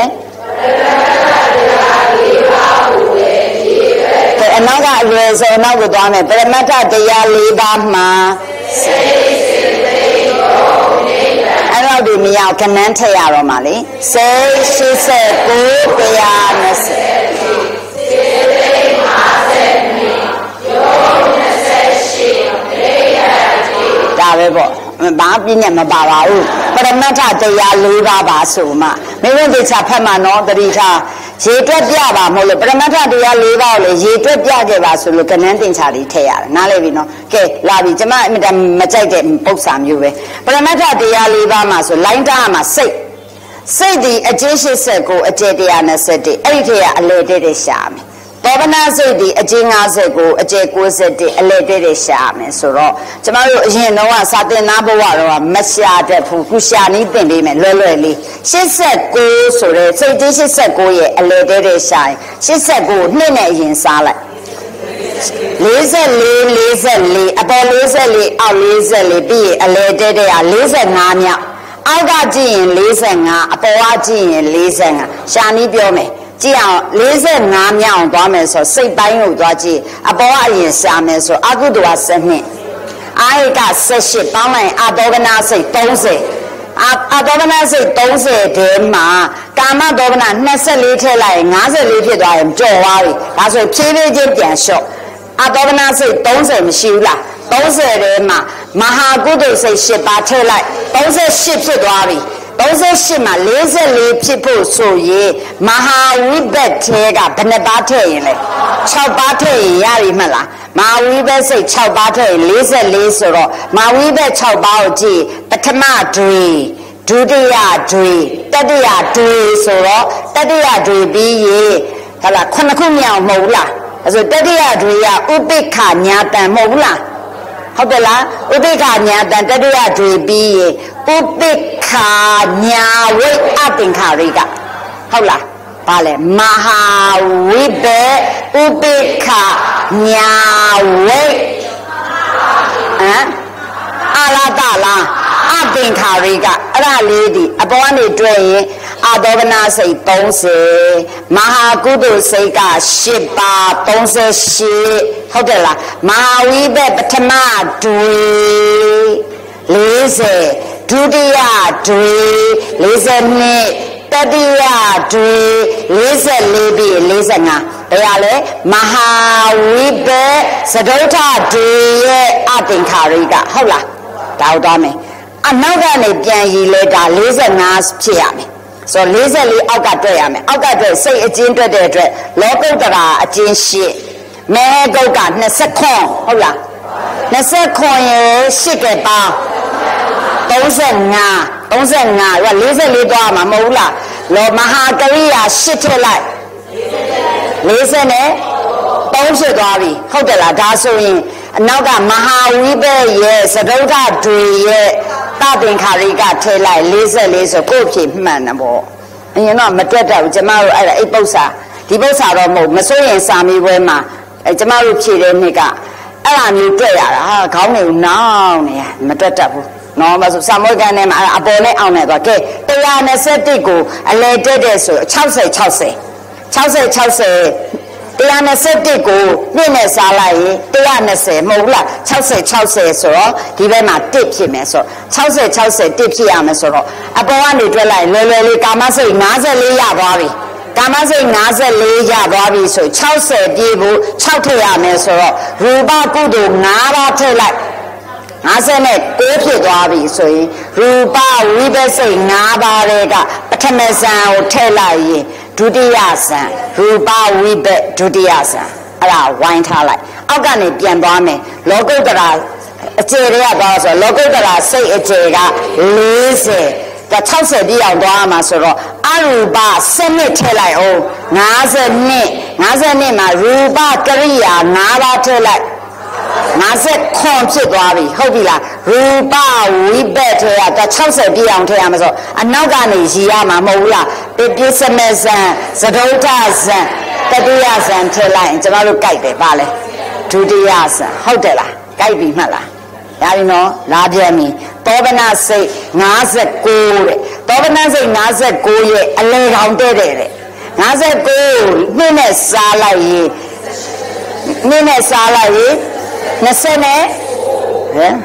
အနောက်ကအလွယ်ဆုံးနောက်ကိုသွားမယ်ပရမတ္ထတရား၄ပါးမှာစိတ်စေသိက်ကိုနိဗ္ဗာန်အဲ့တော့ဒီမရောကနန်းထည့်ရတော့မှာလေစိတ်၈၉တရား၂၀စေသိက်၅၂ယော၂၈ဒါပဲပေါ့ဘာပြည့်ညက်မပါပါဘူးပရမတ္ထတရား၄ပါးပါဆိုမှမင်းတို့တေချာဖတ်မှနော်တတိထားရေတွက်ပြပါမဟုတ်လို့ပရမတ္ထတရား၄ပါးကိုလေရေတွက်ပြခဲ့ပါဆိုလို့ကနန်းတင်ချာလေးထည့်ရတယ်နားလည်ပြီနော်ကဲလာပြီကျမအမြဲတမ်းမကြိုက်တဲ့ပု္ပ္ပစာမျိုးပဲပရမတ္ထတရား၄ပါးမှာဆိုလိုင်းတားမှာစိတ်စိတ်ဒီအကျဉ်းရှစ်ဆက်ကိုအကျဉ်းone hundred twenty-oneအဲ့ဒီထဲကအလေတဲ့တဲ့ရှာမယ်ဒေါဗနာစိတ်ဒီအကျဉ်းfiftyကိုအကျဉ်းninety-oneအလေတဲ့တဲ့ရှာမယ်ဆိုတော့ကျမတို့အရင်တော့စာသင်သားဘဝတော့မရှာတတ်ဘူးခုရှာနည်းသင်ပေးမယ်လွယ်လွယ်လေးeighty-nineဆိုတဲ့စိတ်ဒီeighty-nineရဲ့အလေတဲ့တဲ့ရှာရင်eighty-nineနှစ်နဲ့အရင်စားလိုက်forty-four forty-fourအပေါ်forty-fourအောက်forty-fourပြီးရင်အလေတဲ့တဲ့ကforty-fiveမြောက်အောက်ကကြည့်ရင်forty-fiveအပေါ်ကကြည့်ရင်forty-fiveရှာနည်းပြောမယ်ကြည့်အောင်forty-fiveမြောက်သွားမယ်ဆိုစိတ်ပိုင်းကိုသွားကြည့်အပေါ်ကအရင်ရှာမယ်ဆိုအကုသိုလ်ကtwelveအာဟိကeighteenပေါင်းလိုက်အဒေါကနာစိတ်thirtyအာအဒေါကနာစိတ်thirtyတဲမှာကာမဒေါကနာtwenty-fourထည့်လိုက်fifty-fourဖြစ်သွားရင်ကြော်သွားပြီဒါဆိုဖြည်းဖြည်းချင်းပြန်လျှော့အဒေါကနာစိတ်thirtyမရှိဘူးလားthirtyထဲမှာမဟာကုသိုလ်စိတ်eightပါးထည့်လိုက်thirty-eightဖြစ်သွားပြီthirty-eightမှာforty-fourဖြစ်ဖို့ဆိုရင်မဟာဝိဘတ်ထဲကဘယ်နှပါးထည့်ရင်လဲsixပါးထည့်ရင်ရပြီမလားမဟာဝိဘတ်စိတ်sixပါးထည့်ရင်forty-fourဆိုတော့မဟာဝိဘတ်sixပါးကိုကြည့်ပထမဒွေဒုတိယဒွေတတိယဒွေဆိုတော့တတိယဒွေပြီးရင်ဟလာခုနှစ်ခုမြောက်မဟုတ်လားအဲဆိုတတိယဒွေကဥပိ္ပခညာတံမဟုတ်လားဟုတ်တယ်လားဥပိ္ပခညာတံတတိယဒွေပြီးရင်ဥပိ္ပခညာဝိအသင်္ခါရိကဟုတ်လားဘာလဲမဟာဝိဘဥပိ္ပခညာဝိဟမ်အာရတလားအသင်္ခါရိကအဲ့ဒါလေးဒီအပေါ်ကနေတွေ့ရင်အဒေါကနာစိတ်thirtyမဟာကုသိုလ်စိတ်ကeightပါthirty-eightဟုတ်တယ်လားမဟာဝိဘတ်ပထမဒွေfortyဒုတိယဒွေforty-twoတတိယဒွေforty-fourပြီးforty-fiveဘယ်ရလဲမဟာဝိဘတ်သဒုဋ္ဌဒွေရဲ့အသင်္ခါရိကဟုတ်လားဒါဟုတ်သားမယ်အနောက်ကနေပြန်ရည်လဲဒါforty-fiveဖြစ်ရမယ်ဆိုတော့forty-fourအောက်ကတွေ့ရမယ်အောက်ကတွေ့စိတ်အကျဉ်းတွေ့တဲ့အတွက်လောကုတ္တရာအကျဉ်းeightမဲကုတ်ကtwenty-nineဟုတ်လားtwenty-nineရဲ့eightကပါthirty-five thirty-fiveကforty-fourသွားမှာမဟုတ်လားလောမဟာကရိယာeightထည့်လိုက်fortyနဲ့threeဖြစ်သွားပြီဟုတ်တယ်လားဒါဆိုရင်အနောက်ကမဟာဝိဘတ်ရဲ့သဒုဋ္ဌဒွေရဲ့တသင်္ခါရိကထည့်လိုက်forty-fourဆိုကိုယ့်ဖြေမှန်တယ်ပေါ့အရင်တော့မတွက်တတ်ဘူးကျမတို့အဲ့ဒါအိပ်ပု္ပ္ပစာဒီပု္ပ္ပစာတော့မဟုတ်မစိုးရင်စာမေးပွဲမှာအဲကျမတို့ဖြေတဲ့နှစ်ကအဲ့ဒါမျိုးတွေ့ရတာဟာခေါင်းနေဦးနောင်းနေမတွက်တတ်ဘူးနော်မဆိုစာမွေးကန်ထဲမှာအပေါ်နဲ့အောင်နေသွားကဲone twenty-oneကိုအလဲတက်တဲ့ဆိုsixty sixty sixty sixty one twenty-oneကိုနှစ်နဲ့စားလိုက်ရင်one twentyမဟုတ်လားsixty sixtyဆိုတော့ဒီဘက်မှာoneဖြစ်မယ်ဆိုတော့sixty sixty oneဖြစ်ရမယ်ဆိုတော့အပေါ်ကနေတွက်လိုက်လွယ်လွယ်လေးကာမစိတ်fifty-fourရသွားပြီကာမစိတ်fifty-fourရသွားပြီဆိုsixtyပြေဖို့sixထည့်ရမယ်ဆိုတော့ရူပကုသိုလ်fiveပါးထည့်လိုက်fifty-nineဖြစ်သွားပြီဆိုရင်ရူပဝိဘတ်စိတ်fiveပါးတွေကပထမဇန်ကိုထည့်လိုက်ရင်ဒုတိယဇန်ရူပဝိဘတ်ဒုတိယဇန်အဲ့ဒါဝိုင်းထားလိုက်အောက်ကနေပြန်သွားမယ်လောကုတ္တရာအကျေတွေကသွားဆိုလောကုတ္တရာစိတ်အကျေကfortyဒါsixtyပြည့်အောင်သွားမှာဆိုတော့အရူပsevenထည့်လိုက်အောင်fifty-two fifty-twoမှာရူပကရိယာfiveပါးထည့်လိုက်fifty-nineဖြစ်သွားပြီဟုတ်ပြီလားရူပဝိဘတ်ထဲကsixtyပြည့်အောင်ထည့်ရမှာဆိုအနောက်ကနေရည်ရမှာမဟုတ်ဘူးလားပြပြစမဇံသဒုဋ္ဌဇံတတိယဇံထည့်လိုက်ရင်ကျမတို့ကြိုက်တယ်ပါလေဒုတိယဇံဟုတ်တယ်လားကြိုက်ပြီမှတ်လားဒါရင်တော့လာပြန်ပြီသောဗနာစိတ်fifty-nineတဲ့သောဗနာစိတ်fifty-nineရဲ့အလေကောင်တဲ့တဲ့fifty-nineနှစ်နဲ့စားလိုက်ရင်နှစ်နဲ့စားလိုက်ရင်twentyနဲ့ဟမ်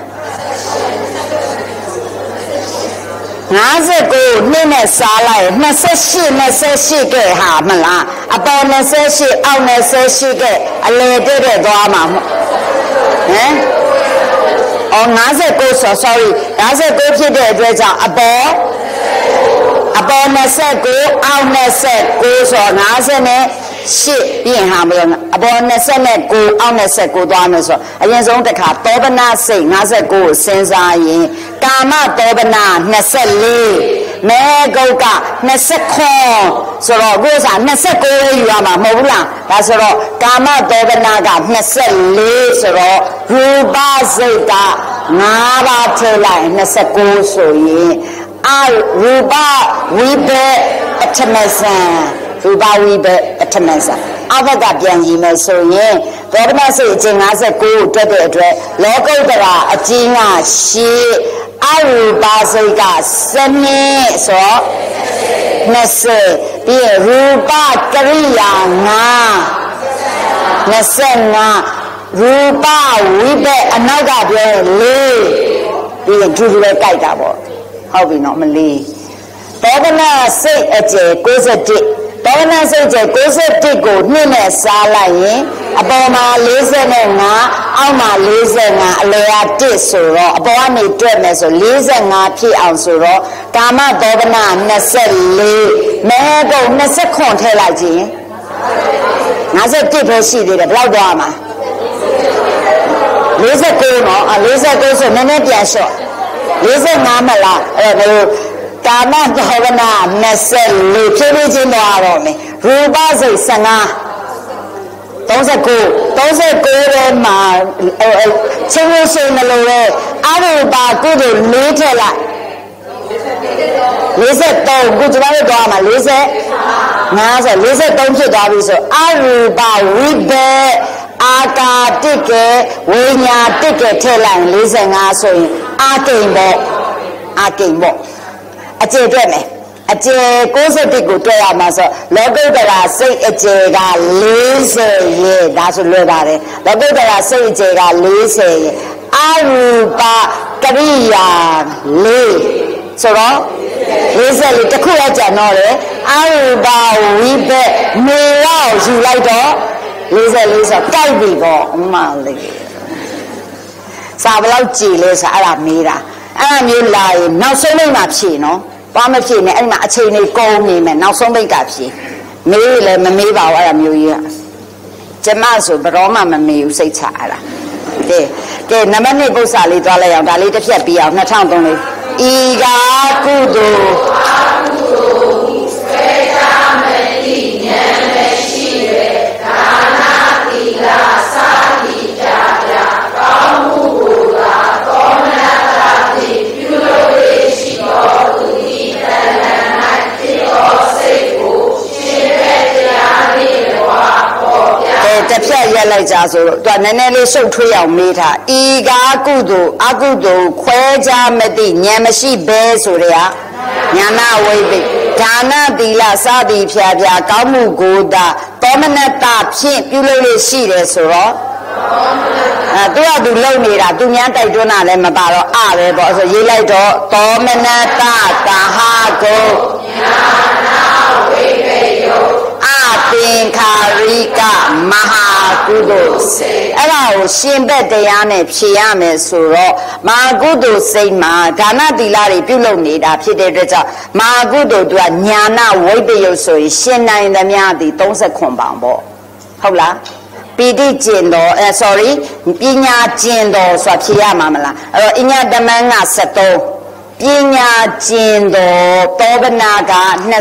fifty-nineနှစ်နဲ့စားလိုက်twenty-eight twenty-eightကဲဟာမလားအပေါ်twenty-eightအောက်twenty-eightကအလေတဲ့တဲ့သွားမှာဟမ်အော်fifty-nineဆို sorry fifty-nineဖြစ်တဲ့အတွက်ကြောင့်အပေါ်အပေါ်twenty-nineအောက်twenty-nineဆိုfifty-eightပြင်ဟာမလို့အပေါ်twenty-nineအောက်twenty-nineသွားမယ်ဆိုအရင်ဆုံးတစ်ခါသောဗနာစိတ်fifty-nineကိုစဉ်းစားရင်ကာမသောဗနာtwenty-four မဲကုတ်က29ဆိုတော့ကိုယ်စား29လေးယူရမှာမဟုတ်ဘူးလားဒါဆိုတော့ကာမသောကနာက24ဆိုတော့ရူပစိတ်က၅ပါးထည့်လိုက်29ဆိုရင်အရူပဝိဘပထမဇံရူပဝိဘပထမဇံအဘကပြန်ကြည့်မယ်ဆိုရင်သောကနာစိတ်အကျင့်59ကိုတွက်တဲ့အတွက်လောကုတ္တရာအကျဉ်းကရှေ့အရူပစိတ်ကစနစ်ဆို20ပြီးရူပကရိယာ5 25ရူပဝိဘအနောက်ကပြော၄ပြီးရင်ဒီလိုပဲကြိုက်တာပေါ့ဟုတ်ပြီနော်မလေးသောကနာစိတ်အကျယ်61သောကနာစိတ်ကျယ်61ကိုနှစ်နဲ့စားလိုက်ရင်အပေါ်မှာ45အောက်မှာ45အလယ်က1ဆိုတော့အပေါ်ကနေတွက်မယ်ဆို45ဖြစ်အောင်ဆိုတော့ကာမသောကနာ24မဲကုန်29ထည့်လိုက်ခြင်း51ပဲရှိသေးတယ်ဘယ်လောက်သွားမှာ49နော်49ဆိုနည်းနည်းပြန်လျှော့45မလားအဲ့ဒါလို့ကာမသောကနာ24ဖြည်းဖြည်းချင်းသွားတော့မယ်ရူပစိတ်15 39 39ထဲမှာချင်းချင်းရှိနေလို့လေအရူပကုသိုလ်၄ထည့်လိုက်53ခုကျွန်တော်တို့သွားမှာ45ဆို43ဖြစ်သွားပြီဆိုအရူပဝိဘအာကာတိကေဝိညာတိကေထည့်လိုက်45ဆိုရင်အာကိန်ပေါ့အာကိန်ပေါ့အကျေတွက်မယ်အကျေ61ကိုတွက်ရမှာဆိုလောကုတ္တရာစိတ်အကျေက40ရေဒါဆိုလွယ်ပါတယ်လောကုတ္တရာစိတ်အကျေက40ရေအရူပကရိယာ၄ဆိုတော့44တခုလည်းကြံတော့တယ်အရူပဝိဘမေရောက်ယူလိုက်တော့44ဆိုကြိုက်ပြီပေါ့အမလေးစာဘလောက်ကြည်လဲဆိုအဲ့ဒါမေးတာအဲ့ဒါမျိုးလာရင်နောက်ဆုံးမိတ်မှာဖြေနော်ဘာမဖြေနဲ့အဲ့မှာအချိန်လေးကုန်နေမယ်နောက်ဆုံးမိတ်ကဖြေမေးလည်းမမေးပါဘူးအဲ့ဒါမျိုးကြီးကကျမဆိုဘရောမှမမေးဘူးစိတ်ချအဲ့ဒါကဲကဲနံပါတ်၂ပု္ပ္ပစာလေးသွားလိုက်အောင်ဒါလေးတစ်ဖြတ်ပြီးအောင်၂၀၀၃လေးဤကာကုသိုလ်တစ်ဖြတ်ရက်လိုက်ကြဆိုတော့သူကနည်းနည်းလေးရှုပ်ထွေးအောင်မေးထားဤကာကုသိုလ်အကုသိုလ်ခွဲခြားမသိဉာဏ်မရှိဘဲဆိုတဲ့ဟာညာနာဝိပိဒါနသီလစသည်ဖြာဖြာကောင်းမှုကိုယ်တာသောမနတဖြင့်ပြုလုပ်လို့ရှိတယ်ဆိုတော့အဲသူကသူလုံနေတာသူများတိုက်တွန်းတာလည်းမပါတော့အပဲပေါ့ဆိုရေးလိုက်တော့သောမနတတာဟာကိုညာနာဝိပိယောအပင်ခါရိကမဟာကုသိုလ်စိတ်အဲ့ဒါကိုရှင်ဘက်တရားနဲ့ဖြေရမယ်ဆိုတော့မဟာကုသိုလ်စိတ်မှာဒါနသီလတွေပြုလုပ်နေတာဖြစ်တဲ့အတွက်ကြောင့်မဟာကုသိုလ်သူကညာနာဝိပယုတ်ဆိုရင်ရှင်နိုင်သမျှသည်39ပေါင်ပေါ့ဟုတ်လားပီတိကျင်တော်အဲ sorry ပညာကျင်တော်ဆိုတာဖြေရမှာမလားအဲ့တော့အညတမန်က73ပညာကျင်တော်သောကနာက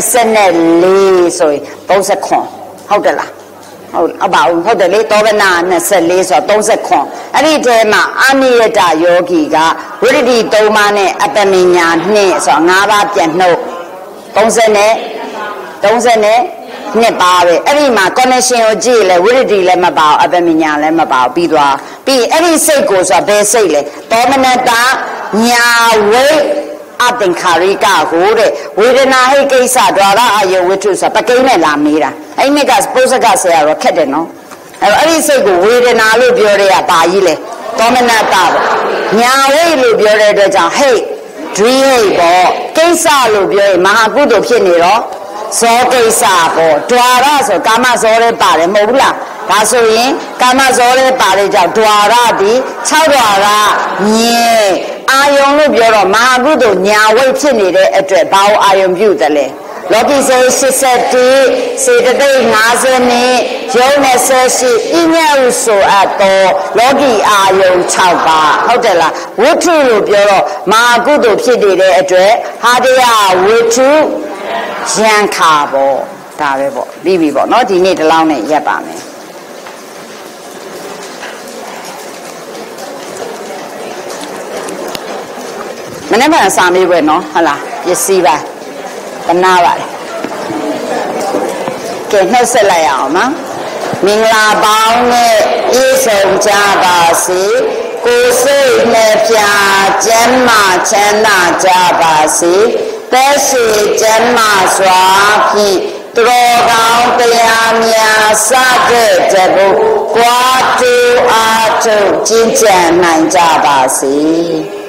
24ဆိုရင်39ဟုတ်တယ်လားဟုတ်အပါဘူးဟုတ်တယ်လေသောကနာ24ဆိုတော့39အဲ့ဒီထဲမှာအနိယတယောဂီကဝိရဒိ၃ပါးနဲ့အပမညာနှစ်ဆိုတော့၅ပါးပြန်နှုတ်30နဲ့30နဲ့နှစ်ပါးပဲအဲ့ဒီမှာ connection ကိုကြည့်လဲဝိရဒိလည်းမပါဘူးအပမညာလည်းမပါဘူးပြီးသွားပြီးအဲ့ဒီစိတ်ကိုဆိုတော့ဘယ်စိတ်လဲသောမနတညာဝိအသင်္ခါရိကဟိုတဲ့ဝေဒနာဟိကိစ္စဒွါရအာယဝိတ္ထုဆိုတာပကိန်းနဲ့လာမေးတာအဲ့ဒီကပုစကဆရာတော့ခက်တယ်နော်အဲ့တော့အဲ့ဒီစိတ်ကိုဝေဒနာလို့ပြောတဲ့ကဘာကြီးလဲသောမနတပေါ့ညာဝိလို့ပြောတဲ့အတွက်ကြောင့်ဟိတ်ဒွိဟိတ်ပေါ့ကိစ္စလို့ပြောရင်မဟာကုသိုလ်ဖြစ်နေတော့ဇောကိစ္စပေါ့ဒွါရဆိုကာမဇောလည်းပါတယ်မဟုတ်ဘူးလားဒါဆိုရင်ကာမဇောလည်းပါတယ်ကြောင့်ဒွါရဒီ၆ဒွါရမြင်အာယုံလို့ပြောတော့မဟာကုသိုလ်ညာဝိတ်ဖြစ်နေတဲ့အတွက်ဘာကိုအာယုံပြုတယ်လဲလောကီစိတ်ရှစ်ဆက်တည်းစေတသိက်ငါးဆယ်နှစ်ယုံနဲ့ဆက်ရှိပညာဥဆိုအပ်သောလောကီအာယုံ၆ပါးဟုတ်တယ်လားဝတ္ထုလို့ပြောတော့မာကုသိုလ်ဖြစ်နေတဲ့အတွက်ဟာတရားဝတ္ထုယံခါပေါ့ဒါပဲပေါ့ပြီးပြီပေါ့နော်ဒီနေ့ဒီလောက်နဲ့ရပ်ပါမယ်မနေ့ကစာမေးပွဲနော်ဟုတ်လားပစ္စည်းပါတနာပါတယ်ကဲနှုတ်ဆက်လိုက်အောင်နော်မင်္ဂလာပေါင်းနဲ့ပြည့်စုံကြပါစေကိုယ်စိတ်နဲ့ပြကျမ်းမာချမ်းသာကြပါစေသက်ရှိကျမ်းမာစွာဖြင့်သူတော်ကောင်းတရားများစတဲ့တဘုကွာတူအားထုတ်ကျင့်ကြံနိုင်ကြပါစေ